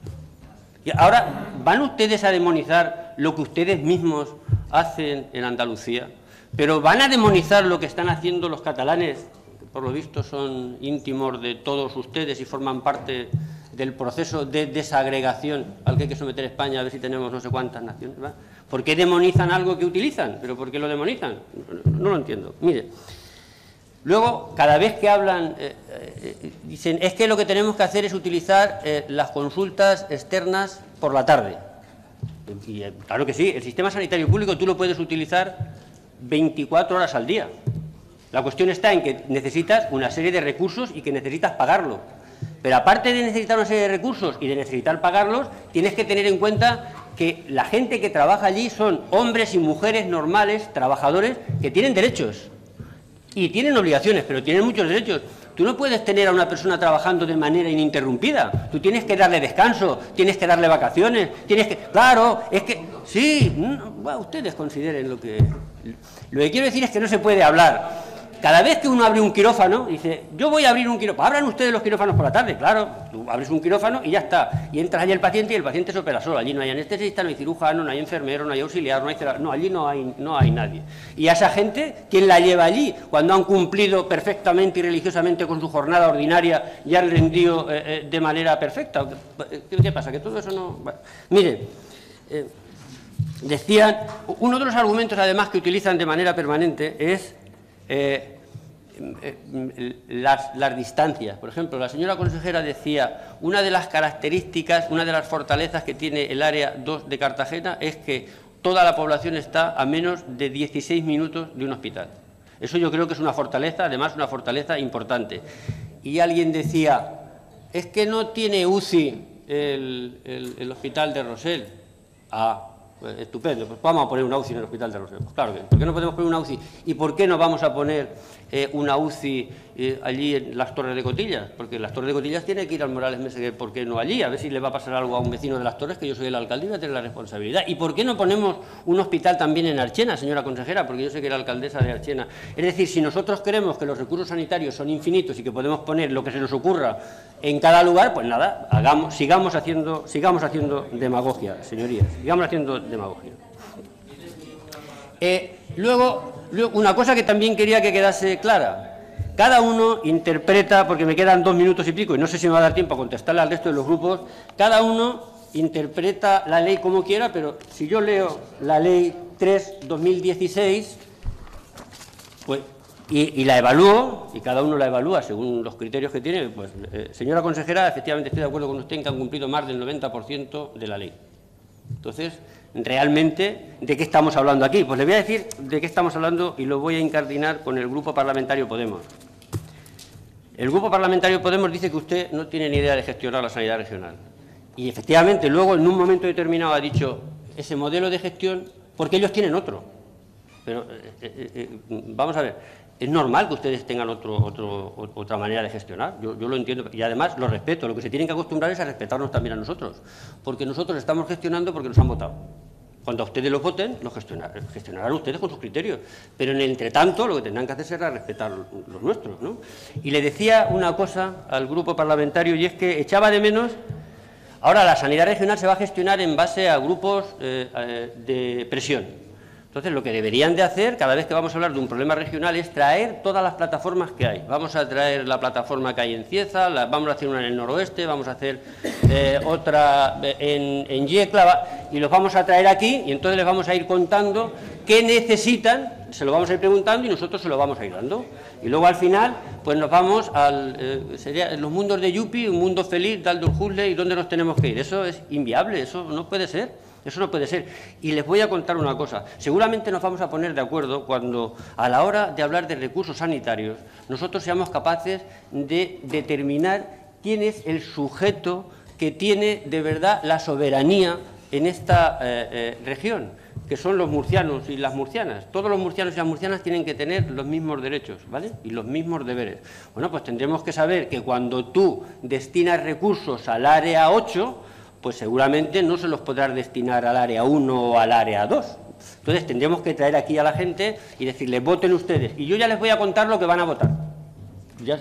Speaker 6: Y ahora, ¿van ustedes a demonizar lo que ustedes mismos hacen en Andalucía? Pero ¿van a demonizar lo que están haciendo los catalanes, que por lo visto son íntimos de todos ustedes y forman parte del proceso de desagregación al que hay que someter España, a ver si tenemos no sé cuántas naciones, ¿va? ¿Por qué demonizan algo que utilizan? ¿Pero por qué lo demonizan? No, no lo entiendo. Mire, luego, cada vez que hablan, eh, eh, dicen, es que lo que tenemos que hacer es utilizar eh, las consultas externas por la tarde. Y eh, claro que sí, el sistema sanitario público tú lo puedes utilizar veinticuatro horas al día. La cuestión está en que necesitas una serie de recursos y que necesitas pagarlo. Pero aparte de necesitar una serie de recursos y de necesitar pagarlos, tienes que tener en cuenta que la gente que trabaja allí son hombres y mujeres normales, trabajadores, que tienen derechos y tienen obligaciones, pero tienen muchos derechos. Tú no puedes tener a una persona trabajando de manera ininterrumpida. Tú tienes que darle descanso, tienes que darle vacaciones, tienes que... Claro, es que... Sí, no, bueno, ustedes consideren lo que... Lo que quiero decir es que no se puede hablar... Cada vez que uno abre un quirófano, dice, yo voy a abrir un quirófano, abran ustedes los quirófanos por la tarde, claro, tú abres un quirófano y ya está, y entras allí el paciente y el paciente se opera solo, allí no hay anestesista, no hay cirujano, no hay enfermero, no hay auxiliar, no hay terapeuta, no, allí no hay, no hay nadie. Y a esa gente, ¿quién la lleva allí? Cuando han cumplido perfectamente y religiosamente con su jornada ordinaria y han rendido eh, eh, de manera perfecta. ¿Qué, qué pasa? Que todo eso no... Bueno, miren, eh, decían, uno de los argumentos además que utilizan de manera permanente es... Eh, eh, las, las distancias. Por ejemplo, la señora consejera decía, una de las características, una de las fortalezas que tiene el área dos de Cartagena es que toda la población está a menos de dieciséis minutos de un hospital. Eso yo creo que es una fortaleza, además una fortaleza importante. Y alguien decía, es que no tiene U C I el, el, el hospital de Rosell. Ah, pues estupendo, pues vamos a poner una U C I en el hospital de Rosell. Pues claro, que, ¿por qué no podemos poner una U C I? ¿Y por qué no vamos a poner eh, una U C I eh, allí en las Torres de Cotillas? Porque en las Torres de Cotillas tiene que ir al Morales Meseguer, ¿por qué no allí? A ver si le va a pasar algo a un vecino de las Torres, que yo soy el alcalde y voy a tener la responsabilidad. ¿Y por qué no ponemos un hospital también en Archena, señora consejera? Porque yo sé que era alcaldesa de Archena. Es decir, si nosotros creemos que los recursos sanitarios son infinitos y que podemos poner lo que se nos ocurra en cada lugar, pues nada, hagamos, sigamos haciendo, sigamos haciendo demagogia, señorías, sigamos haciendo demagogia. Eh, luego, luego, una cosa que también quería que quedase clara. Cada uno interpreta, porque me quedan dos minutos y pico, y no sé si me va a dar tiempo a contestarle al resto de los grupos, cada uno interpreta la ley como quiera, pero si yo leo la ley tres barra dos mil dieciséis, pues, y, y la evalúo, y cada uno la evalúa según los criterios que tiene, pues, eh, señora consejera, efectivamente estoy de acuerdo con usted en que han cumplido más del noventa por ciento de la ley. Entonces, realmente, ¿de qué estamos hablando aquí? Pues le voy a decir de qué estamos hablando y lo voy a incardinar con el Grupo Parlamentario Podemos. El Grupo Parlamentario Podemos dice que usted no tiene ni idea de gestionar la sanidad regional. Y efectivamente, luego, en un momento determinado, ha dicho ese modelo de gestión, porque ellos tienen otro. Pero, eh, eh, eh, vamos a ver, es normal que ustedes tengan otro, otro, otra manera de gestionar, yo, yo lo entiendo, y además lo respeto. Lo que se tienen que acostumbrar es a respetarnos también a nosotros, porque nosotros estamos gestionando porque nos han votado. Cuando a ustedes los voten, los gestionarán, gestionarán ustedes con sus criterios, pero en el entretanto lo que tendrán que hacer será respetar los nuestros, ¿no? Y le decía una cosa al grupo parlamentario, y es que echaba de menos. Ahora, la sanidad regional se va a gestionar en base a grupos eh, eh, de presión. Entonces, lo que deberían de hacer, cada vez que vamos a hablar de un problema regional, es traer todas las plataformas que hay. Vamos a traer la plataforma que hay en Cieza, la, vamos a hacer una en el noroeste, vamos a hacer eh, otra en, en Yecla, y los vamos a traer aquí, y entonces les vamos a ir contando qué necesitan, se lo vamos a ir preguntando y nosotros se lo vamos a ir dando. Y luego, al final, pues nos vamos al eh, sería los mundos de Yupi, un mundo feliz, de Aldous Huxley, y dónde nos tenemos que ir. Eso es inviable, eso no puede ser. Eso no puede ser. Y les voy a contar una cosa. Seguramente nos vamos a poner de acuerdo cuando, a la hora de hablar de recursos sanitarios, nosotros seamos capaces de determinar quién es el sujeto que tiene de verdad la soberanía en esta eh, eh, región, que son los murcianos y las murcianas. Todos los murcianos y las murcianas tienen que tener los mismos derechos, ¿vale? Y los mismos deberes. Bueno, pues tendremos que saber que cuando tú destinas recursos al área ocho, pues seguramente no se los podrás destinar al área uno o al área dos. Entonces tendremos que traer aquí a la gente y decirles, voten ustedes. Y yo ya les voy a contar lo que van a votar. Ya.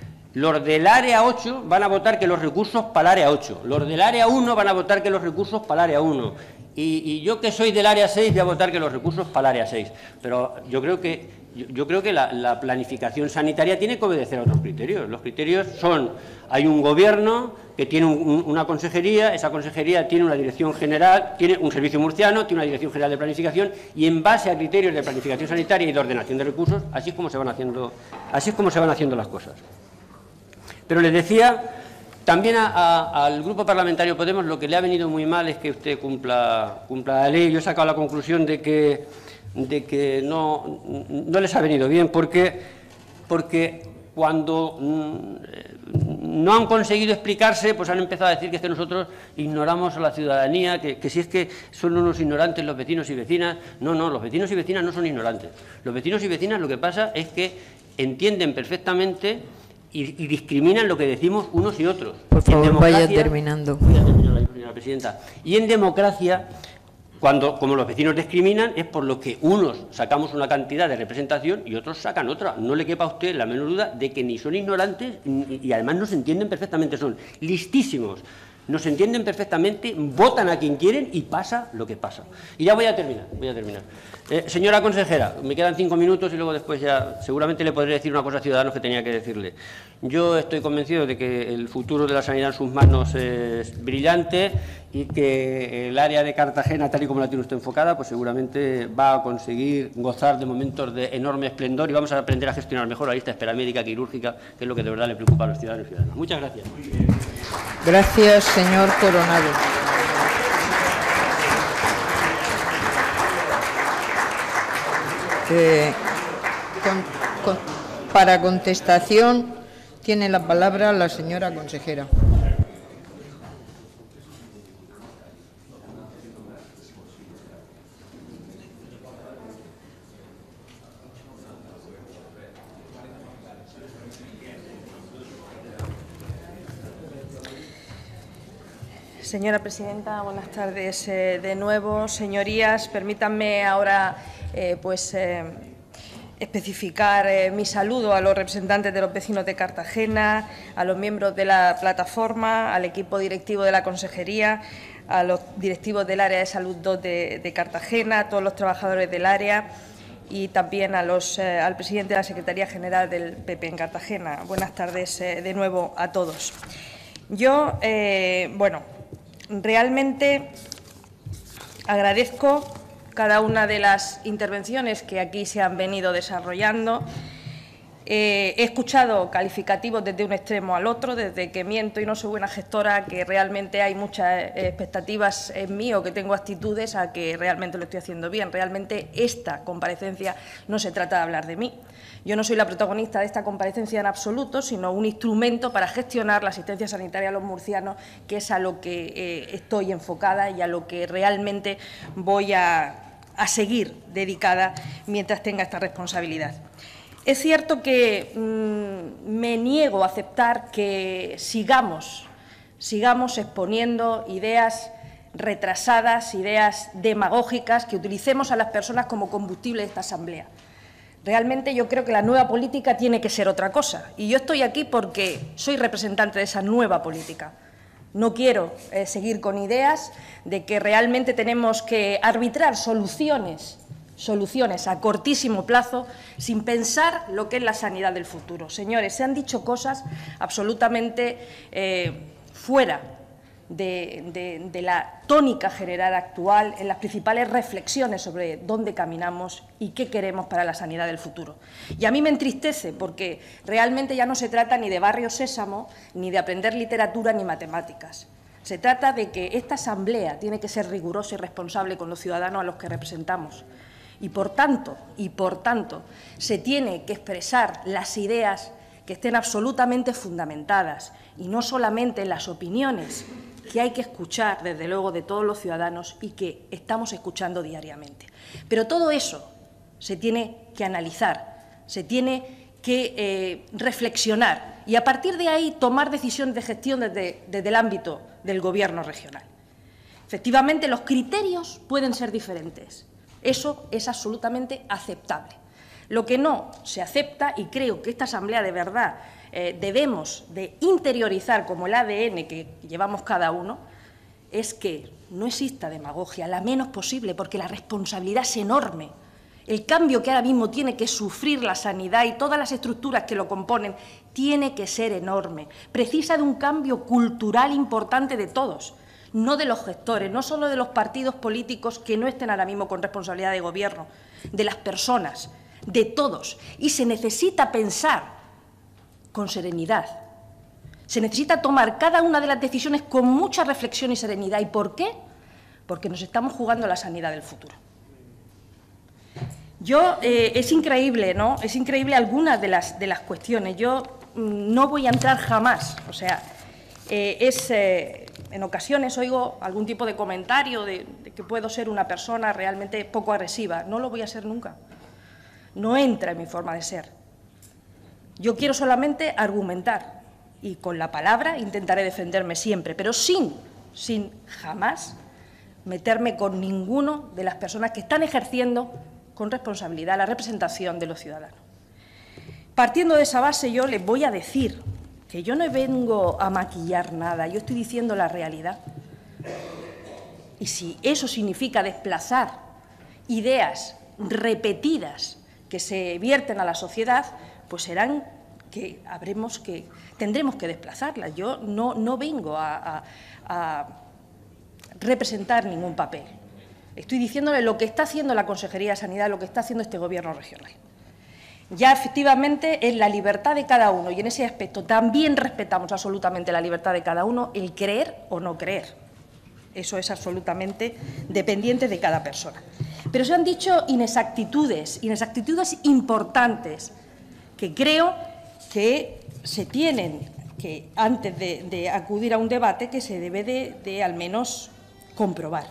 Speaker 6: Los del área ocho van a votar que los recursos para el área ocho. Los del área uno van a votar que los recursos para el área uno. Y, y yo, que soy del área seis, voy a votar que los recursos para el área seis. Pero yo creo que, yo, yo creo que la, la planificación sanitaria tiene que obedecer a otros criterios. Los criterios son, hay un gobierno que tiene un, un, una consejería, esa consejería tiene una dirección general, tiene un servicio murciano, tiene una dirección general de planificación, y en base a criterios de planificación sanitaria y de ordenación de recursos, así es como se van haciendo, así es como se van haciendo las cosas. Pero les decía, también a, a, al Grupo Parlamentario Podemos lo que le ha venido muy mal es que usted cumpla, cumpla la ley. Yo he sacado la conclusión de que, de que no, no les ha venido bien, porque, porque cuando no han conseguido explicarse, pues han empezado a decir que es que nosotros ignoramos a la ciudadanía, que, que si es que son unos ignorantes los vecinos y vecinas. No, no, los vecinos y vecinas no son ignorantes. Los vecinos y vecinas lo que pasa es que entienden perfectamente y, y discriminan lo que decimos unos y otros.
Speaker 1: Por favor, vaya
Speaker 6: terminando. Voy a terminar, señora presidenta. Y en democracia, cuando, como los vecinos discriminan, es por lo que unos sacamos una cantidad de representación y otros sacan otra. No le quepa a usted la menor duda de que ni son ignorantes y, y además nos entienden perfectamente, son listísimos. Nos entienden perfectamente, votan a quien quieren y pasa lo que pasa. Y ya voy a terminar, voy a terminar. Eh, señora consejera, me quedan cinco minutos y luego después ya seguramente le podré decir una cosa a Ciudadanos que tenía que decirle. Yo estoy convencido de que el futuro de la sanidad en sus manos es brillante y que el área de Cartagena, tal y como la tiene usted enfocada, pues seguramente va a conseguir gozar de momentos de enorme esplendor y vamos a aprender a gestionar mejor la lista de espera médica, quirúrgica, que es lo que de verdad le preocupa a los ciudadanos y ciudadanas. Muchas gracias.
Speaker 1: Gracias, señor Coronado. Eh, con, con, para contestación tiene la palabra la señora consejera.
Speaker 2: Señora presidenta, buenas tardes eh, de nuevo. Señorías, permítanme ahora eh, pues, eh, especificar eh, mi saludo a los representantes de los vecinos de Cartagena, a los miembros de la plataforma, al equipo directivo de la consejería, a los directivos del área de salud dos de, de Cartagena, a todos los trabajadores del área y también a los, eh, al presidente de la Secretaría General del P P en Cartagena. Buenas tardes eh, de nuevo a todos. Yo, eh, bueno, realmente agradezco cada una de las intervenciones que aquí se han venido desarrollando. Eh, he escuchado calificativos desde un extremo al otro, desde que miento y no soy buena gestora, que realmente hay muchas expectativas en mí o que tengo actitudes, a que realmente lo estoy haciendo bien. Realmente esta comparecencia no se trata de hablar de mí. Yo no soy la protagonista de esta comparecencia en absoluto, sino un instrumento para gestionar la asistencia sanitaria a los murcianos, que es a lo que eh, estoy enfocada y a lo que realmente voy a, a seguir dedicada mientras tenga esta responsabilidad. Es cierto que mmm, me niego a aceptar que sigamos, sigamos exponiendo ideas retrasadas, ideas demagógicas, que utilicemos a las personas como combustible de esta Asamblea. Realmente yo creo que la nueva política tiene que ser otra cosa. Y yo estoy aquí porque soy representante de esa nueva política. No quiero eh, seguir con ideas de que realmente tenemos que arbitrar soluciones soluciones a cortísimo plazo sin pensar lo que es la sanidad del futuro. Señores, se han dicho cosas absolutamente eh, fuera de, de, de la tónica general actual en las principales reflexiones sobre dónde caminamos y qué queremos para la sanidad del futuro. Y a mí me entristece porque realmente ya no se trata ni de Barrio Sésamo, ni de aprender literatura ni matemáticas. Se trata de que esta Asamblea tiene que ser rigurosa y responsable con los ciudadanos a los que representamos. Y por tanto, y por tanto, se tiene que expresar las ideas que estén absolutamente fundamentadas y no solamente en las opiniones que hay que escuchar, desde luego, de todos los ciudadanos y que estamos escuchando diariamente. Pero todo eso se tiene que analizar, se tiene que eh, reflexionar y, a partir de ahí, tomar decisiones de gestión desde, desde el ámbito del Gobierno regional. Efectivamente, los criterios pueden ser diferentes. Eso es absolutamente aceptable. Lo que no se acepta, y creo que esta Asamblea de verdad eh, debemos de interiorizar como el A D N que llevamos cada uno, es que no exista demagogia, la menos posible, porque la responsabilidad es enorme. El cambio que ahora mismo tiene que sufrir la sanidad y todas las estructuras que lo componen tiene que ser enorme. Precisa de un cambio cultural importante de todos, no de los gestores, no solo de los partidos políticos que no estén ahora mismo con responsabilidad de gobierno, de las personas, de todos. Y se necesita pensar con serenidad. Se necesita tomar cada una de las decisiones con mucha reflexión y serenidad. ¿Y por qué? Porque nos estamos jugando la sanidad del futuro. Yo, eh, es increíble, ¿no? Es increíble algunas de las, de las cuestiones. Yo mm, no voy a entrar jamás, o sea, eh, es... Eh, En ocasiones oigo algún tipo de comentario de, de que puedo ser una persona realmente poco agresiva. No lo voy a ser nunca. No entra en mi forma de ser. Yo quiero solamente argumentar y con la palabra intentaré defenderme siempre, pero sin, sin jamás meterme con ninguno de las personas que están ejerciendo con responsabilidad la representación de los ciudadanos. Partiendo de esa base, yo les voy a decir que yo no vengo a maquillar nada, yo estoy diciendo la realidad. Y si eso significa desplazar ideas repetidas que se vierten a la sociedad, pues serán que habremos que, tendremos que desplazarlas. Yo no, no vengo a, a, a representar ningún papel. Estoy diciéndole lo que está haciendo la Consejería de Sanidad, lo que está haciendo este Gobierno regional. Ya efectivamente es la libertad de cada uno y en ese aspecto también respetamos absolutamente la libertad de cada uno, el creer o no creer. Eso es absolutamente dependiente de cada persona. Pero se han dicho inexactitudes, inexactitudes importantes, que creo que se tienen que, antes de, de acudir a un debate, que se debe de, de al menos comprobar.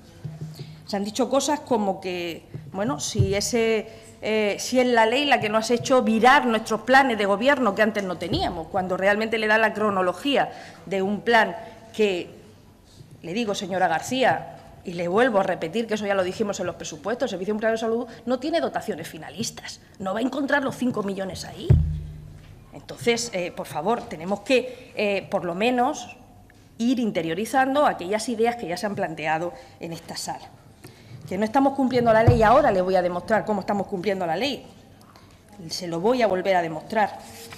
Speaker 2: Se han dicho cosas como que, bueno, si, ese, eh, si es la ley la que nos ha hecho virar nuestros planes de gobierno que antes no teníamos, cuando realmente le da la cronología de un plan que, le digo, señora García, y le vuelvo a repetir que eso ya lo dijimos en los presupuestos, el Servicio Universal de Salud no tiene dotaciones finalistas, no va a encontrar los cinco millones ahí. Entonces, eh, por favor, tenemos que, eh, por lo menos, ir interiorizando aquellas ideas que ya se han planteado en esta sala. Que no estamos cumpliendo la ley, ahora les voy a demostrar cómo estamos cumpliendo la ley. Se lo voy a volver a demostrar.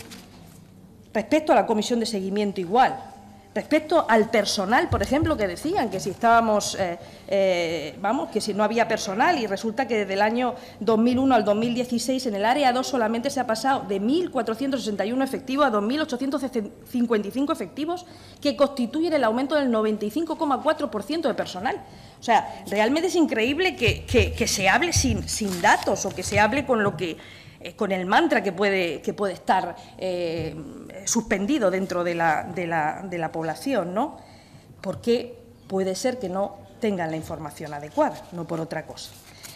Speaker 2: Respecto a la comisión de seguimiento, igual. Respecto al personal, por ejemplo, que decían que si estábamos, eh, eh, vamos, que si no había personal, y resulta que desde el año dos mil uno al dos mil dieciséis en el área dos solamente se ha pasado de mil cuatrocientos sesenta y uno efectivos a dos mil ochocientos cincuenta y cinco efectivos, que constituyen el aumento del noventa y cinco coma cuatro por ciento de personal. O sea, realmente es increíble que, que, que se hable sin, sin datos o que se hable con lo que con el mantra que puede, que puede estar eh, suspendido dentro de la, de, la, de la población, ¿no? Porque puede ser que no tengan la información adecuada, no por otra cosa.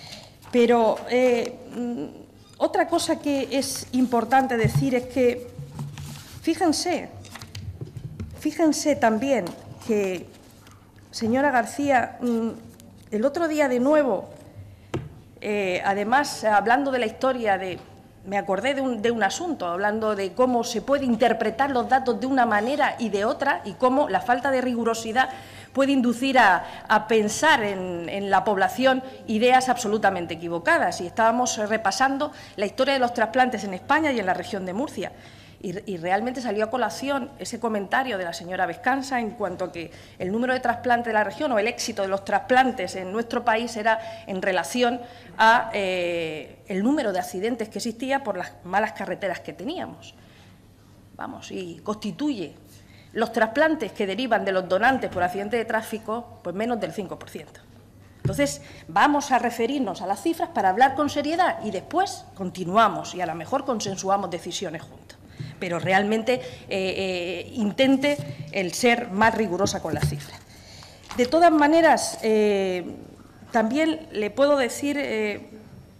Speaker 2: Pero eh, otra cosa que es importante decir es que, fíjense, fíjense también que, señora García, el otro día de nuevo, eh, además, hablando de la historia de... Me acordé de un, de un asunto, hablando de cómo se puede interpretar los datos de una manera y de otra, y cómo la falta de rigurosidad puede inducir a, a pensar en, en la población ideas absolutamente equivocadas. Y estábamos repasando la historia de los trasplantes en España y en la región de Murcia. Y, y realmente salió a colación ese comentario de la señora Vescanza en cuanto a que el número de trasplantes de la región o el éxito de los trasplantes en nuestro país era en relación a eh, el número de accidentes que existía por las malas carreteras que teníamos. Vamos, y constituye los trasplantes que derivan de los donantes por accidentes de tráfico, pues menos del cinco por ciento. Entonces, vamos a referirnos a las cifras para hablar con seriedad y después continuamos y a lo mejor consensuamos decisiones juntas. Pero realmente eh, eh, intente el ser más rigurosa con las cifras. De todas maneras, eh, también le puedo decir eh,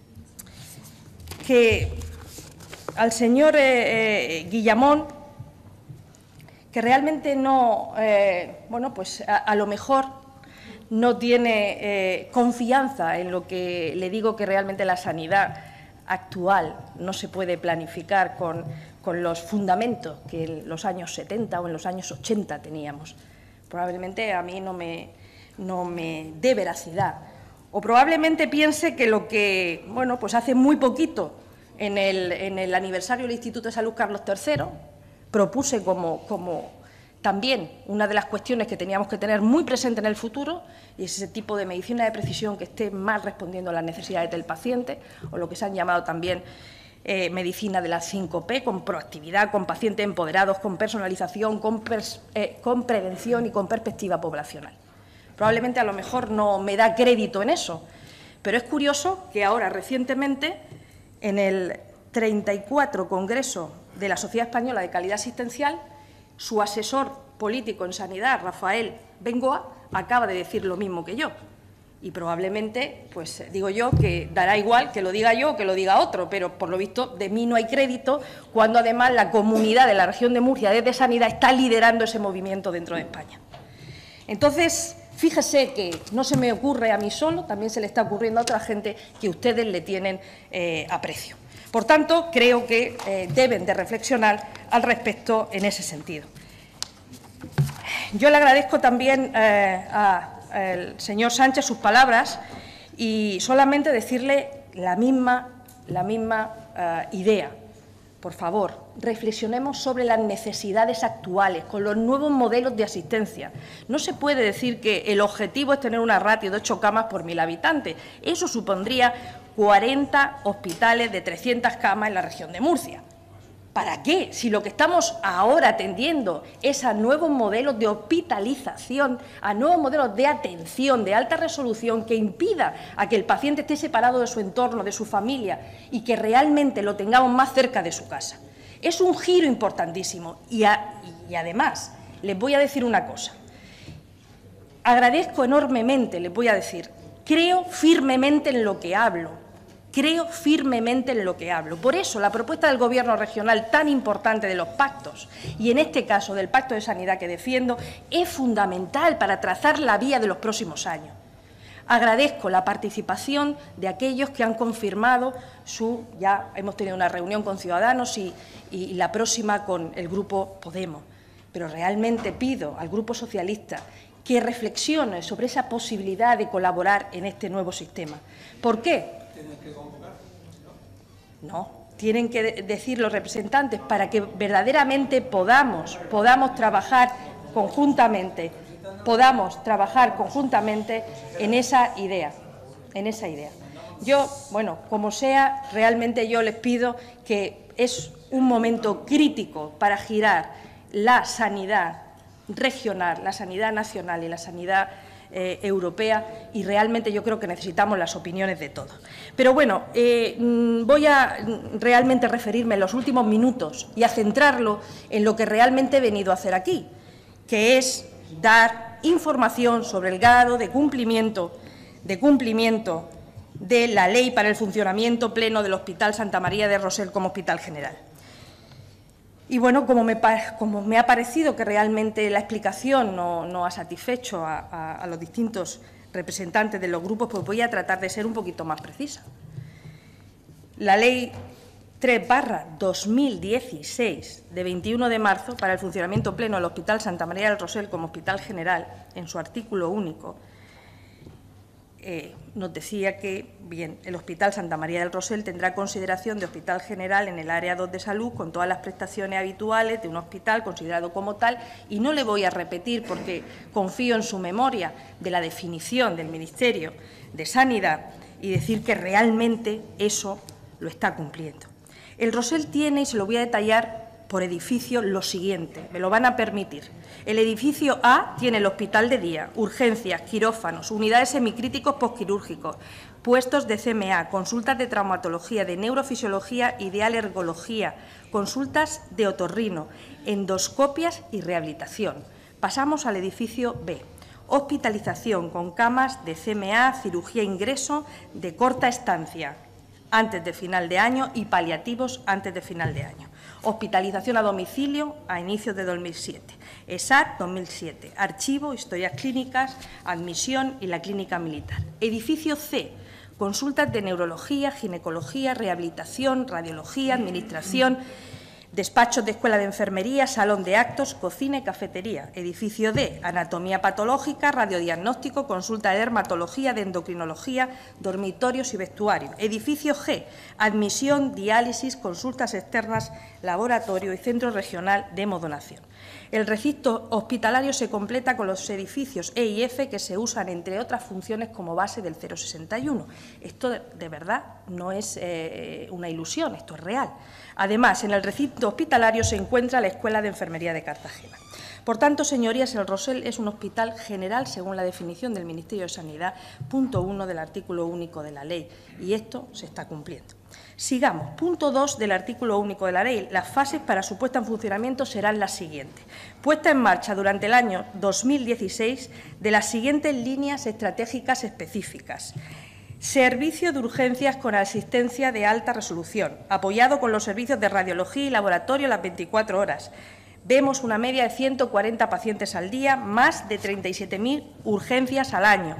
Speaker 2: que al señor eh, eh, Guillamón, que realmente no, eh, bueno, pues a, a lo mejor no tiene eh, confianza en lo que le digo, que realmente la sanidad actual no se puede planificar con, con los fundamentos que en los años setenta o en los años ochenta teníamos. Probablemente a mí no me, no me dé veracidad. O probablemente piense que lo que, bueno, pues hace muy poquito, en el, en el aniversario del Instituto de Salud Carlos tercero, propuse como, como también una de las cuestiones que teníamos que tener muy presente en el futuro, y es ese tipo de medicina de precisión que esté más respondiendo a las necesidades del paciente, o lo que se han llamado también eh, medicina de las cinco P, con proactividad, con pacientes empoderados, con personalización, con, pers eh, con prevención y con perspectiva poblacional. Probablemente a lo mejor no me da crédito en eso, pero es curioso que ahora recientemente en el treinta y cuatro Congreso de la Sociedad Española de Calidad Asistencial, su asesor político en sanidad, Rafael Bengoa, acaba de decir lo mismo que yo. Y probablemente, pues digo yo, que dará igual que lo diga yo o que lo diga otro, pero por lo visto de mí no hay crédito, cuando además la comunidad de la región de Murcia desde Sanidad está liderando ese movimiento dentro de España. Entonces, fíjese que no se me ocurre a mí solo, también se le está ocurriendo a otra gente que ustedes le tienen eh, aprecio. Por tanto, creo que eh, deben de reflexionar al respecto en ese sentido. Yo le agradezco también eh, al señor Sánchez sus palabras y solamente decirle la misma, la misma eh, idea. Por favor, reflexionemos sobre las necesidades actuales, con los nuevos modelos de asistencia. No se puede decir que el objetivo es tener una ratio de ocho camas por mil habitantes. Eso supondría cuarenta hospitales de trescientas camas en la región de Murcia. ¿para qué? Si lo que estamos ahora atendiendo es a nuevos modelos de hospitalización, a nuevos modelos de atención de alta resolución que impida a que el paciente esté separado de su entorno, de su familia y que realmente lo tengamos más cerca de su casa. Es un giro importantísimo y, a, y además les voy a decir una cosa. Agradezco enormemente, les voy a decir, creo firmemente en lo que hablo. Creo firmemente en lo que hablo. Por eso, la propuesta del Gobierno regional tan importante de los pactos, y en este caso del Pacto de Sanidad que defiendo, es fundamental para trazar la vía de los próximos años. Agradezco la participación de aquellos que han confirmado su… Ya hemos tenido una reunión con Ciudadanos y, y la próxima con el Grupo Podemos. Pero realmente pido al Grupo Socialista que reflexione sobre esa posibilidad de colaborar en este nuevo sistema. ¿Por qué? No, tienen que decir los representantes para que verdaderamente podamos, podamos trabajar conjuntamente, podamos trabajar conjuntamente en esa idea, en esa idea. Yo, bueno, como sea, realmente yo les pido que es un momento crítico para girar la sanidad regional, la sanidad nacional y la sanidad Eh, europea, y realmente yo creo que necesitamos las opiniones de todos. Pero bueno, eh, voy a realmente referirme en los últimos minutos y a centrarlo en lo que realmente he venido a hacer aquí, que es dar información sobre el grado de cumplimiento, de cumplimiento de la Ley para el funcionamiento pleno del Hospital Santa María de Rosell como Hospital General. Y bueno, como me, como me ha parecido que realmente la explicación no, no ha satisfecho a, a, a los distintos representantes de los grupos, pues voy a tratar de ser un poquito más precisa. La Ley tres barra dos mil dieciséis, de veintiuno de marzo, para el funcionamiento pleno del Hospital Santa María del Rosell como Hospital General, en su artículo único, Eh, nos decía que bien, el Hospital Santa María del Rosell tendrá consideración de hospital general en el área dos de salud con todas las prestaciones habituales de un hospital considerado como tal, y no le voy a repetir porque confío en su memoria de la definición del Ministerio de Sanidad y decir que realmente eso lo está cumpliendo. El Rosell tiene, y se lo voy a detallar por edificio, lo siguiente, me lo van a permitir. El edificio A tiene el hospital de día, urgencias, quirófanos, unidades semicríticos postquirúrgicos, puestos de C M A, consultas de traumatología, de neurofisiología y de alergología, consultas de otorrino, endoscopias y rehabilitación. Pasamos al edificio B. Hospitalización con camas de C M A, cirugía ingreso de corta estancia antes de final de año y paliativos antes de final de año. Hospitalización a domicilio a inicios de dos mil siete. E S A T dos mil siete. Archivo, historias clínicas, admisión y la clínica militar. Edificio C. Consultas de neurología, ginecología, rehabilitación, radiología, administración, despachos de escuela de enfermería, salón de actos, cocina y cafetería. Edificio D, anatomía patológica, radiodiagnóstico, consulta de dermatología, de endocrinología, dormitorios y vestuarios. Edificio G, admisión, diálisis, consultas externas, laboratorio y centro regional de hemodonación. El recinto hospitalario se completa con los edificios E y F que se usan, entre otras funciones, como base del cero sesenta y uno. Esto, de, de verdad, no es eh, una ilusión, esto es real. Además, en el recinto hospitalario se encuentra la Escuela de Enfermería de Cartagena. Por tanto, señorías, el Rosell es un hospital general según la definición del Ministerio de Sanidad, punto uno del artículo único de la ley, y esto se está cumpliendo. Sigamos. Punto dos del artículo único de la ley. Las fases para su puesta en funcionamiento serán las siguientes. Puesta en marcha durante el año dos mil dieciséis de las siguientes líneas estratégicas específicas. Servicio de urgencias con asistencia de alta resolución, apoyado con los servicios de radiología y laboratorio las veinticuatro horas. Vemos una media de ciento cuarenta pacientes al día, más de treinta y siete mil urgencias al año.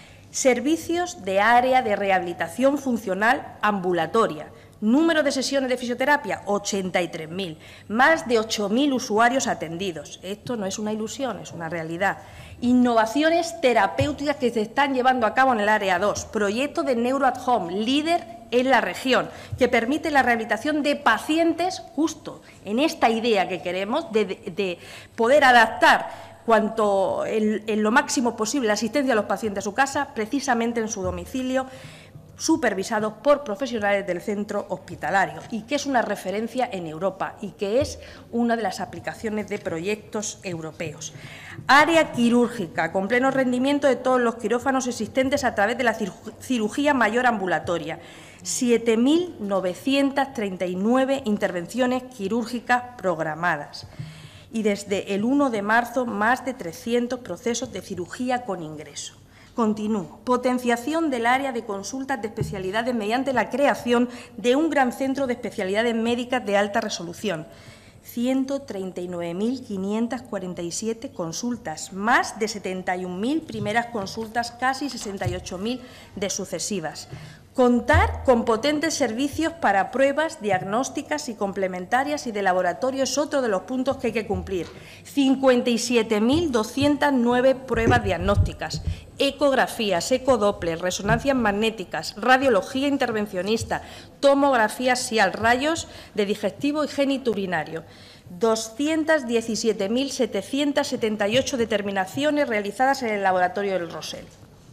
Speaker 2: Servicios de área de rehabilitación funcional ambulatoria. Número de sesiones de fisioterapia, ochenta y tres mil. Más de ocho mil usuarios atendidos. Esto no es una ilusión, es una realidad. Innovaciones terapéuticas que se están llevando a cabo en el área dos. Proyecto de Neuro at Home, líder en la región, que permite la rehabilitación de pacientes justo en esta idea que queremos de, de, de poder adaptar cuanto en, en lo máximo posible la asistencia a los pacientes a su casa, precisamente en su domicilio, supervisados por profesionales del centro hospitalario y que es una referencia en Europa y que es una de las aplicaciones de proyectos europeos. Área quirúrgica, con pleno rendimiento de todos los quirófanos existentes a través de la cirugía mayor ambulatoria. siete mil novecientas treinta y nueve intervenciones quirúrgicas programadas. Y desde el uno de marzo, más de trescientos procesos de cirugía con ingreso. Continúo. Potenciación del área de consultas de especialidades mediante la creación de un gran centro de especialidades médicas de alta resolución. ciento treinta y nueve mil quinientas cuarenta y siete consultas, más de setenta y un mil primeras consultas, casi sesenta y ocho mil de sucesivas. Contar con potentes servicios para pruebas diagnósticas y complementarias y de laboratorio es otro de los puntos que hay que cumplir. cincuenta y siete mil doscientas nueve pruebas diagnósticas, ecografías, ecodoppler, resonancias magnéticas, radiología intervencionista, tomografía axial, rayos de digestivo y genitourinario. doscientas diecisiete mil setecientas setenta y ocho determinaciones realizadas en el laboratorio del Rosell.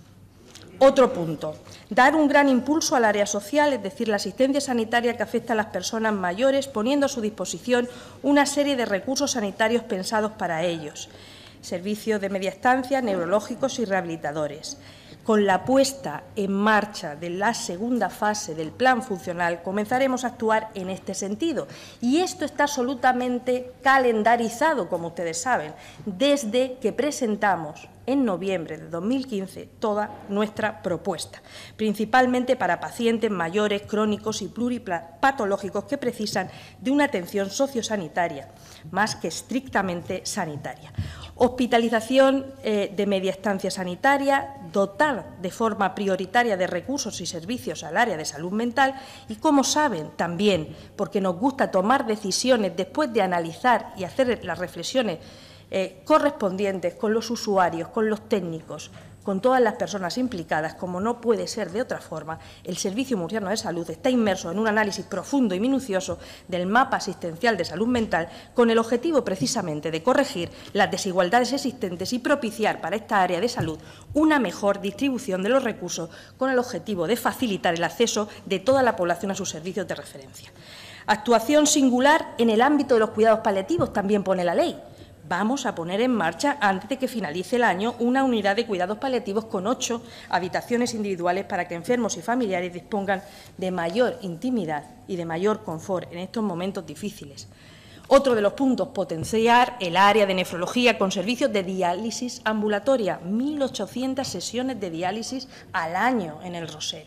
Speaker 2: Otro punto, dar un gran impulso al área social, es decir, la asistencia sanitaria que afecta a las personas mayores, poniendo a su disposición una serie de recursos sanitarios pensados para ellos, servicios de media estancia, neurológicos y rehabilitadores. Con la puesta en marcha de la segunda fase del plan funcional comenzaremos a actuar en este sentido. Y esto está absolutamente calendarizado, como ustedes saben, desde que presentamos en noviembre de dos mil quince toda nuestra propuesta, principalmente para pacientes mayores, crónicos y pluripatológicos que precisan de una atención sociosanitaria, más que estrictamente sanitaria. Hospitalización eh, de media estancia sanitaria, dotar de forma prioritaria de recursos y servicios al área de salud mental y, como saben, también, porque nos gusta tomar decisiones después de analizar y hacer las reflexiones eh, correspondientes con los usuarios, con los técnicos, con todas las personas implicadas, como no puede ser de otra forma, el Servicio Murciano de Salud está inmerso en un análisis profundo y minucioso del mapa asistencial de salud mental con el objetivo precisamente de corregir las desigualdades existentes y propiciar para esta área de salud una mejor distribución de los recursos con el objetivo de facilitar el acceso de toda la población a sus servicios de referencia. Actuación singular en el ámbito de los cuidados paliativos, también pone la ley. Vamos a poner en marcha, antes de que finalice el año, una unidad de cuidados paliativos con ocho habitaciones individuales para que enfermos y familiares dispongan de mayor intimidad y de mayor confort en estos momentos difíciles. Otro de los puntos, potenciar el área de nefrología con servicios de diálisis ambulatoria, mil ochocientas sesiones de diálisis al año en el Rosell.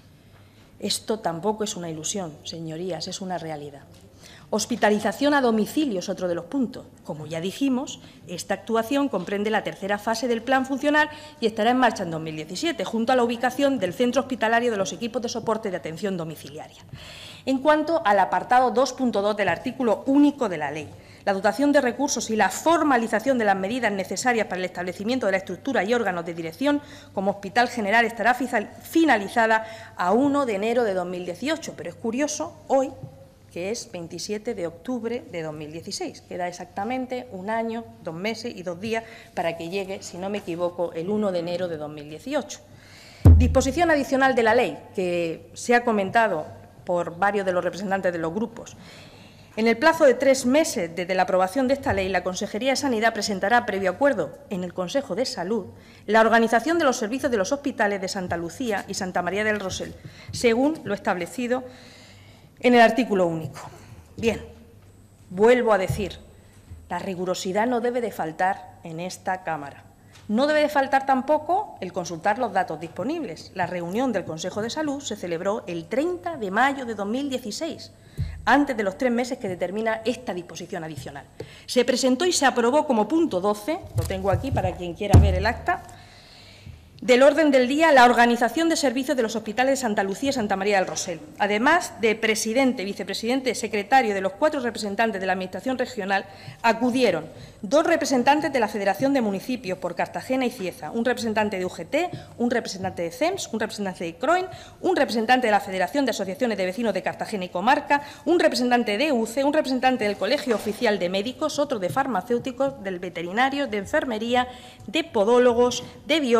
Speaker 2: Esto tampoco es una ilusión, señorías, es una realidad. Hospitalización a domicilio es otro de los puntos. Como ya dijimos, esta actuación comprende la tercera fase del plan funcional y estará en marcha en dos mil diecisiete, junto a la ubicación del centro hospitalario de los equipos de soporte de atención domiciliaria. En cuanto al apartado dos punto dos del artículo único de la ley, la dotación de recursos y la formalización de las medidas necesarias para el establecimiento de la estructura y órganos de dirección como Hospital General estará finalizada a primero de enero de dos mil dieciocho, pero es curioso, hoy, que es veintisiete de octubre de dos mil dieciséis. Queda exactamente un año, dos meses y dos días para que llegue, si no me equivoco, el primero de enero de dos mil dieciocho. Disposición adicional de la ley, que se ha comentado por varios de los representantes de los grupos. En el plazo de tres meses desde la aprobación de esta ley, la Consejería de Sanidad presentará, previo acuerdo en el Consejo de Salud, la organización de los servicios de los hospitales de Santa Lucía y Santa María del Rosell, según lo establecido en el artículo único. Bien, vuelvo a decir, la rigurosidad no debe de faltar en esta Cámara. No debe de faltar tampoco el consultar los datos disponibles. La reunión del Consejo de Salud se celebró el treinta de mayo de dos mil dieciséis, antes de los tres meses que determina esta disposición adicional. Se presentó y se aprobó como punto doce, lo tengo aquí para quien quiera ver el acta, del orden del día la organización de servicios de los hospitales de Santa Lucía y Santa María del Rosell, además de presidente, vicepresidente, secretario de los cuatro representantes de la Administración regional, acudieron dos representantes de la Federación de Municipios por Cartagena y Cieza, un representante de U G T, un representante de C E M S, un representante de C R O I N, un representante de la Federación de Asociaciones de Vecinos de Cartagena y Comarca, un representante de U C E, un representante del Colegio Oficial de Médicos, otro de farmacéuticos, del veterinario, de enfermería, de podólogos, de biólogos,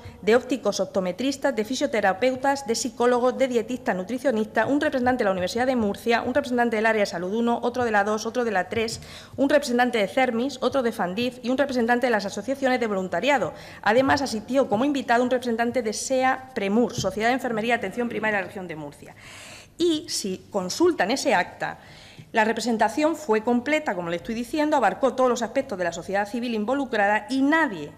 Speaker 2: de ópticos optometristas, de fisioterapeutas, de psicólogos, de dietistas, nutricionistas, un representante de la Universidad de Murcia, un representante del área de salud uno, otro de la dos, otro de la tres, un representante de CERMIS, otro de FANDIF y un representante de las asociaciones de voluntariado. Además, asistió como invitado un representante de SEA Premur, Sociedad de Enfermería y Atención Primaria de la Región de Murcia. Y si consultan ese acta, la representación fue completa, como le estoy diciendo, abarcó todos los aspectos de la sociedad civil involucrada y nadie,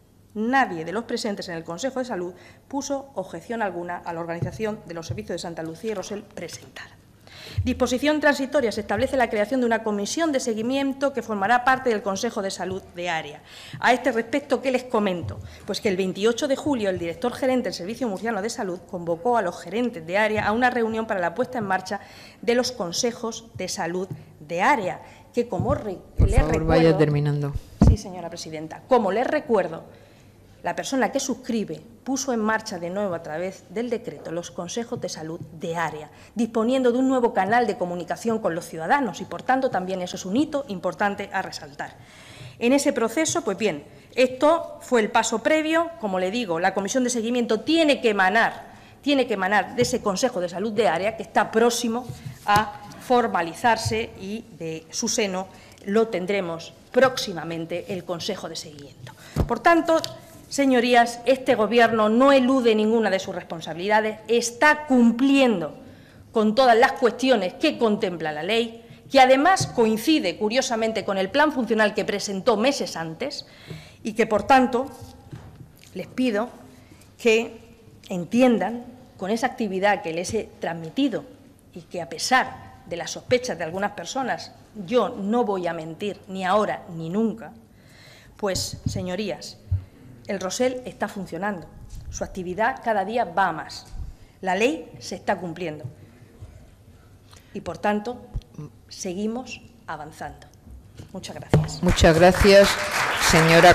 Speaker 2: nadie de los presentes en el Consejo de Salud puso objeción alguna a la organización de los servicios de Santa Lucía y Rosell presentada. Disposición transitoria. Se establece la creación de una comisión de seguimiento que formará parte del Consejo de Salud de área. A este respecto, ¿qué les comento? Pues que el veintiocho de julio el director gerente del Servicio Murciano de Salud convocó a los gerentes de área a una reunión para la puesta en marcha de los consejos de salud de área, que como re
Speaker 1: Por
Speaker 2: les
Speaker 1: favor,
Speaker 2: recuerdo,
Speaker 1: vaya terminando.
Speaker 2: Sí, señora presidenta. Como les recuerdo, la persona que suscribe puso en marcha de nuevo a través del decreto los consejos de salud de área, disponiendo de un nuevo canal de comunicación con los ciudadanos y, por tanto, también eso es un hito importante a resaltar. En ese proceso, pues bien, esto fue el paso previo. Como le digo, la comisión de seguimiento tiene que emanar, tiene que emanar de ese Consejo de Salud de área que está próximo a formalizarse y de su seno lo tendremos próximamente el Consejo de Seguimiento. Por tanto, señorías, este Gobierno no elude ninguna de sus responsabilidades, está cumpliendo con todas las cuestiones que contempla la ley, que además coincide, curiosamente, con el plan funcional que presentó meses antes y que, por tanto, les pido que entiendan con esa actividad que les he transmitido y que, a pesar de las sospechas de algunas personas, yo no voy a mentir ni ahora ni nunca, pues, señorías, el Rosell está funcionando, su actividad cada día va a más, la ley se está cumpliendo y, por tanto, seguimos avanzando. Muchas gracias.
Speaker 1: Muchas gracias, señora.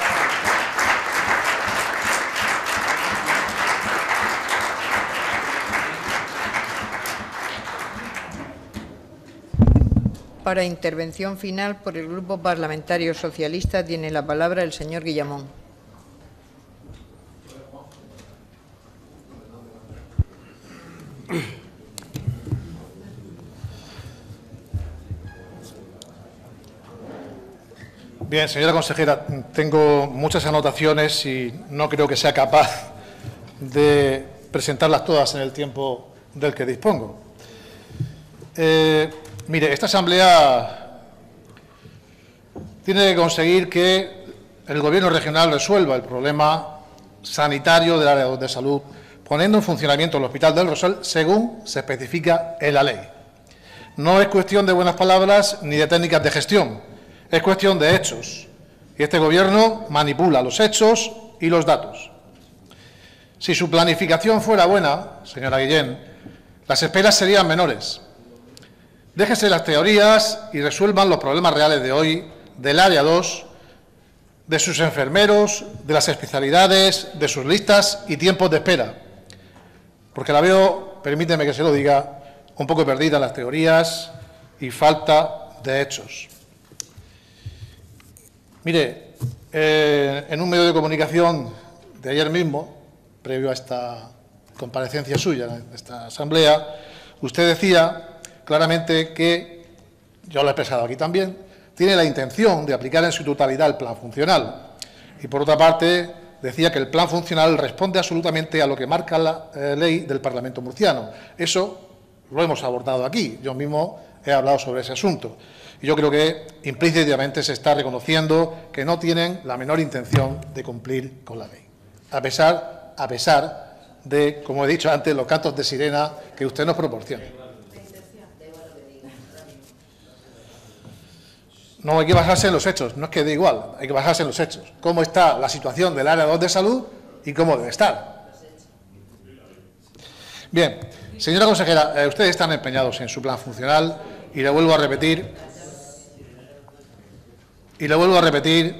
Speaker 1: Para intervención final por el Grupo Parlamentario Socialista tiene la palabra el señor Guillamón.
Speaker 3: Bien, señora consejera, tengo muchas anotaciones y no creo que sea capaz de presentarlas todas en el tiempo del que dispongo. Eh, mire, esta Asamblea tiene que conseguir que el Gobierno regional resuelva el problema sanitario del área de salud, poniendo en funcionamiento el Hospital del Rosell según se especifica en la ley. No es cuestión de buenas palabras ni de técnicas de gestión. Es cuestión de hechos, y este Gobierno manipula los hechos y los datos. Si su planificación fuera buena, señora Guillén, las esperas serían menores. Déjese las teorías y resuelvan los problemas reales de hoy, del área dos, de sus enfermeros, de las especialidades, de sus listas y tiempos de espera. Porque la veo, permíteme que se lo diga, un poco perdida en las teorías y falta de hechos. Mire, eh, en un medio de comunicación de ayer mismo, previo a esta comparecencia suya, en esta asamblea, usted decía claramente que, yo lo he expresado aquí también, tiene la intención de aplicar en su totalidad el plan funcional. Y, por otra parte, decía que el plan funcional responde absolutamente a lo que marca la eh, ley del Parlamento murciano. Eso lo hemos abordado aquí. Yo mismo he hablado sobre ese asunto. Y yo creo que implícitamente se está reconociendo que no tienen la menor intención de cumplir con la ley, a pesar, a pesar de, como he dicho antes, los cantos de sirena que usted nos proporciona. No hay que basarse en los hechos, no es que dé igual, hay que basarse en los hechos. Cómo está la situación del área dos de salud y cómo debe estar. Bien, señora consejera, eh, ustedes están empeñados en su plan funcional y le vuelvo a repetir... Y le vuelvo a repetir,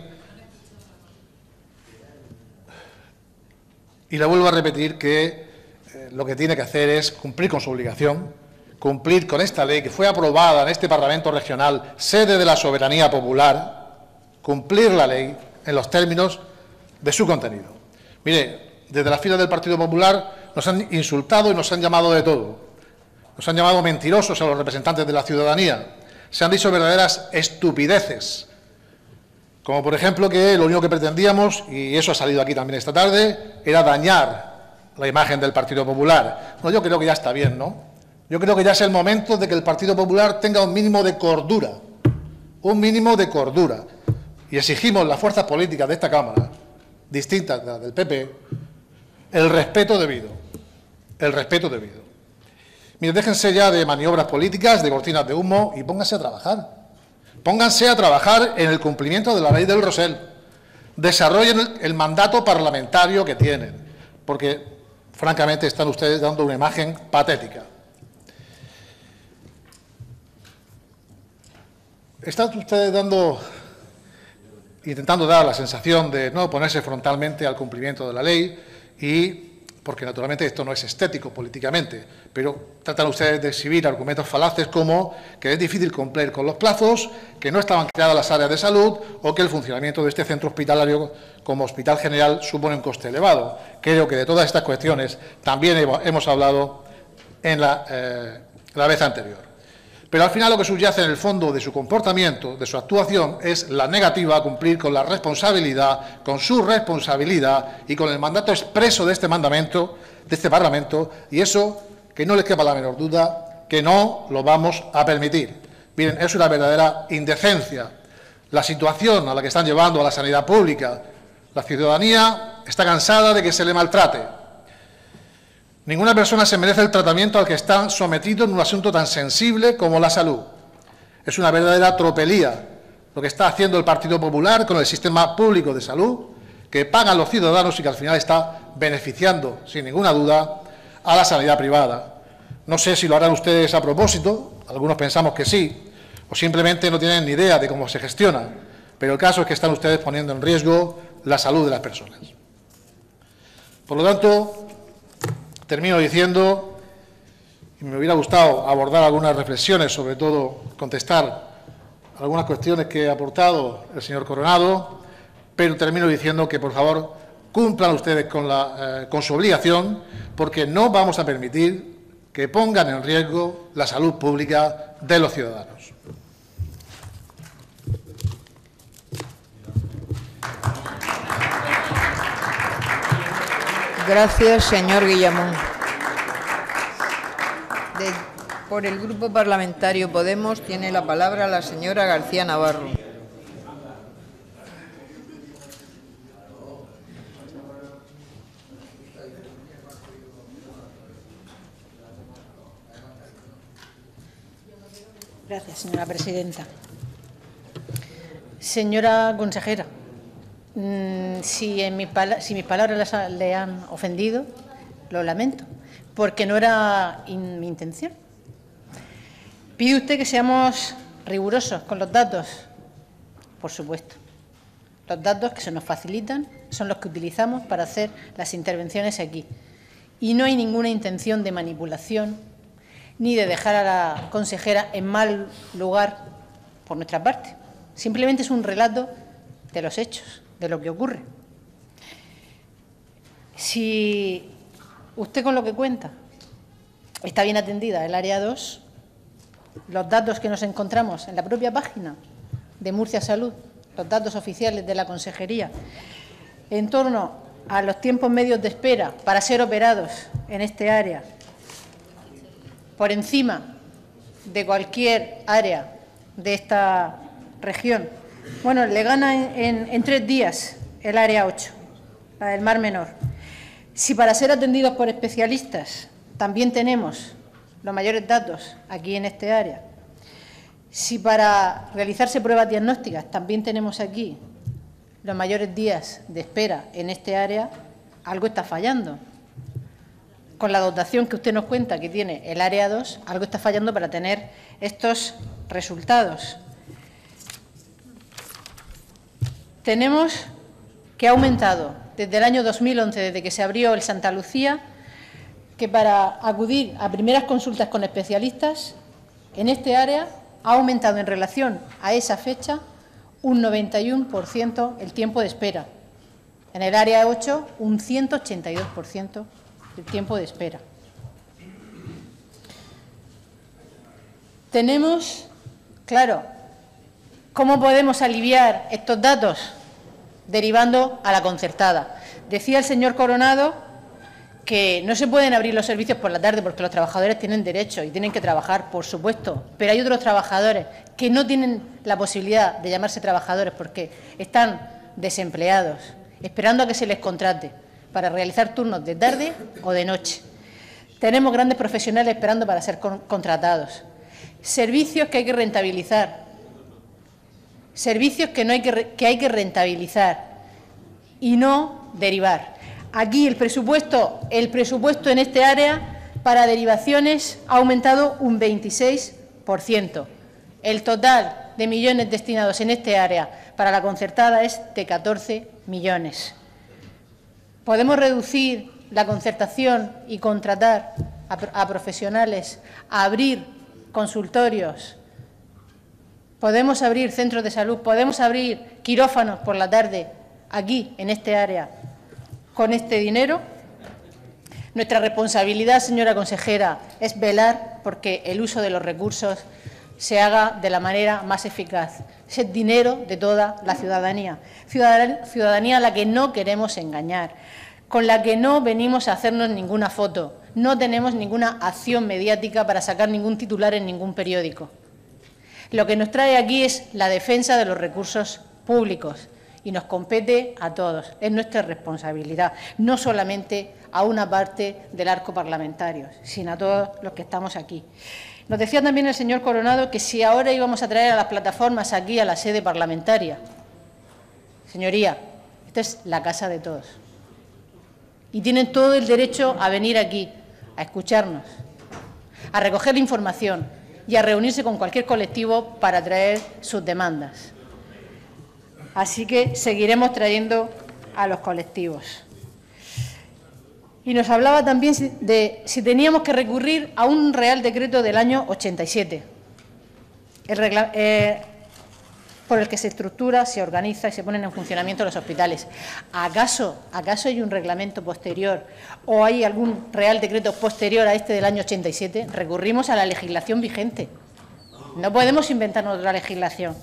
Speaker 3: y le vuelvo a repetir que eh, lo que tiene que hacer es cumplir con su obligación, cumplir con esta ley que fue aprobada en este Parlamento regional, sede de la soberanía popular, cumplir la ley en los términos de su contenido. Mire, desde las filas del Partido Popular nos han insultado y nos han llamado de todo. Nos han llamado mentirosos a los representantes de la ciudadanía. Se han dicho verdaderas estupideces. Como, por ejemplo, que lo único que pretendíamos, y eso ha salido aquí también esta tarde, era dañar la imagen del Partido Popular. No, yo creo que ya está bien, ¿no? Yo creo que ya es el momento de que el Partido Popular tenga un mínimo de cordura. Un mínimo de cordura. Y exigimos las fuerzas políticas de esta Cámara, distintas de las del P P, el respeto debido. El respeto debido. Miren, déjense ya de maniobras políticas, de cortinas de humo y pónganse a trabajar. Pónganse a trabajar en el cumplimiento de la ley del Rosell. Desarrollen el, el mandato parlamentario que tienen, porque, francamente, están ustedes dando una imagen patética. Están ustedes dando, intentando dar la sensación de no oponerse frontalmente al cumplimiento de la ley y, porque naturalmente esto no es estético políticamente, pero tratan ustedes de exhibir argumentos falaces como que es difícil cumplir con los plazos, que no estaban creadas las áreas de salud o que el funcionamiento de este centro hospitalario como hospital general supone un coste elevado. Creo que de todas estas cuestiones también hemos hablado en la, eh, la vez anterior. Pero al final lo que subyace en el fondo de su comportamiento, de su actuación, es la negativa a cumplir con la responsabilidad, con su responsabilidad y con el mandato expreso de este mandamiento, de este Parlamento, y eso, que no les quepa la menor duda, que no lo vamos a permitir. Miren, es una verdadera indecencia la situación a la que están llevando a la sanidad pública. La ciudadanía está cansada de que se le maltrate. Ninguna persona se merece el tratamiento al que está sometido en un asunto tan sensible como la salud. Es una verdadera tropelía lo que está haciendo el Partido Popular con el sistema público de salud, que pagan los ciudadanos y que al final está beneficiando, sin ninguna duda, a la sanidad privada. No sé si lo harán ustedes a propósito, algunos pensamos que sí, o simplemente no tienen ni idea de cómo se gestiona, pero el caso es que están ustedes poniendo en riesgo la salud de las personas. Por lo tanto, termino diciendo, y me hubiera gustado abordar algunas reflexiones, sobre todo contestar algunas cuestiones que ha aportado el señor Coronado, pero termino diciendo que, por favor, cumplan ustedes con, la, eh, con su obligación, porque no vamos a permitir que pongan en riesgo la salud pública de los ciudadanos.
Speaker 1: Gracias, señor Guillamón. De, por el Grupo Parlamentario Podemos tiene la palabra la señora García Navarro.
Speaker 4: Gracias, señora presidenta. Señora consejera, Si, en mi si mis palabras le han ofendido, lo lamento, porque no era in, mi intención. ¿Pide usted que seamos rigurosos con los datos? Por supuesto. Los datos que se nos facilitan son los que utilizamos para hacer las intervenciones aquí. Y no hay ninguna intención de manipulación ni de dejar a la consejera en mal lugar por nuestra parte. Simplemente es un relato de los hechos, de lo que ocurre. Si usted con lo que cuenta está bien atendida el área dos, los datos que nos encontramos en la propia página de Murcia Salud, los datos oficiales de la Consejería, en torno a los tiempos medios de espera para ser operados en este área, por encima de cualquier área de esta región, bueno, le gana en, en, en tres días el área ocho, la del Mar Menor. Si para ser atendidos por especialistas también tenemos los mayores datos aquí en este área, si para realizarse pruebas diagnósticas también tenemos aquí los mayores días de espera en este área, algo está fallando. Con la dotación que usted nos cuenta que tiene el área dos, algo está fallando para tener estos resultados. Tenemos que ha aumentado desde el año dos mil once, desde que se abrió el Santa Lucía, que para acudir a primeras consultas con especialistas en este área ha aumentado en relación a esa fecha un noventa y uno por ciento el tiempo de espera. En el área ocho, un ciento ochenta y dos por ciento del tiempo de espera. Tenemos, claro, ¿cómo podemos aliviar estos datos? Derivando a la concertada. Decía el señor Coronado que no se pueden abrir los servicios por la tarde porque los trabajadores tienen derecho y tienen que trabajar, por supuesto, pero hay otros trabajadores que no tienen la posibilidad de llamarse trabajadores porque están desempleados, esperando a que se les contrate para realizar turnos de tarde o de noche. Tenemos grandes profesionales esperando para ser con contratados. Servicios que hay que rentabilizar, servicios que, no hay que, que hay que rentabilizar y no derivar. Aquí el presupuesto, el presupuesto en este área para derivaciones ha aumentado un veintiséis por ciento. El total de millones destinados en este área para la concertada es de catorce millones. Podemos reducir la concertación y contratar a, a profesionales, a abrir consultorios, podemos abrir centros de salud, podemos abrir quirófanos por la tarde aquí, en este área, con este dinero. Nuestra responsabilidad, señora consejera, es velar porque el uso de los recursos se haga de la manera más eficaz. Es dinero de toda la ciudadanía, ciudadanía a la que no queremos engañar, con la que no venimos a hacernos ninguna foto, no tenemos ninguna acción mediática para sacar ningún titular en ningún periódico. Lo que nos trae aquí es la defensa de los recursos públicos y nos compete a todos, es nuestra responsabilidad, no solamente a una parte del arco parlamentario, sino a todos los que estamos aquí. Nos decía también el señor Coronado que si ahora íbamos a traer a las plataformas aquí a la sede parlamentaria. Señoría, esta es la casa de todos. Y tienen todo el derecho a venir aquí, a escucharnos, a recoger la información y a reunirse con cualquier colectivo para traer sus demandas. Así que seguiremos trayendo a los colectivos. Y nos hablaba también de si teníamos que recurrir a un Real Decreto del año ochenta y siete, el regla, eh, por el que se estructura, se organiza y se ponen en funcionamiento los hospitales. ¿Acaso, ¿Acaso hay un reglamento posterior o hay algún Real Decreto posterior a este del año ochenta y siete? Recurrimos a la legislación vigente. No podemos inventarnos otra legislación.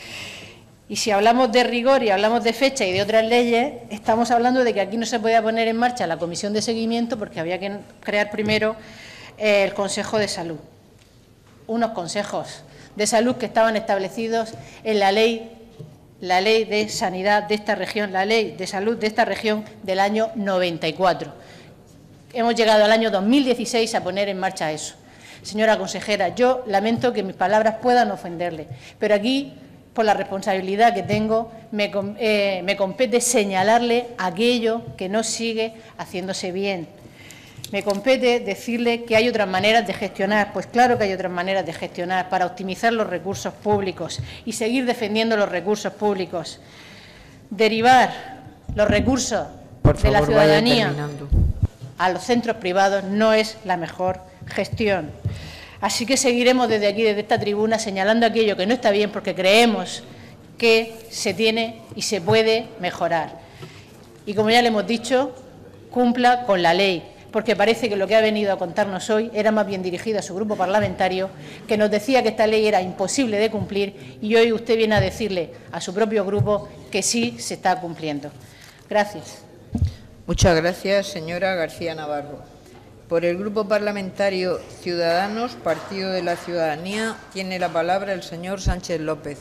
Speaker 4: Y si hablamos de rigor y hablamos de fecha y de otras leyes, estamos hablando de que aquí no se podía poner en marcha la comisión de seguimiento porque había que crear primero eh, el Consejo de Salud. Unos consejos de salud que estaban establecidos en la ley, la ley de sanidad de esta región, la ley de salud de esta región del año noventa y cuatro. Hemos llegado al año dos mil dieciséis a poner en marcha eso. Señora consejera, yo lamento que mis palabras puedan ofenderle, pero aquí, por la responsabilidad que tengo, me, eh, me compete señalarle aquello que no sigue haciéndose bien. Me compete decirle que hay otras maneras de gestionar, pues claro que hay otras maneras de gestionar para optimizar los recursos públicos y seguir defendiendo los recursos públicos. Derivar los recursos
Speaker 1: Por
Speaker 4: de
Speaker 1: favor,
Speaker 4: la ciudadanía
Speaker 1: vaya terminando.
Speaker 4: a los centros privados no es la mejor gestión. Así que seguiremos desde aquí, desde esta tribuna, señalando aquello que no está bien porque creemos que se tiene y se puede mejorar. Y como ya le hemos dicho, cumpla con la ley, porque parece que lo que ha venido a contarnos hoy era más bien dirigido a su grupo parlamentario, que nos decía que esta ley era imposible de cumplir y hoy usted viene a decirle a su propio grupo que sí se está cumpliendo. Gracias.
Speaker 1: Muchas gracias, señora García Navarro. Por el Grupo Parlamentario Ciudadanos, Partido de la Ciudadanía, tiene la palabra el señor Sánchez López.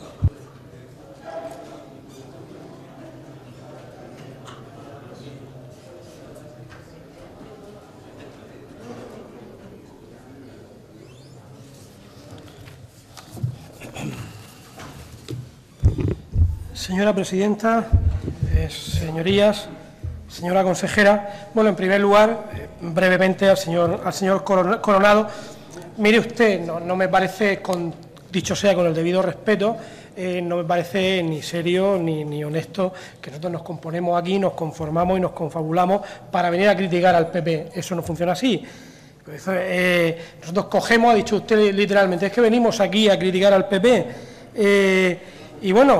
Speaker 5: Señora presidenta, eh, señorías, señora consejera, bueno, en primer lugar, eh, brevemente al señor, al señor Coronado, mire usted, no, no me parece, con, dicho sea con el debido respeto, eh, no me parece ni serio ni, ni honesto que nosotros nos componemos aquí, nos conformamos y nos confabulamos para venir a criticar al P P. Eso no funciona así. Pues, eh, nosotros cogemos, ha dicho usted literalmente, es que venimos aquí a criticar al P P. Eh, y bueno,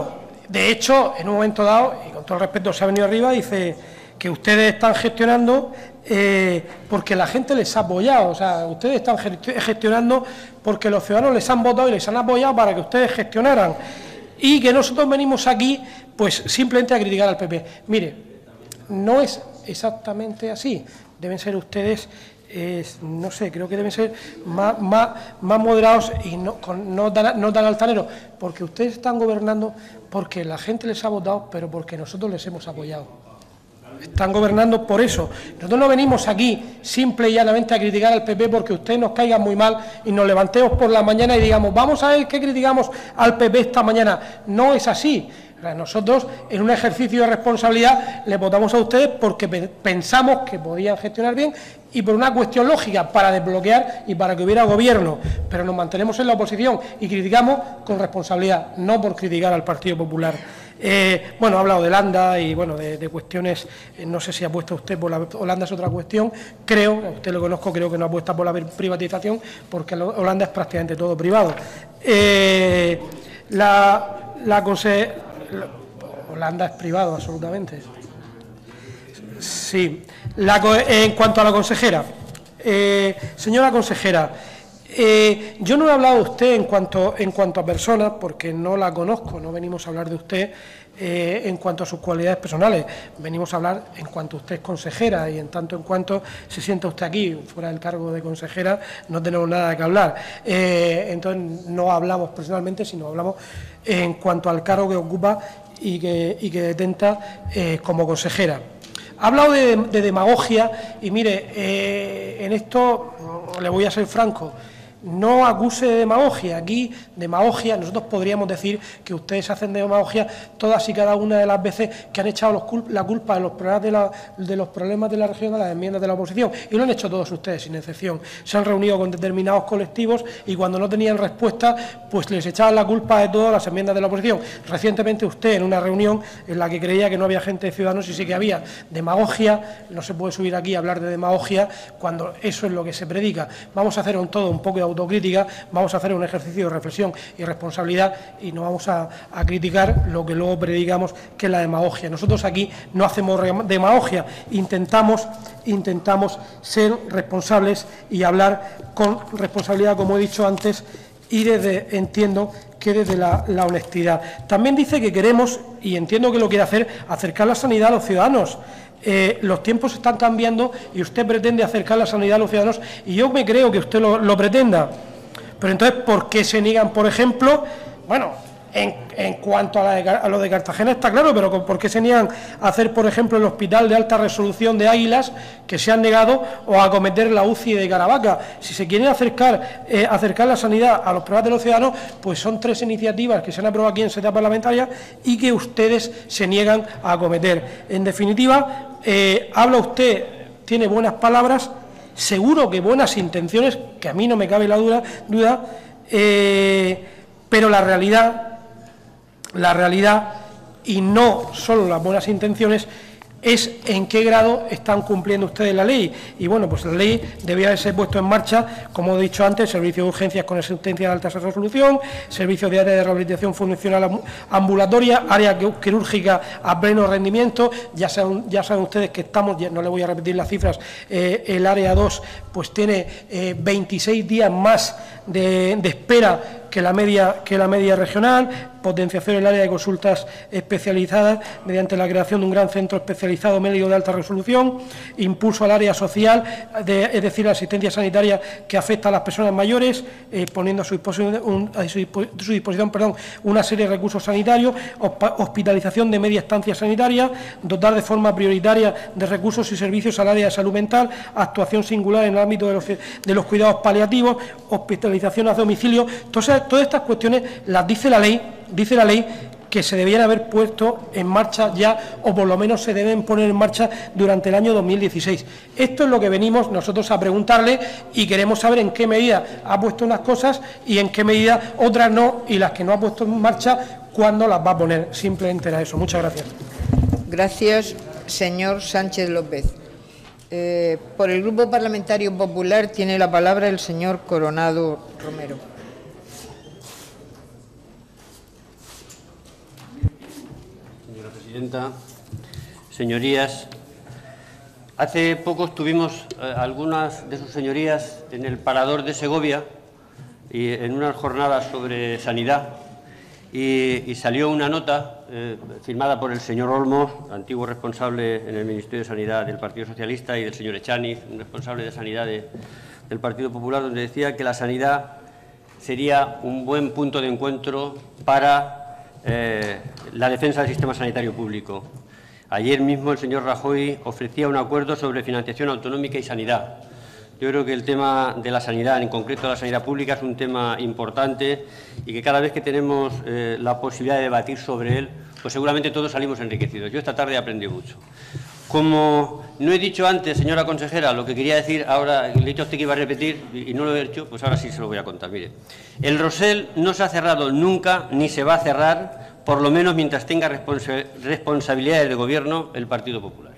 Speaker 5: De hecho, en un momento dado, y con todo el respeto se ha venido arriba, dice que ustedes están gestionando eh, porque la gente les ha apoyado, o sea, ustedes están gestionando porque los ciudadanos les han votado y les han apoyado para que ustedes gestionaran, y que nosotros venimos aquí pues simplemente a criticar al P P. Mire, no es exactamente así, deben ser ustedes, eh, no sé, creo que deben ser más, más, más moderados y no, con, no, tan, no tan altaneros, porque ustedes están gobernando porque la gente les ha votado, pero porque nosotros les hemos apoyado. Están gobernando por eso. Nosotros no venimos aquí simple y llanamente a criticar al P P porque ustedes nos caigan muy mal y nos levantemos por la mañana y digamos, vamos a ver qué criticamos al P P esta mañana. No es así. Nosotros, en un ejercicio de responsabilidad, les votamos a ustedes porque pensamos que podían gestionar bien y por una cuestión lógica, para desbloquear y para que hubiera gobierno. Pero nos mantenemos en la oposición y criticamos con responsabilidad, no por criticar al Partido Popular. Eh, bueno, ha hablado de Holanda y bueno, de, de cuestiones, eh, no sé si apuesta usted por la Holanda, es otra cuestión, creo, usted lo conozco, creo que no apuesta por la privatización, porque Holanda es prácticamente todo privado. Eh, la, la conse Holanda es privado, absolutamente. Sí. La, en cuanto a la consejera, eh, señora consejera, Eh, yo no he hablado de usted en cuanto, en cuanto a persona, porque no la conozco, no venimos a hablar de usted eh, en cuanto a sus cualidades personales, venimos a hablar en cuanto usted es consejera y en tanto en cuanto se sienta usted aquí, fuera del cargo de consejera, no tenemos nada que hablar. Eh, entonces no hablamos personalmente, sino hablamos en cuanto al cargo que ocupa y que, y que detenta eh, como consejera. Ha hablado de, de demagogia y mire, eh, en esto le voy a ser franco. No acuse de demagogia. Aquí, demagogia, nosotros podríamos decir que ustedes hacen demagogia todas y cada una de las veces que han echado los cul la culpa de los, problemas de, la, de los problemas de la región a las enmiendas de la oposición. Y lo han hecho todos ustedes, sin excepción. Se han reunido con determinados colectivos y cuando no tenían respuesta, pues les echaban la culpa de todas las enmiendas de la oposición. Recientemente usted, en una reunión en la que creía que no había gente de Ciudadanos y sí que había demagogia, no se puede subir aquí a hablar de demagogia cuando eso es lo que se predica. Vamos a hacer un todo un poco de autocrítica, vamos a hacer un ejercicio de reflexión y responsabilidad y no vamos a, a criticar lo que luego predicamos, que es la demagogia. Nosotros aquí no hacemos demagogia, intentamos, intentamos ser responsables y hablar con responsabilidad, como he dicho antes, y desde, entiendo que desde la, la honestidad. También dice que queremos, y entiendo que lo quiere hacer, acercar la sanidad a los ciudadanos. Eh, los tiempos están cambiando y usted pretende acercar la sanidad a los ciudadanos y yo me creo que usted lo, lo pretenda. Pero entonces, ¿por qué se niegan, por ejemplo? Bueno, en, en cuanto a, la de, a lo de Cartagena está claro, pero ¿por qué se niegan a hacer, por ejemplo, el hospital de alta resolución de Águilas, que se han negado, o a acometer la U C I de Caravaca? Si se quieren acercar, eh, acercar la sanidad a los problemas de los ciudadanos, pues son tres iniciativas que se han aprobado aquí en sede parlamentaria y que ustedes se niegan a acometer. En definitiva, Eh, habla usted, tiene buenas palabras, seguro que buenas intenciones, que a mí no me cabe la duda, duda eh, pero la realidad, la realidad, y no solo las buenas intenciones, es en qué grado están cumpliendo ustedes la ley. Y bueno, pues la ley debía haberse puesto en marcha, como he dicho antes, servicio de urgencias con sentencia de alta resolución, servicio de área de rehabilitación funcional ambulatoria, área quirúrgica a pleno rendimiento. Ya saben, ya saben ustedes que estamos, ya no le voy a repetir las cifras, eh, el área dos pues tiene eh, veintiséis días más de, de espera que la media que la media regional, potenciación del área de consultas especializadas mediante la creación de un gran centro especializado médico de alta resolución, impulso al área social, de, es decir, la asistencia sanitaria que afecta a las personas mayores, eh, poniendo a su disposición, un, a su, su disposición perdón, una serie de recursos sanitarios, hospitalización de media estancia sanitaria, dotar de forma prioritaria de recursos y servicios al área de salud mental, actuación singular en el ámbito de los, de los cuidados paliativos, hospitalización a domicilio. Entonces, todas estas cuestiones las dice la ley, dice la ley que se debían haber puesto en marcha ya, o por lo menos se deben poner en marcha durante el año dos mil dieciséis. Esto es lo que venimos nosotros a preguntarle y queremos saber en qué medida ha puesto unas cosas y en qué medida otras no, y las que no ha puesto en marcha, ¿cuándo las va a poner? Simplemente era eso. Muchas gracias.
Speaker 1: Gracias, señor Sánchez López. Eh, por el Grupo Parlamentario Popular tiene la palabra el señor Coronado Romero.
Speaker 6: Presidenta, señorías, hace poco estuvimos eh, algunas de sus señorías en el Parador de Segovia y en unas jornadas sobre sanidad y, y salió una nota eh, firmada por el señor Olmo, antiguo responsable en el Ministerio de Sanidad del Partido Socialista, y del señor Echaniz, un responsable de Sanidad de, del Partido Popular, donde decía que la sanidad sería un buen punto de encuentro para Eh, la defensa del sistema sanitario público. Ayer mismo el señor Rajoy ofrecía un acuerdo sobre financiación autonómica y sanidad. Yo creo que el tema de la sanidad, en concreto la sanidad pública, es un tema importante y que cada vez que tenemos eh, la posibilidad de debatir sobre él, pues seguramente todos salimos enriquecidos. Yo esta tarde he aprendido mucho. Como no he dicho antes, señora consejera, lo que quería decir ahora, le he dicho a usted que iba a repetir y no lo he hecho, pues ahora sí se lo voy a contar. Mire, el Rosell no se ha cerrado nunca ni se va a cerrar, por lo menos mientras tenga responsa- responsabilidades de gobierno el Partido Popular.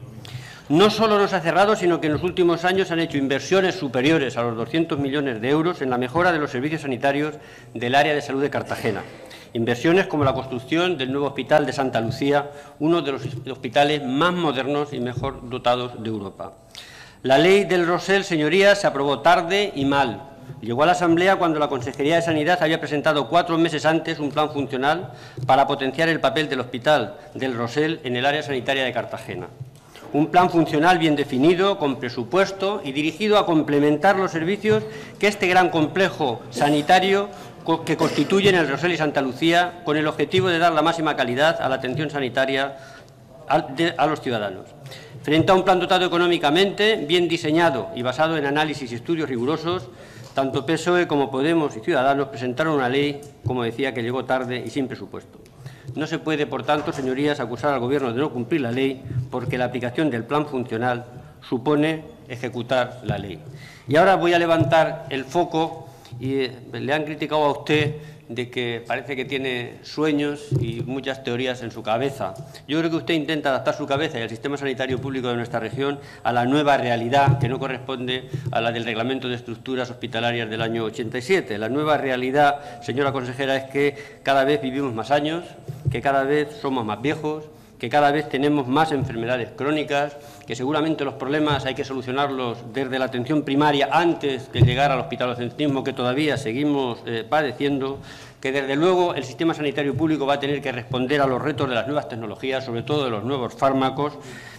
Speaker 6: No solo no se ha cerrado, sino que en los últimos años han hecho inversiones superiores a los doscientos millones de euros en la mejora de los servicios sanitarios del área de salud de Cartagena. Inversiones como la construcción del nuevo hospital de Santa Lucía, uno de los hospitales más modernos y mejor dotados de Europa. La ley del Rosell, señorías, se aprobó tarde y mal. Llegó a la Asamblea cuando la Consejería de Sanidad había presentado cuatro meses antes un plan funcional para potenciar el papel del Hospital del Rosell en el área sanitaria de Cartagena. Un plan funcional bien definido, con presupuesto y dirigido a complementar los servicios que este gran complejo sanitario que constituyen el Rosell y Santa Lucía, con el objetivo de dar la máxima calidad a la atención sanitaria a, de, a los ciudadanos. Frente a un plan dotado económicamente, bien diseñado y basado en análisis y estudios rigurosos, tanto P S O E como Podemos y Ciudadanos presentaron una ley, como decía, que llegó tarde y sin presupuesto. No se puede, por tanto, señorías, acusar al Gobierno de no cumplir la ley, porque la aplicación del plan funcional supone ejecutar la ley. Y ahora voy a levantar el foco. Y le han criticado a usted de que parece que tiene sueños y muchas teorías en su cabeza. Yo creo que usted intenta adaptar su cabeza y el sistema sanitario público de nuestra región a la nueva realidad, que no corresponde a la del Reglamento de Estructuras Hospitalarias del año ochenta y siete. La nueva realidad, señora consejera, es que cada vez vivimos más años, que cada vez somos más viejos, que cada vez tenemos más enfermedades crónicas, que seguramente los problemas hay que solucionarlos desde la atención primaria antes de llegar al hospitalocentrismo que todavía seguimos eh, padeciendo, que desde luego el sistema sanitario público va a tener que responder a los retos de las nuevas tecnologías, sobre todo de los nuevos fármacos,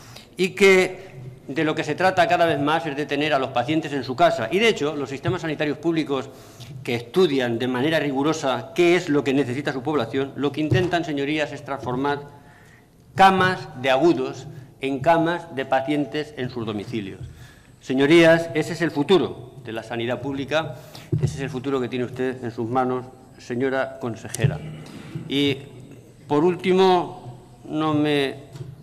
Speaker 6: y que de lo que se trata cada vez más es de tener a los pacientes en su casa. Y, de hecho, los sistemas sanitarios públicos que estudian de manera rigurosa qué es lo que necesita su población, lo que intentan, señorías, es transformar camas de agudos en camas de pacientes en sus domicilios. Señorías, ese es el futuro de la sanidad pública, ese es el futuro que tiene usted en sus manos, señora consejera. Y, por último, no me...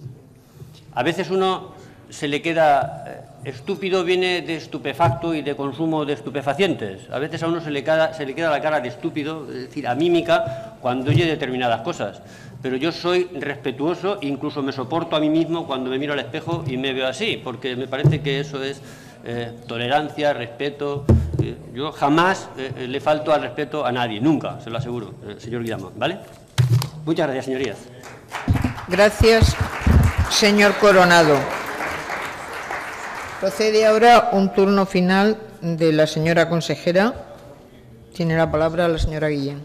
Speaker 6: a veces uno se le queda estúpido, viene de estupefacto y de consumo de estupefacientes. A veces a uno se le queda, se le queda la cara de estúpido, es decir, amímica, cuando oye determinadas cosas. Pero yo soy respetuoso, incluso me soporto a mí mismo cuando me miro al espejo y me veo así, porque me parece que eso es eh, tolerancia, respeto. Eh, yo jamás eh, le falto al respeto a nadie, nunca, se lo aseguro, eh, señor Guillamón, ¿vale? Muchas gracias, señorías.
Speaker 1: Gracias, señor Coronado. Procede ahora un turno final de la señora consejera. Tiene la palabra la señora Guillén.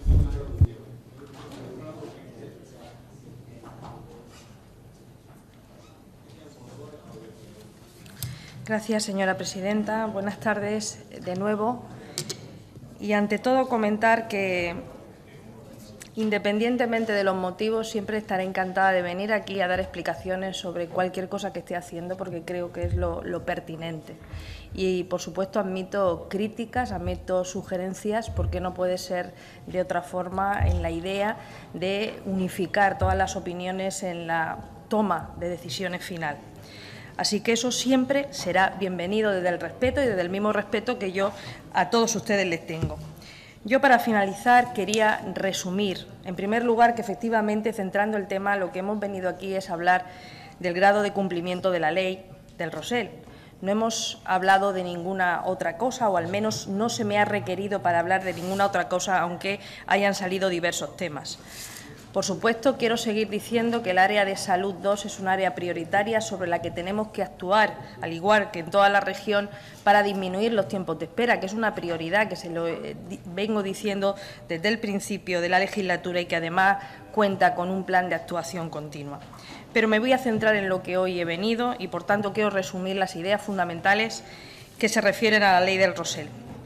Speaker 2: Gracias, señora presidenta. Buenas tardes de nuevo. Y, ante todo, comentar que, independientemente de los motivos, siempre estaré encantada de venir aquí a dar explicaciones sobre cualquier cosa que esté haciendo, porque creo que es lo, lo pertinente. Y, por supuesto, admito críticas, admito sugerencias, porque no puede ser de otra forma, en la idea de unificar todas las opiniones en la toma de decisiones final. Así que eso siempre será bienvenido desde el respeto y desde el mismo respeto que yo a todos ustedes les tengo. Yo, para finalizar, quería resumir, en primer lugar, que efectivamente, centrando el tema, lo que hemos venido aquí es hablar del grado de cumplimiento de la ley del Rosell. No hemos hablado de ninguna otra cosa, o al menos no se me ha requerido para hablar de ninguna otra cosa, aunque hayan salido diversos temas. Por supuesto, quiero seguir diciendo que el área de salud dos es un área prioritaria sobre la que tenemos que actuar, al igual que en toda la región, para disminuir los tiempos de espera, que es una prioridad que se lo eh, vengo diciendo desde el principio de la legislatura y que además cuenta con un plan de actuación continua. Pero me voy a centrar en lo que hoy he venido y, por tanto, quiero resumir las ideas fundamentales que se refieren a la Ley del Rosell.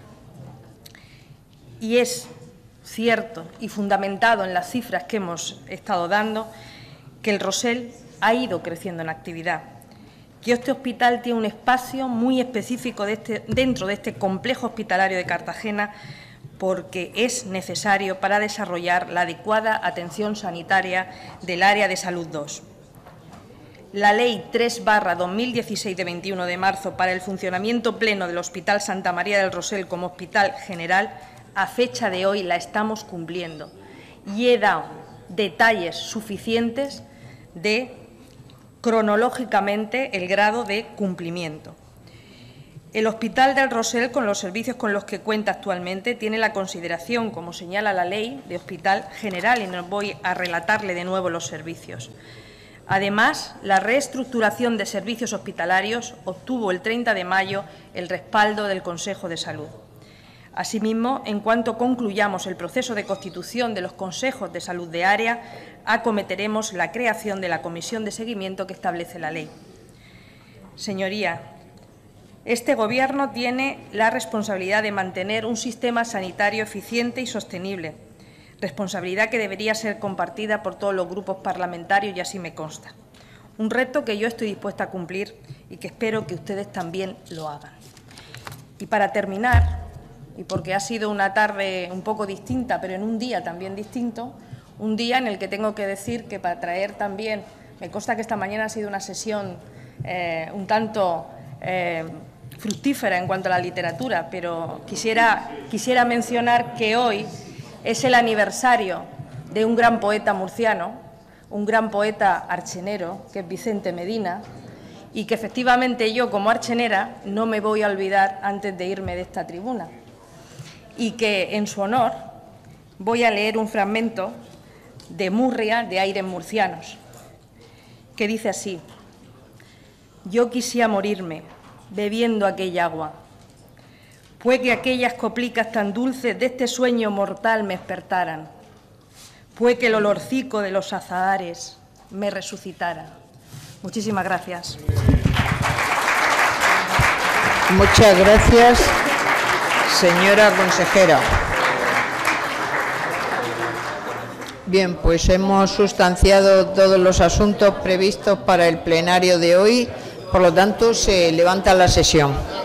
Speaker 2: Y es cierto y fundamentado en las cifras que hemos estado dando que el Rosell ha ido creciendo en actividad, que este hospital tiene un espacio muy específico de este, dentro de este complejo hospitalario de Cartagena, porque es necesario para desarrollar la adecuada atención sanitaria del área de salud dos. La Ley tres barra dos mil dieciséis de veintiuno de marzo para el funcionamiento pleno del Hospital Santa María del Rosell como hospital general, a fecha de hoy la estamos cumpliendo y he dado detalles suficientes de cronológicamente el grado de cumplimiento. El Hospital del Rosell, con los servicios con los que cuenta actualmente, tiene la consideración, como señala la ley, de hospital general y no voy a relatarle de nuevo los servicios. Además, la reestructuración de servicios hospitalarios obtuvo el treinta de mayo el respaldo del Consejo de Salud. Asimismo, en cuanto concluyamos el proceso de constitución de los consejos de salud de área, acometeremos la creación de la comisión de seguimiento que establece la ley. Señoría, este Gobierno tiene la responsabilidad de mantener un sistema sanitario eficiente y sostenible, responsabilidad que debería ser compartida por todos los grupos parlamentarios y así me consta. Un reto que yo estoy dispuesta a cumplir y que espero que ustedes también lo hagan. Y para terminar, y porque ha sido una tarde un poco distinta, pero en un día también distinto, un día en el que tengo que decir que para traer también, me consta que esta mañana ha sido una sesión eh, un tanto eh, fructífera en cuanto a la literatura, pero quisiera, quisiera mencionar que hoy es el aniversario de un gran poeta murciano, un gran poeta archenero, que es Vicente Medina, y que efectivamente yo, como archenera, no me voy a olvidar antes de irme de esta tribuna. Y que, en su honor, voy a leer un fragmento de Murria, de Aires Murcianos, que dice así: «Yo quisiera morirme bebiendo aquella agua, fue que aquellas coplicas tan dulces de este sueño mortal me despertaran, fue que el olorcico de los azahares me resucitara». Muchísimas gracias.
Speaker 1: Muchas gracias, señora consejera. Bien, pues hemos sustanciado todos los asuntos previstos para el plenario de hoy, por lo tanto, se levanta la sesión.